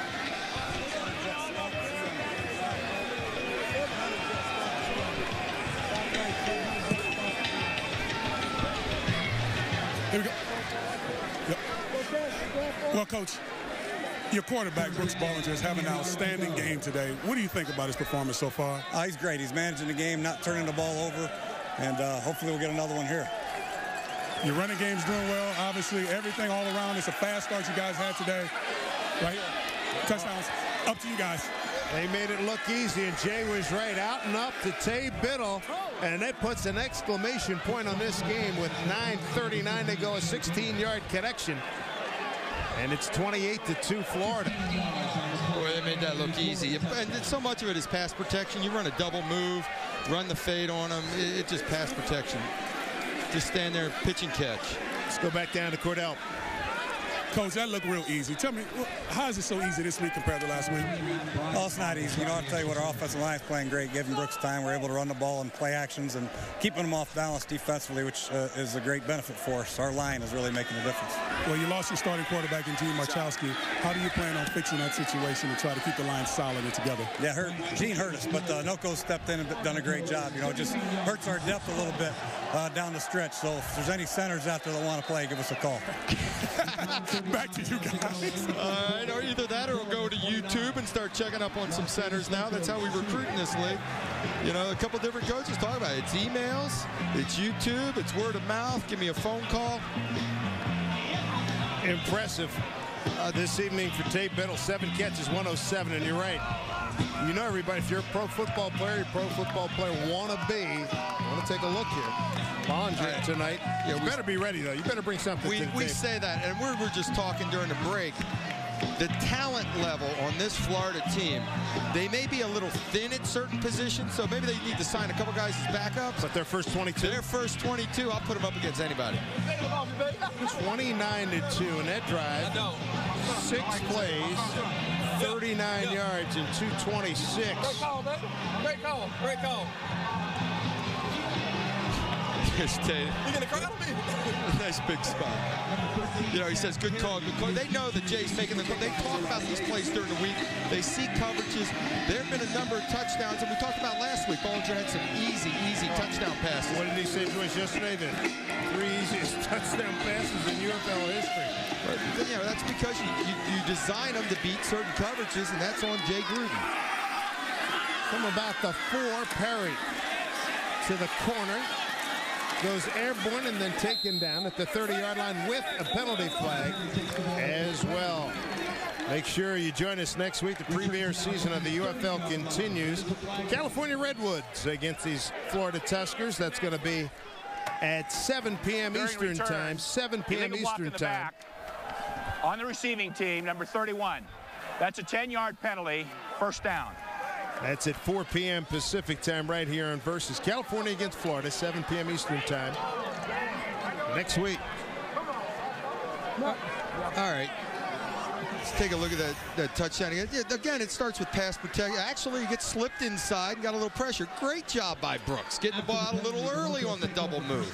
Here we go. Yep. Well, Coach, your quarterback, Brooks Bollinger, is having an outstanding game today. What do you think about his performance so far? He's great. He's managing the game, not turning the ball over, and hopefully we'll get another one here. Your running game's doing well. Obviously, everything all around. It's a fast start you guys had today. Right here. Touchdowns. Up to you guys. They made it look easy, and Jay was right. Out and up to Tay Biddle, and that puts an exclamation point on this game with 9:39 to go, a 16-yard connection. And it's 28-2 Florida. Boy, they made that look easy. And so much of it is pass protection. You run a double move, run the fade on them. It's just pass protection. Just stand there, pitch and catch. Let's go back down to Cordell. Coach, that looked real easy. Tell me, how is it so easy this week compared to last week? Well, it's not easy. You know, I'll tell you what, our offensive line is playing great, giving Brooks time. We're able to run the ball and play actions and keeping them off balance defensively, which is a great benefit for us. Our line is really making a difference. Well, you lost your starting quarterback in Gene Marchowski. How do you plan on fixing that situation to try to keep the line solid and together? Yeah, Gene hurt us, but Noco stepped in and done a great job. You know, it just hurts our depth a little bit down the stretch. So if there's any centers out there that want to play, give us a call. Back to you guys. All right, or either that or we'll go to YouTube and start checking up on some centers now. That's how we recruit in this league. You know, a couple different coaches talk about it. It's emails, it's YouTube, it's word of mouth. Give me a phone call. Impressive this evening for Tate Biddle. 7 catches, 107, and you're right. You know, everybody, if you're a pro football player, want to take a look here. Bollinger tonight. You better be ready, though. You better bring something to the table. We say that, and we were just talking during the break. The talent level on this Florida team, they may be a little thin at certain positions, so maybe they need to sign a couple guys as backups. But their first 22? Their first 22, I'll put them up against anybody. 29-2 in that drive. 6 plays, 39 yards, and 226. Great call, man. Great call. Great call. Here's Tate. You gonna call me? Nice big spot. You know, he says, good call, good call. They know that Jay's making the call. They talk about these plays during the week. They see coverages. There have been a number of touchdowns, and we talked about last week. Bollinger had some easy touchdown passes. What did he say to us yesterday? The 3 easiest touchdown passes in UFL history. But, you know, that's because you design them to beat certain coverages, and that's on Jay Gruden. From about the 4, Perry to the corner. Goes airborne and then taken down at the 30-yard line with a penalty flag as well. Make sure you join us next week. The premier season of the UFL continues. California Redwoods against these Florida Tuskers. That's going to be at 7 p.m. Eastern time. 7 p.m. Eastern time. On the receiving team, number 31. That's a 10-yard penalty, first down. That's at 4 p.m. Pacific time right here on Versus. California against Florida, 7 p.m. Eastern time. Next week. All right. Let's take a look at that touchdown again. Again, it starts with pass protection. Actually, he gets slipped inside and got a little pressure. Great job by Brooks, getting the ball out a little early on the double move.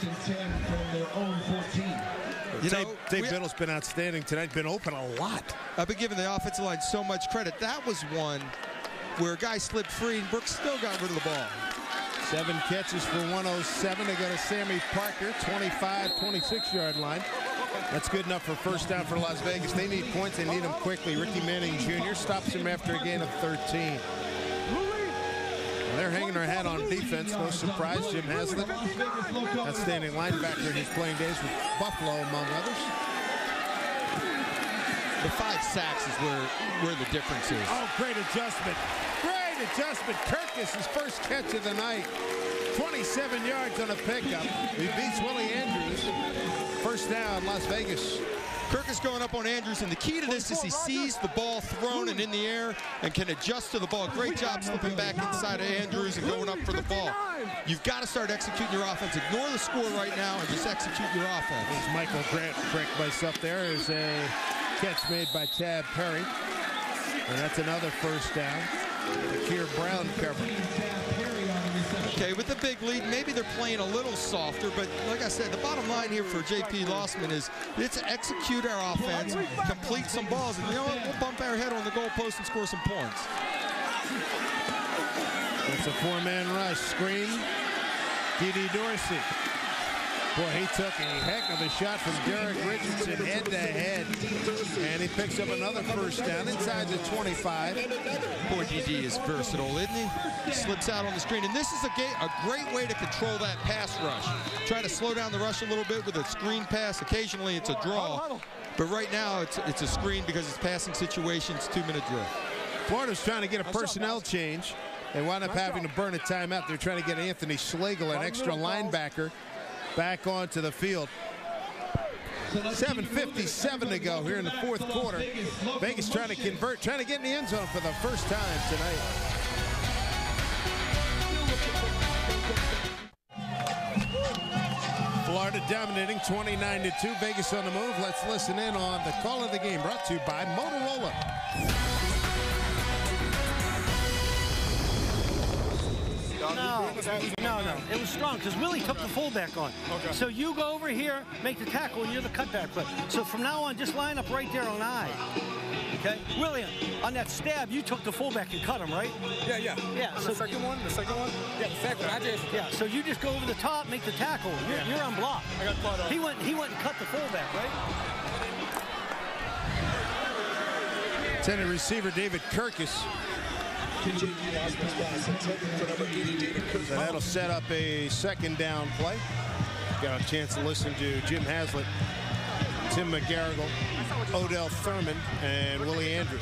You know, Dave Biddle's been outstanding tonight, been open a lot. I've been giving the offensive line so much credit. That was one where a guy slipped free and Brooks still got rid of the ball. 7 catches for 107. They go to Sammy Parker, 25, 26-yard line. That's good enough for first down for Las Vegas. They need points. They need them quickly. Ricky Manning Jr. stops him after a gain of 13. Well, they're hanging their hat on defense. No surprise, Jim Haslett, outstanding linebacker in his playing days with Buffalo, among others. The 5 sacks is where the difference is. Oh, great adjustment. Great adjustment. Kirkus, his first catch of the night. 27 yards on a pickup. He beats Willie Andrews. First down, Las Vegas. Kirkus going up on Andrews, and the key to this is he sees the ball thrown and in the air and can adjust to the ball. Great job slipping back inside of Andrews and going up for the ball. You've got to start executing your offense. Ignore the score right now and just execute your offense. There's Michael Grant correct place up there. Is a catch made by Tab Perry. And that's another first down. Keir Brown cover. Okay, with the big lead, maybe they're playing a little softer, but like I said, the bottom line here for J.P. Lossman is let's execute our offense, complete some balls, and you know what? We'll bump our head on the goalpost and score some points. It's a 4-man rush. Screen. D.D. Dorsey. Boy, he took a heck of a shot from Derek Richardson head-to-head. And he picks up another first down inside the 25. Boy, D.D. is versatile, isn't he? He slips out on the screen. And this is a great way to control that pass rush. Try to slow down the rush a little bit with a screen pass. Occasionally, it's a draw. But right now, it's a screen because it's passing situations, 2-minute drill. Florida's trying to get a personnel change. They wound up having to burn a timeout. They're trying to get Anthony Schlegel, an extra linebacker, back onto the field. 7:57 to go here in the fourth quarter. Vegas trying to convert, trying to get in the end zone for the first time tonight. Florida dominating 29-2. Vegas on the move. Let's listen in on the call of the game brought to you by Motorola. No. It was strong because Willie took the fullback on. Okay. So you go over here, make the tackle, and you're the cutback player. So from now on, just line up right there on I. Okay? William, on that stab, you took the fullback and cut him, right? Yeah. So the second one? Yeah, the second one. Yeah, so you just go over the top, make the tackle. You're on block. I got caught up. He went and cut the fullback, right? Intended receiver David Kirkus. So that'll set up a second down play. Got a chance to listen to Jim Haslett Tim McGarrigle, Odell Thurman, and Willie Andrews.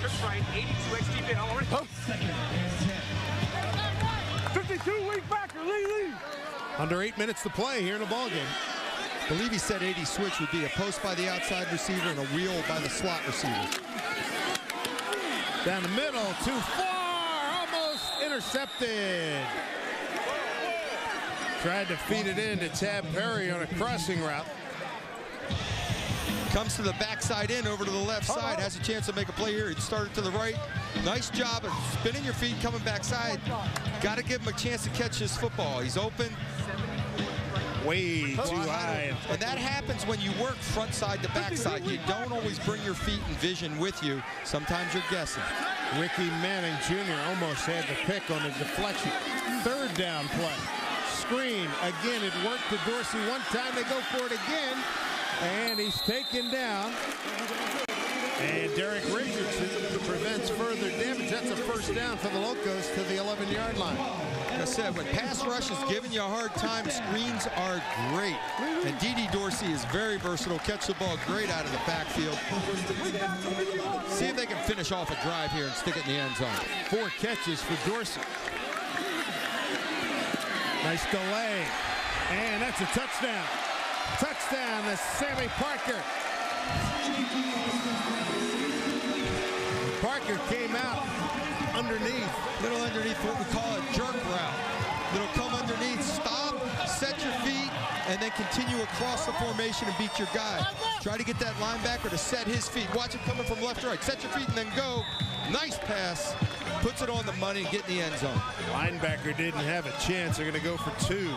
52-week backer, Lee. Under 8 minutes to play here in the ballgame. I believe he said 80 switch would be a post by the outside receiver and a wheel by the slot receiver. Down the middle, too far, almost intercepted. Tried to feed it in to Tab Perry on a crossing route. Comes to the backside in, over to the left side, has a chance to make a play here. He started to the right. Nice job of spinning your feet, coming backside. Got to give him a chance to catch his football. He's open. Way too high. And that happens when you work front side to back side. You don't always bring your feet and vision with you. Sometimes you're guessing. Ricky Manning Jr. almost had the pick on the deflection. Third down play. Screen. Again, it worked to Dorsey one time. They go for it again. And he's taken down. And Derek Richardson prevents further damage. That's a first down for the Locos to the 11-yard line. Like I said, when pass rush is giving you a hard time, screens are great. And Dede Dorsey is very versatile. Catch the ball great out of the backfield. See if they can finish off a drive here and stick it in the end zone. 4 catches for Dorsey. Nice delay. And that's a touchdown. Touchdown to Sammy Parker. Parker came out underneath. Little underneath what we call a jerk route. It'll come underneath, stop, set your feet, and then continue across the formation and beat your guy. Try to get that linebacker to set his feet. Watch it coming from left to right. Set your feet and then go. Nice pass. Puts it on the money and get in the end zone. Linebacker didn't have a chance. They're going to go for 2.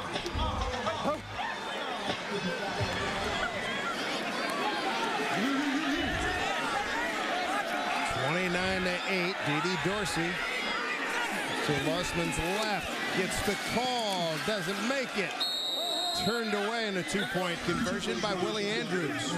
29-8, Dede Dorsey to Lossman's left, gets the call, doesn't make it. Turned away in a 2-point conversion by Willie Andrews.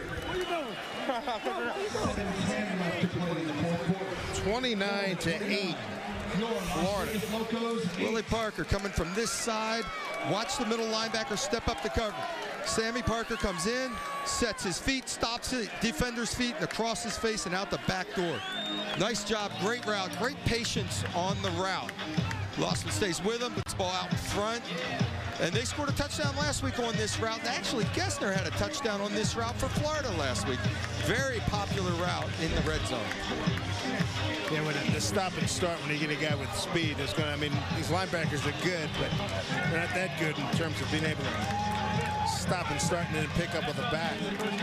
29-8, Florida. Willie Parker coming from this side. Watch the middle linebacker step up to cover. Sammy Parker comes in, sets his feet, stops the defender's feet, and across his face and out the back door. Nice job, great route, great patience on the route. Lossman stays with him, puts the ball out in front. And they scored a touchdown last week on this route. And actually, Gessner had a touchdown on this route for Florida last week. Very popular route in the red zone. Yeah, when the stop and start, when you get a guy with speed, it's going to, I mean, these linebackers are good, but they're not that good in terms of being able to stop and start and then pick up with the back.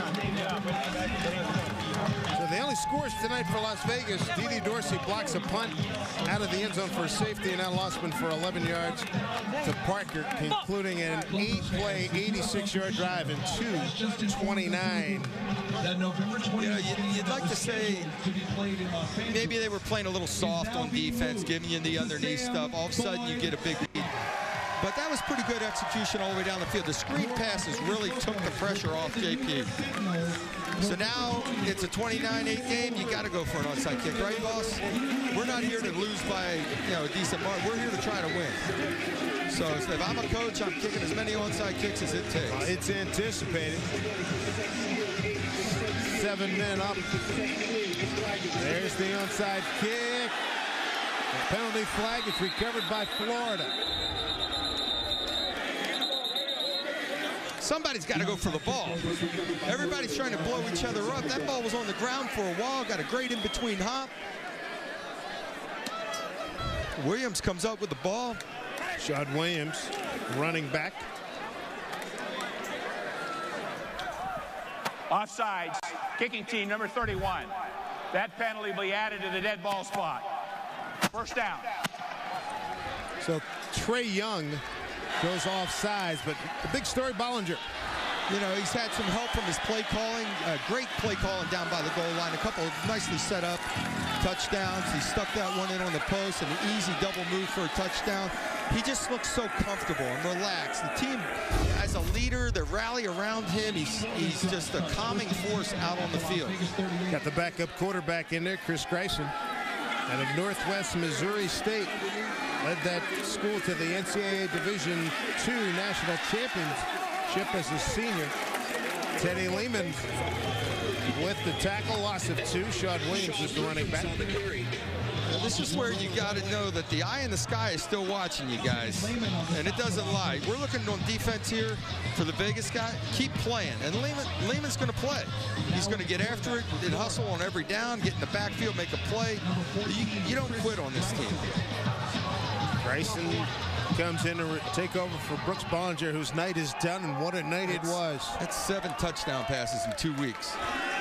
So the only scores tonight for Las Vegas, Dede Dorsey blocks a punt out of the end zone for a safety, and now Lossman for 11 yards to Parker, concluding an 8-play, 86-yard drive in 2:29. Yeah, you'd like to say maybe they were playing a little soft on defense, giving you the underneath stuff. All of a sudden, you get a big lead. But that was pretty good execution all the way down the field. The screen passes really took the pressure off JP. So now it's a 29-8 game. You got to go for an onside kick, right, boss? We're not here to lose by a decent mark. We're here to try to win. So if I'm a coach, I'm kicking as many onside kicks as it takes. It's anticipated. 7 men up. There's the onside kick. The penalty flag is recovered by Florida. Somebody's got to go for the ball. Everybody's trying to blow each other up. That ball was on the ground for a while. Got a great in-between hop. Williams comes up with the ball. Shad Williams, running back. Offsides, kicking team number 31. That penalty will be added to the dead ball spot. First down. So Trey Young goes off sides, but the big story, Bollinger. You know, he's had some help from his play calling. Great play calling down by the goal line. A couple of nicely set up touchdowns. He stuck that one in on the post, and an easy double move for a touchdown. He just looks so comfortable and relaxed. The team, as a leader, they rally around him. He's just a calming force out on the field. Got the backup quarterback in there, Chris Greisen, out of Northwest Missouri State. Led that school to the NCAA Division II National Championship as a senior. Teddy Lehman with the tackle, loss of 2. Sean Williams is the running back. This is where you got to know that the eye in the sky is still watching you guys, and it doesn't lie. We're looking on defense here for the Vegas guy. Keep playing, and Lehman's going to play. He's going to get after it and hustle on every down, get in the backfield, make a play. You don't quit on this team. Bryson comes in to take over for Brooks Bollinger, whose night is done, and what a night it was. That's 7 touchdown passes in 2 weeks.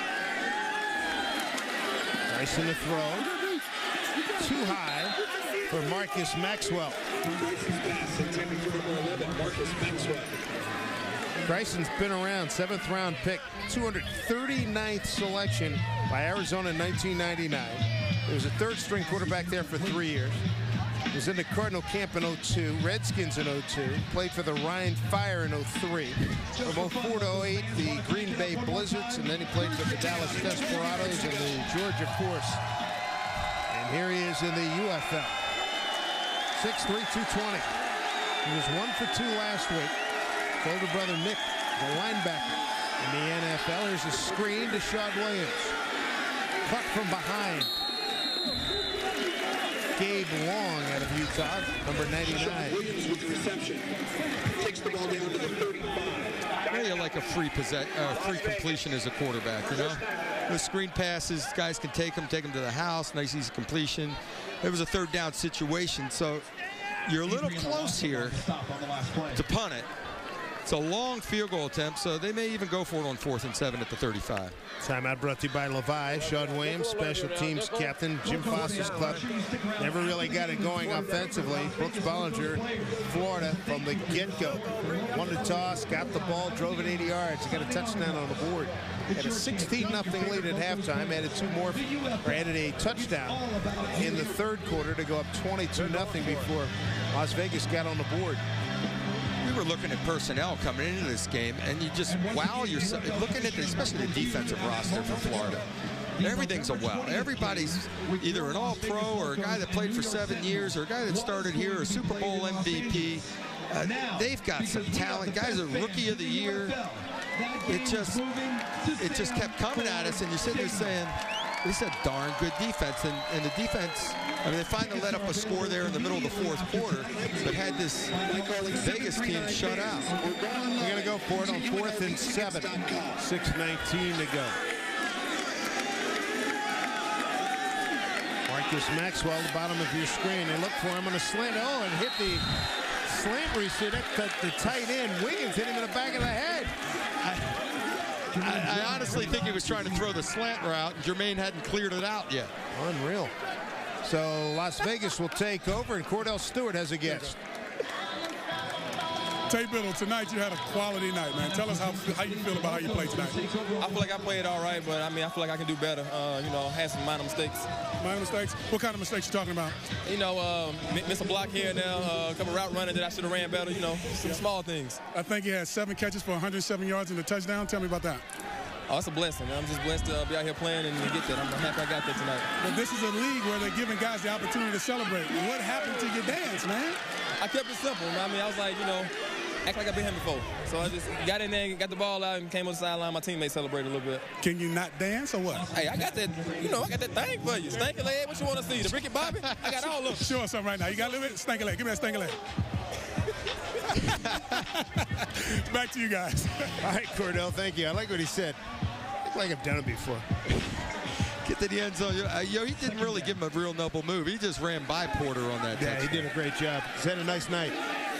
Bryson to throw. Too high for Marcus Maxwell. Bryson's been around, 7th round pick, 239th selection by Arizona in 1999. He was a 3rd string quarterback there for 3 years. He was in the Cardinal camp in 02, Redskins in 02, played for the Ryan Fire in 03. From 04 to 08, the Green Bay Blizzards, and then he played for the Dallas Desperados and the Georgia Force. Here he is in the UFL. 6'3", 220. He was 1 for 2 last week. His older brother Nick, the linebacker in the NFL. Here's a screen to Sean Williams. Cut from behind. Gabe Long out of Utah, number 99. Williams with the reception. Takes the ball down to the 35. Yeah, you like a free completion as a quarterback, you know? The screen passes, guys can take them to the house, nice easy completion. It was a 3rd down situation, so you're a little close here to punt it. It's a long field goal attempt, so they may even go for it on 4th and 7 at the 35. Timeout brought to you by Levi. Sean Williams, special teams captain, Jim Foster's club. Never really got it going offensively. Brooks Bollinger, Florida, from the get-go. Won the toss, got the ball, drove it 80 yards. Got a touchdown on the board. Had a 16-0 lead at halftime. Added a touchdown in the 3rd quarter to go up 22-0 before Las Vegas got on the board. We were looking at personnel coming into this game, and you just wow yourself looking at especially the defensive roster for Florida. Everything's a wow. Everybody's either an all-pro or a guy that played for 7 years or a guy that started here or a Super Bowl MVP. They've got some talent. Guys are Rookie of the Year. It just kept coming at us, and you're sitting there saying, this is a darn good defense. And the defense, I mean, they finally let up a score there in the middle of the 4th quarter, but had this Vegas team shut out. We're going to go for it on 4th and 7. 6:19 to go. Marcus Maxwell, the bottom of your screen. They look for him on a slant. Oh, and hit the slant receiver. The tight end, Wiggins, hit him in the back of the head. I honestly think he was trying to throw the slant route, and Jermaine hadn't cleared it out yet. Unreal. So Las Vegas will take over, and Cordell Stewart has a guest. Tate Biddle, tonight you had a quality night, man. Tell us how you feel about how you played tonight. I feel like I played all right, but I mean, I feel like I can do better. You know, had some minor mistakes. Minor mistakes? What kind of mistakes you talking about? You know, miss a block here and there, a couple route running that I should have ran better. You know, some small things. I think you had 7 catches for 107 yards and a touchdown. Tell me about that. Oh, it's a blessing. I'm just blessed to be out here playing and get that. I'm happy I got that tonight. But this is a league where they're giving guys the opportunity to celebrate. What happened to your dance, man? I kept it simple. I mean, I was like, you know, act like I've been here before. So I just got in there, got the ball out, and came on the sideline. My teammates celebrated a little bit. Can you not dance or what? Hey, I got that, you know, I got that thing for you. Stanky leg, what you want to see? The Ricky Bobby? I got all of them. Show us something right now. You got a little bit? Stanky leg. Give me that stanky leg. Back to you guys. All right, Cordell, thank you. I like what he said. I look like I've done it before. Get to the end zone. He didn't really give him a real noble move. He just ran by Porter on that. Yeah, he did a great job. He's had a nice night.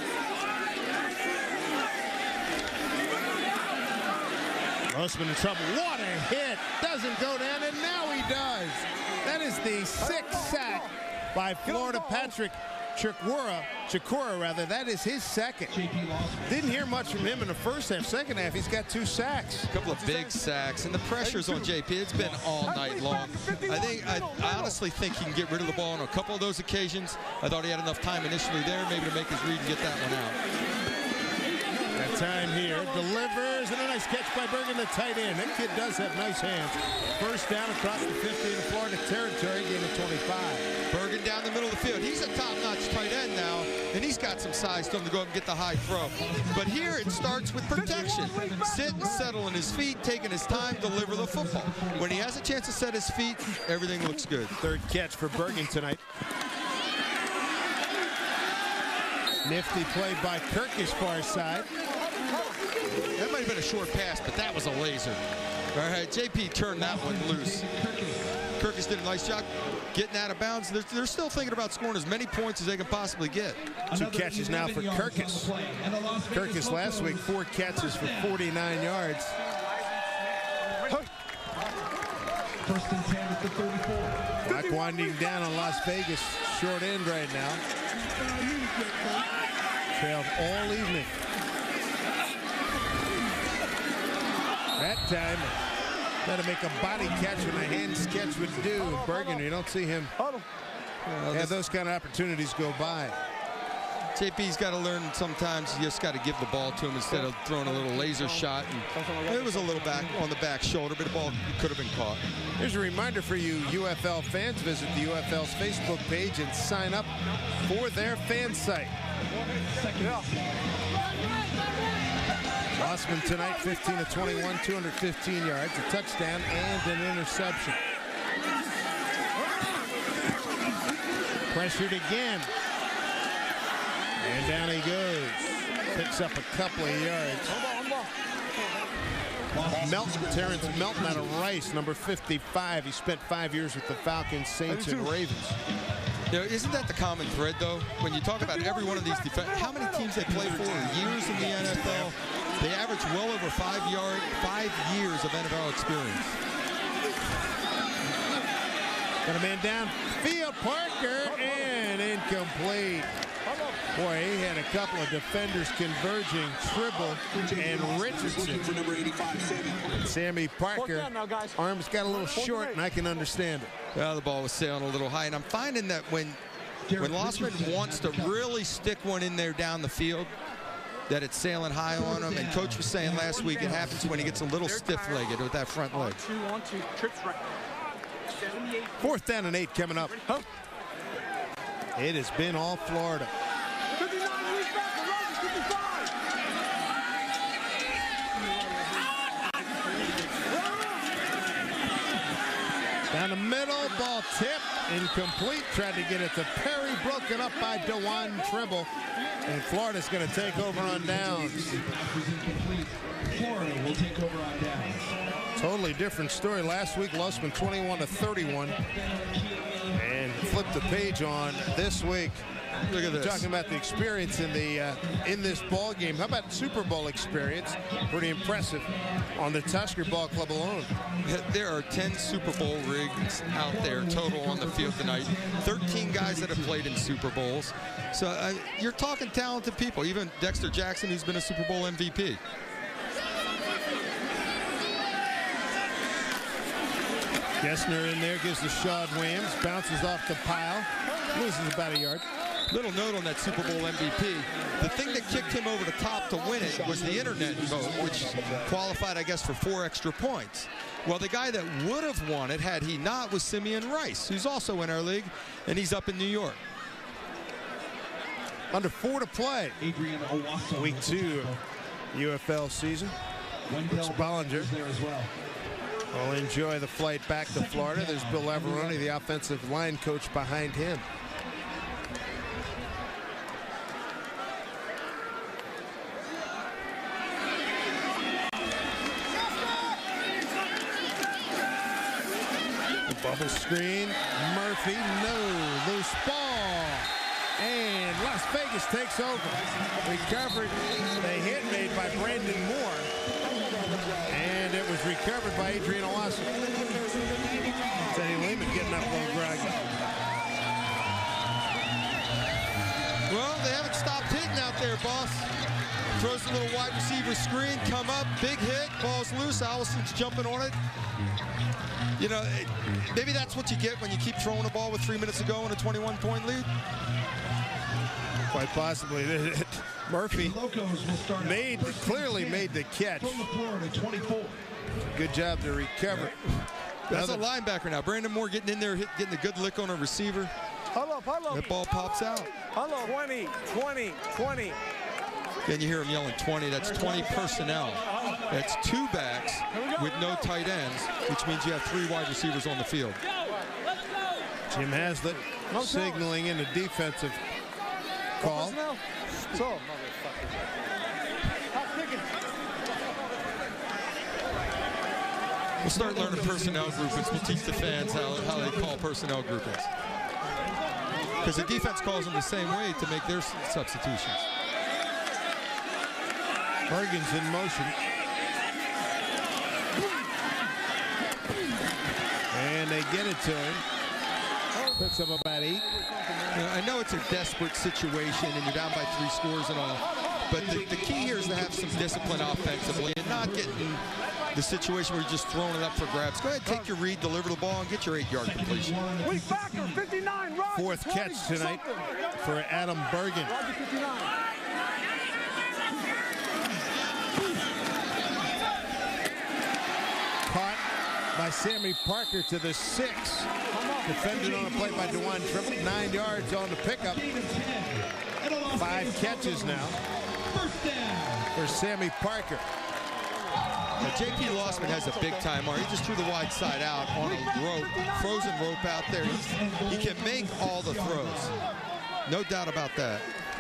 Grossman in trouble. What a hit. Doesn't go down, and now he does. That is the 6th sack by Florida Patrick Chikora, rather. That is his 2nd. Didn't hear much from him in the first half. Second half, he's got 2 sacks. A couple of big sacks, and the pressure's on JP. It's been all night long. I honestly think he can get rid of the ball on a couple of those occasions. I thought he had enough time initially there, maybe to make his read and get that one out. Got time here. Delivers, and a nice catch by Bergen, the tight end. That kid does have nice hands. First down across the 50 into Florida territory, gain of 25. Bergen down the middle of the field. He's a top-notch tight end now, and he's got some size to him to go up and get the high throw. But here it starts with protection. Sit and settle in his feet, taking his time, deliver the football. When he has a chance to set his feet, everything looks good. Third catch for Bergen tonight. Nifty play by Kirkus far side. That might have been a short pass, but that was a laser. All right, JP turned that one loose. Kirkus did a nice job getting out of bounds. They're still thinking about scoring as many points as they can possibly get. 2 catches now for Kirkus. Kirkus last week, 4 catches for 49 yards. First and 10 at the 34. Clock winding down on Las Vegas. Short end right now. Trailed all evening. That time, got to make a body catch when a hands catch would do. Bergen, you don't see him have those kind of opportunities go by. JP's got to learn sometimes you just got to give the ball to him instead of throwing a little laser shot. And it was a little back on the back shoulder, but the ball could have been caught. Here's a reminder for you UFL fans. Visit the UFL's Facebook page and sign up for their fan site. Lossman tonight, 15 of 21, 215 yards, a touchdown, and an interception. Pressured again. And down he goes. Picks up a couple of yards. Melton, Terrence Melton out of Rice, number 55. He spent 5 years with the Falcons, Saints, and Ravens. You know, isn't that the common thread, though? When you talk about every one of these defenders, how many teams they play for years in the NFL? They average well over 5 years of NFL experience. Got a man down. Field Parker, and incomplete. Boy, he had a couple of defenders converging, Tribble and Richardson. Sammy Parker, arms got a little short, and I can understand it. Well, the ball was sailing a little high, and I'm finding that when Lossman wants to really stick one in there down the field, that it's sailing high on him. And Coach was saying last week it happens when he gets a little stiff-legged with that front leg. 2-on-2 trips right. 4th down and 8 coming up. It has been all Florida. Down the middle, ball tip, incomplete. Tried to get it to Perry, broken up by DeJuan Tribble. And Florida's going to take over on downs. Florida will take over on downs. Totally different story. Last week, Lossman 21 to 31. And flipped the page on this week. Look at this. Talking about the experience in this ball game. How about Super Bowl experience? Pretty impressive on the Tusker Ball Club alone. There are 10 Super Bowl rigs out there total on the field tonight. 13 guys that have played in Super Bowls. So you're talking talented people. Even Dexter Jackson, who's been a Super Bowl MVP. Gessner in there, gives the shot Williams, bounces off the pile, loses about a yard. Little note on that Super Bowl MVP. The thing that kicked him over the top to win it was the internet vote, which qualified, I guess, for 4 extra points. Well, the guy that would have won it had he not was Simeon Rice, who's also in our league, and he's up in New York. Under 4 to play. Week 2 UFL season. Brooks Bollinger will enjoy the flight back to Florida. There's Bill Laveroni, the offensive line coach, behind him. Bubble screen, Murphy, no, loose ball. And Las Vegas takes over. Recovered, the hit made by Brandon Moore. And it was recovered by Adrian Owasso. Teddy Lehman getting up a little groggy. Well, they haven't stopped hitting out there, boss. Throws a little wide receiver screen, come up, big hit, ball's loose. Allison's jumping on it. You know, maybe that's what you get when you keep throwing a ball with 3 minutes to go in a 21-point lead. Quite possibly. Murphy clearly made the catch. Good job to recover. That's a linebacker now. Brandon Moore getting in there, getting a good lick on a receiver. That ball pops out. 20, 20, 20. Then you hear him yelling 20. That's 20 personnel. That's 2 backs with no tight ends, which means you have 3 wide receivers on the field. Jim Haslett signaling in the defensive call. We'll start learning personnel groupings. We'll teach the fans how they call personnel groupings. Because the defense calls them the same way to make their substitutions. Bergen's in motion. And they get it to him. Picks up about 8. You know, I know it's a desperate situation and you're down by 3 scores and all, but the key here is to have some discipline offensively and not get in the situation where you're just throwing it up for grabs. Go ahead, take your read, deliver the ball, and get your 8-yard completion. Weak backer, 59, Roger, 4th catch tonight for Adam Bergen. Roger, 59. Caught by Sammy Parker to the 6. Defended on a play by DeJuan Trimble. 9 yards on the pickup. 5 catches now for Sammy Parker. Now, J.P. Lossman has a big-time arm. He just threw the wide side out on a rope, frozen rope out there. He can make all the throws. No doubt about that.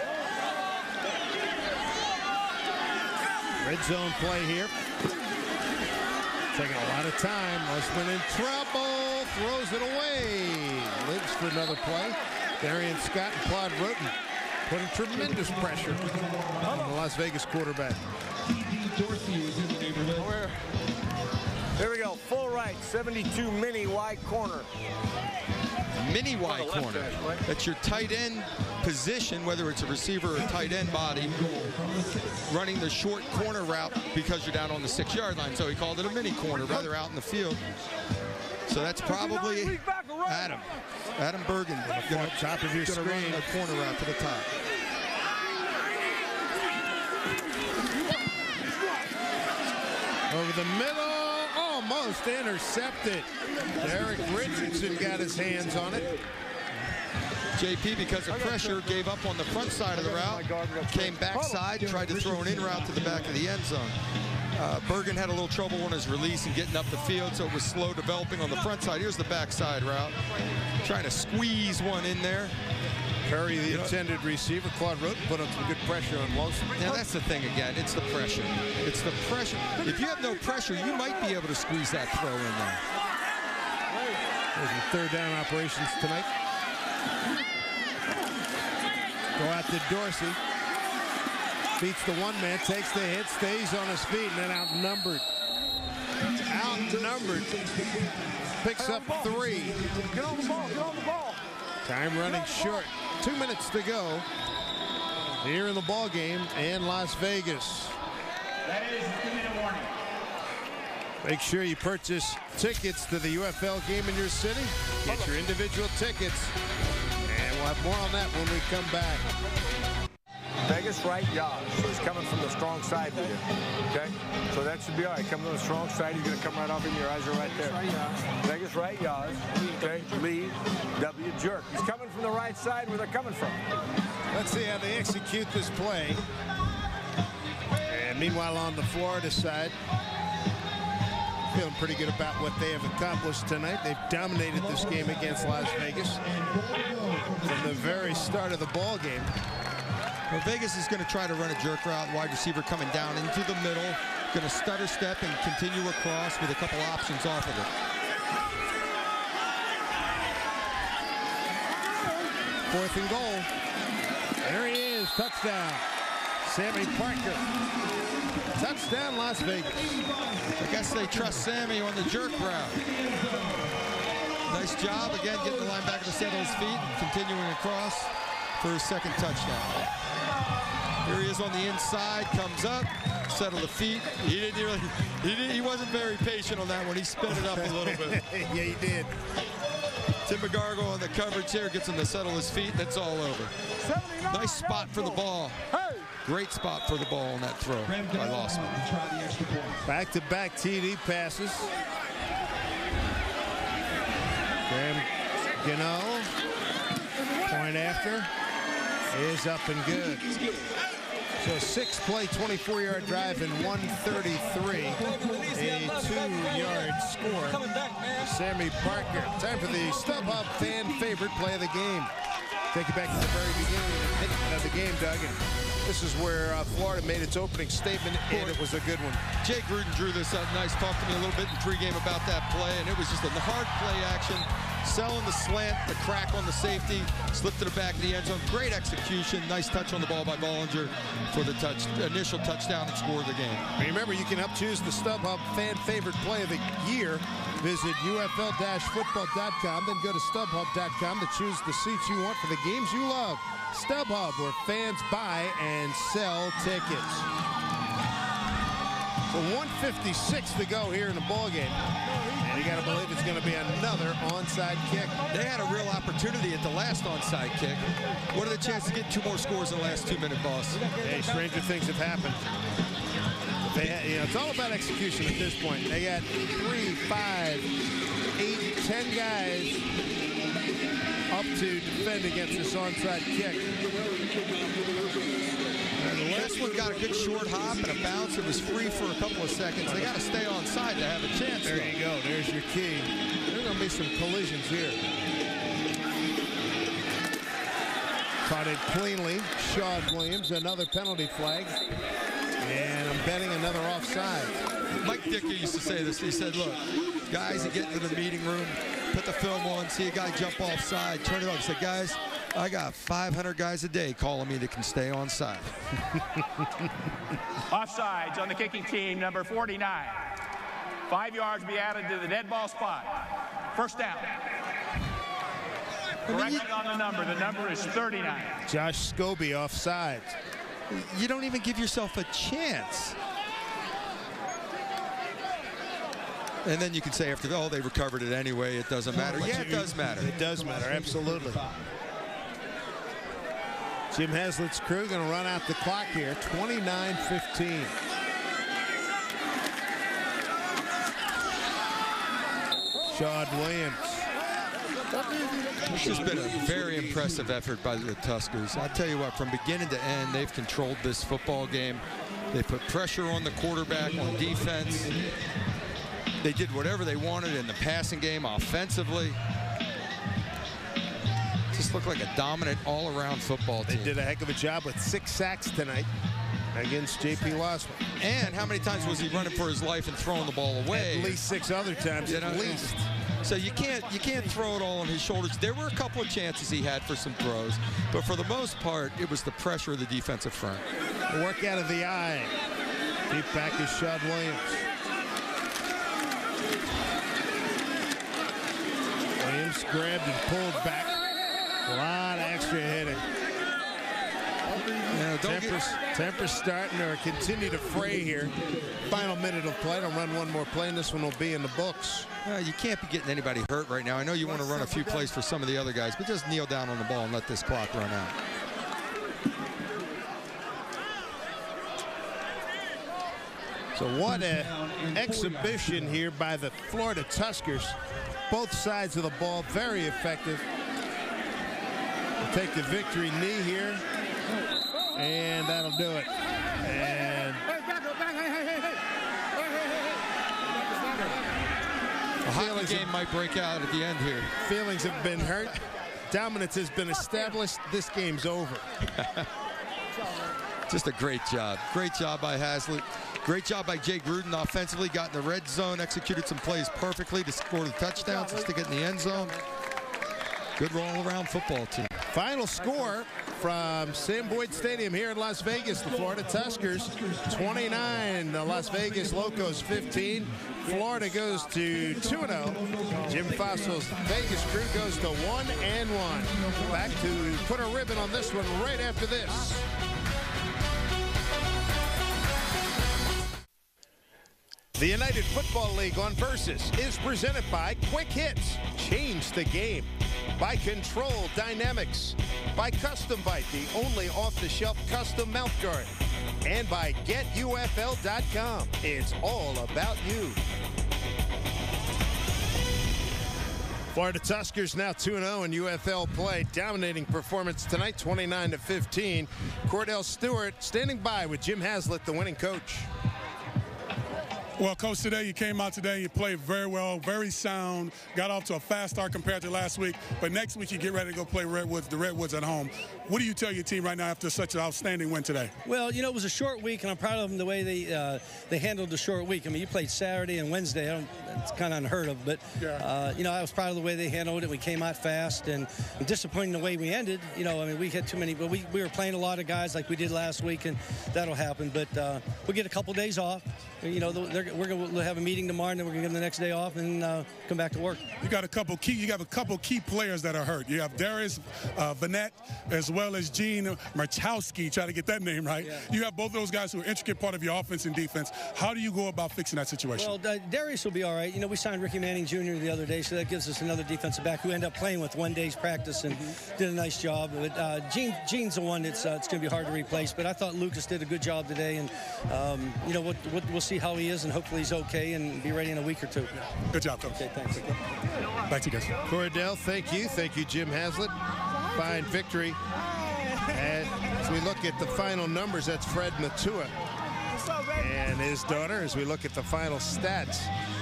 Red zone play here. Taking a lot of time. Lossman in trouble. Throws it away. Lives for another play. Darian Scott and Claude Roten putting tremendous pressure on the Las Vegas quarterback. Here we go. Full right. 72 mini wide corner. Mini wide corner. That's your tight end position, whether it's a receiver or a tight end body, running the short corner route because you're down on the 6-yard line. So he called it a mini corner, rather out in the field. So that's probably Adam Bergen going to top of your screen. Run the corner route to the top. Over the middle, almost intercepted. Derek Richardson got his hands on it. JP, because of pressure, gave up on the front side of the route, came backside, tried to throw an in route to the back of the end zone. Bergen had a little trouble on his release and getting up the field, so it was slow developing on the front side. Here's the backside route. Trying to squeeze one in there. Curry, the intended receiver. Claude Roten put up some good pressure on Lawson. Now, that's the thing again. It's the pressure. It's the pressure. If you have no pressure, you might be able to squeeze that throw in there. There's some 3rd down operations tonight. Go out to Dorsey. Beats the 1-man, takes the hit, stays on his feet, and then outnumbered. Outnumbered. Picks up 3. Get on the ball, get on the ball. Time running short. 2 minutes to go here in the ball game in Las Vegas. That is the minute warning. Make sure you purchase tickets to the UFL game in your city. Get your individual tickets. And we'll have more on that when we come back. Vegas right yard. So he's coming from the strong side with you. Okay? So that should be all right. Coming from the strong side, he's going to come right off in your eyes are right there. Vegas right yard. Okay? Lead. W. Jerk. He's coming from the right side where they're coming from. Let's see how they execute this play. And meanwhile, on the Florida side, feeling pretty good about what they have accomplished tonight. They've dominated this game against Las Vegas from the very start of the ball game. Well, Vegas is going to try to run a jerk route, wide receiver coming down into the middle, going to stutter step and continue across with a couple options off of it. Fourth and goal. There he is, touchdown. Sammy Parker. Touchdown, Las Vegas. I guess they trust Sammy on the jerk route. Nice job, again, getting the linebacker to settle his feet and continuing across for his 2nd touchdown. Here he is on the inside, comes up, settle the feet. He wasn't very patient on that one. He sped it up a little bit. Yeah, he did. Tim McGargle on the coverage here, gets him to settle his feet, and it's all over. Nice spot for the ball. Great spot for the ball on that throw by Lossman. Back-to-back TD passes. Graham Gano, point after, is up and good. So 6-play, 24-yard drive and 133, a 2-yard score. Sammy Parker. Time for the StubHub fan favorite play of the game. Take you back to the very beginning of the game, Doug. And this is where Florida made its opening statement, and it was a good one. Jay Gruden drew this up nice. Talked to me a little bit in pregame about that play, and it was just a hard play action. Selling the slant, the crack on the safety, slipped to the back of the end zone. Great execution. Nice touch on the ball by Bollinger for the initial touchdown and score of the game. Remember, you can help choose the StubHub fan favorite play of the year. Visit UFL-football.com, then go to StubHub.com to choose the seats you want for the games you love. StubHub, where fans buy and sell tickets. So 1:56 to go here in the ball game. And you got to believe it's going to be another onside kick. They had a real opportunity at the last onside kick. What are the chances of getting 2 more scores in the last 2 minutes, boss? Hey, stranger things have happened. It's all about execution at this point. They got 3, 5, 8, 10 guys up to defend against this onside kick. This one got a good short hop and a bounce. It was free for a couple of seconds. They got to stay onside to have a chance. There you go. There's your key. There's going to be some collisions here. Caught it cleanly. Shawn Williams, another penalty flag. And I'm betting another offside. Mike Dicker used to say this. He said, look, guys that get into the meeting room, put the film on, see a guy jump offside, turn it on. He said, guys, I got 500 guys a day calling me that can stay onside. Offsides on the kicking team, number 49. 5 yards be added to the dead ball spot. First down. Correcting on the number is 39. Josh Scobie offside. You don't even give yourself a chance. And then you can say after, oh, they recovered it anyway, it doesn't matter. Yeah, it does matter. It does matter, absolutely. Jim Haslett's crew going to run out the clock here, 29-15. Shawn Williams. It's just been a very impressive effort by the Tuskers. I'll tell you what, from beginning to end, they've controlled this football game. They put pressure on the quarterback on defense. They did whatever they wanted in the passing game offensively. Just looked like a dominant all-around football team. They did a heck of a job with 6 sacks tonight against J.P. Lossman. And how many times was he running for his life and throwing the ball away? At least 6 other times, at least. So you can't throw it all on his shoulders. There were a couple of chances he had for some throws, but for the most part, it was the pressure of the defensive front. Work out of the eye. Deep back is Shawn Williams. Williams grabbed and pulled back. A lot of extra hitting. Temper's starting to continue to fray here. Final minute of play. They'll run one more play, and this one will be in the books. You can't be getting anybody hurt right now. I know you want to run a few plays for some of the other guys, but just kneel down on the ball and let this clock run out. So what an exhibition here by the Florida Tuskers. Both sides of the ball, very effective. We'll take the victory knee here, and that'll do it. And a Highland game might break out at the end here. Feelings have been hurt. Dominance has been established. This game's over. Just a great job. Great job by Haslett. Great job by Jay Gruden offensively. Got in the red zone, executed some plays perfectly to score the touchdowns and stick it in the end zone. Good all-around football team. Final score from Sam Boyd Stadium here in Las Vegas. The Florida Tuskers 29, the Las Vegas Locos 15. Florida goes to 2-0. Jim Fossil's Vegas crew goes to 1-1. Back to put a ribbon on this one right after this. The United Football League on Versus is presented by Quick Hits. Change the game. by Control Dynamics, by Custom Bite, the only off-the-shelf custom mouth guard, and by GetUFL.com. It's all about you. Florida Tuskers now 2-0 in UFL play. Dominating performance tonight, 29-15. Cordell Stewart standing by with Jim Haslett, the winning coach. Well, Coach, today you came out today, you played very well, very sound, got off to a fast start compared to last week, but next week you get ready to go play the Redwoods at home. What do you tell your team right now after such an outstanding win today? Well, you know, it was a short week, and I'm proud of them the way they handled the short week. I mean, you played Saturday and Wednesday. It's kind of unheard of, but, you know, I was proud of the way they handled it. We came out fast, and disappointing the way we ended. You know, I mean, we had too many, but we were playing a lot of guys like we did last week, and that'll happen. But we'll get a couple days off. You know, we're going to have a meeting tomorrow, and then we're going to give them the next day off and come back to work. You got a couple key players that are hurt. You have Darius Vanette as well as Gene Marchowski. Try to get that name right. Yeah. You have both those guys who are an intricate part of your offense and defense. How do you go about fixing that situation? Well, Darius will be all right. You know, we signed Ricky Manning Jr. the other day, so that gives us another defensive back who ended up playing with 1 day's practice and did a nice job. But Gene's the one that's it's going to be hard to replace. But I thought Lucas did a good job today, and you know, we'll see how he is, and hopefully he's okay and be ready in a week or two. Good job, Coach. Okay, thanks. Back to you guys. Cordell, thank you. Thank you, Jim Haslett. Fine victory. As we look at the final numbers, that's Fred Matua and his daughter. As we look at the final stats,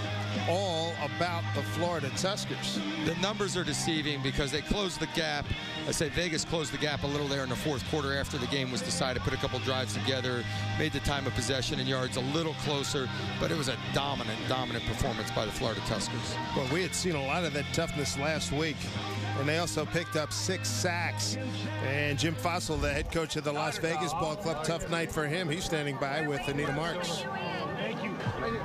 all about the Florida Tuskers. The numbers are deceiving because they closed the gap. I say Vegas closed the gap a little there in the fourth quarter after the game was decided, put a couple drives together, made the time of possession and yards a little closer, but it was a dominant performance by the Florida Tuskers. Well, we had seen a lot of that toughness last week, and they also picked up 6 sacks. And Jim Fossil, the head coach of the Las Vegas Ball Club, tough night for him. He's standing by with Anita Marks. Thank you.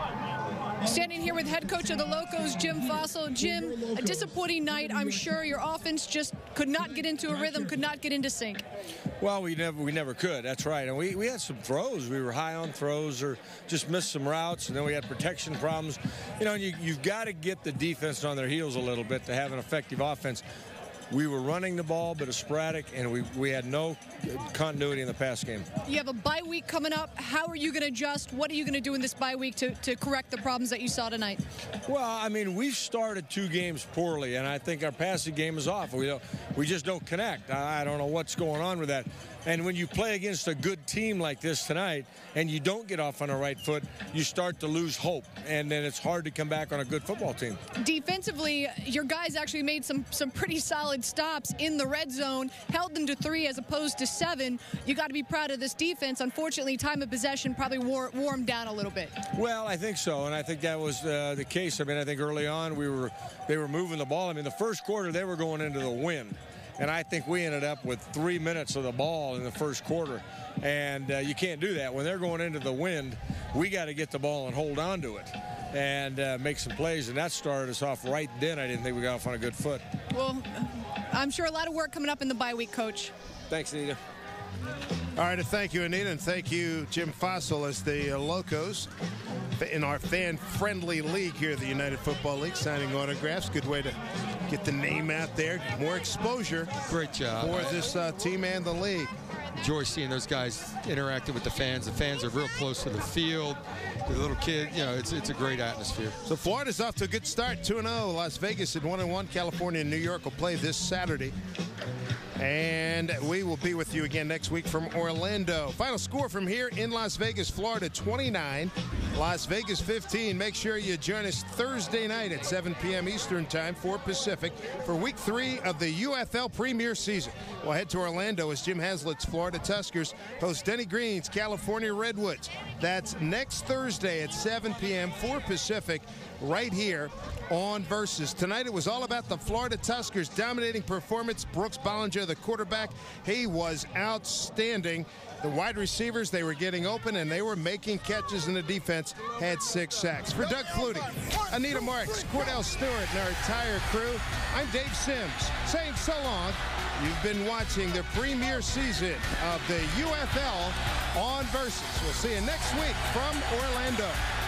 Standing here with head coach of the Locos, Jim Fossil. Jim, a disappointing night. I'm sure your offense just could not get into a rhythm, could not get into sync. Well, we never could. That's right. And we had some throws. We were high on throws or just missed some routes, and then we had protection problems. You know, you've got to get the defense on their heels a little bit to have an effective offense. We were running the ball, but it was sporadic, and we had no continuity in the pass game. You have a bye week coming up. How are you going to adjust? What are you going to do in this bye week to correct the problems that you saw tonight? Well, I mean, we've started 2 games poorly, and I think our passing game is off. We just don't connect. I don't know what's going on with that. And when you play against a good team like this tonight and you don't get off on the right foot, you start to lose hope, and then it's hard to come back on a good football team. Defensively, your guys actually made some pretty solid stops in the red zone, held them to 3 as opposed to 7. You got to be proud of this defense. Unfortunately, time of possession probably wore them down a little bit. Well, I think so, and I think that was the case. I mean, I think early on they were moving the ball. I mean, the first quarter they were going into the wind. And I think we ended up with 3 minutes of the ball in the first quarter. And you can't do that. When they're going into the wind, we got to get the ball and hold on to it and make some plays. And that started us off right then. I didn't think we got off on a good foot. Well, I'm sure a lot of work coming up in the bye week, Coach. Thanks, Anita. All right, thank you, Anita, and thank you, Jim Fossil, as the Locos in our fan-friendly league here at the United Football League, signing autographs. Good way to get the name out there, more exposure. Great job for this team and the league. Enjoy seeing those guys interacting with the fans. The fans are real close to the field. The little kid, you know, it's a great atmosphere. So Florida's off to a good start, 2-0. Las Vegas at 1-1. California and New York will play this Saturday. And we will be with you again next week from Orlando. Final score from here in Las Vegas, Florida, 29. Las Vegas 15. Make sure you join us Thursday night at 7 p.m. Eastern Time, 4 Pacific, for Week 3 of the UFL Premier Season. We'll head to Orlando as Jim Haslett's Florida Tuskers host Denny Green's California Redwoods. That's next Thursday at 7 p.m., 4 Pacific, right here on Versus. Tonight it was all about the Florida Tuskers' dominating performance. Brooks Bollinger, the quarterback, he was outstanding. The wide receivers, they were getting open and they were making catches, and the defense had 6 sacks. For Doug Flutie, Anita Marks, Cordell Stewart, and our entire crew, I'm Dave Sims saying so long. You've been watching the premier season of the UFL on Versus. We'll see you next week from Orlando.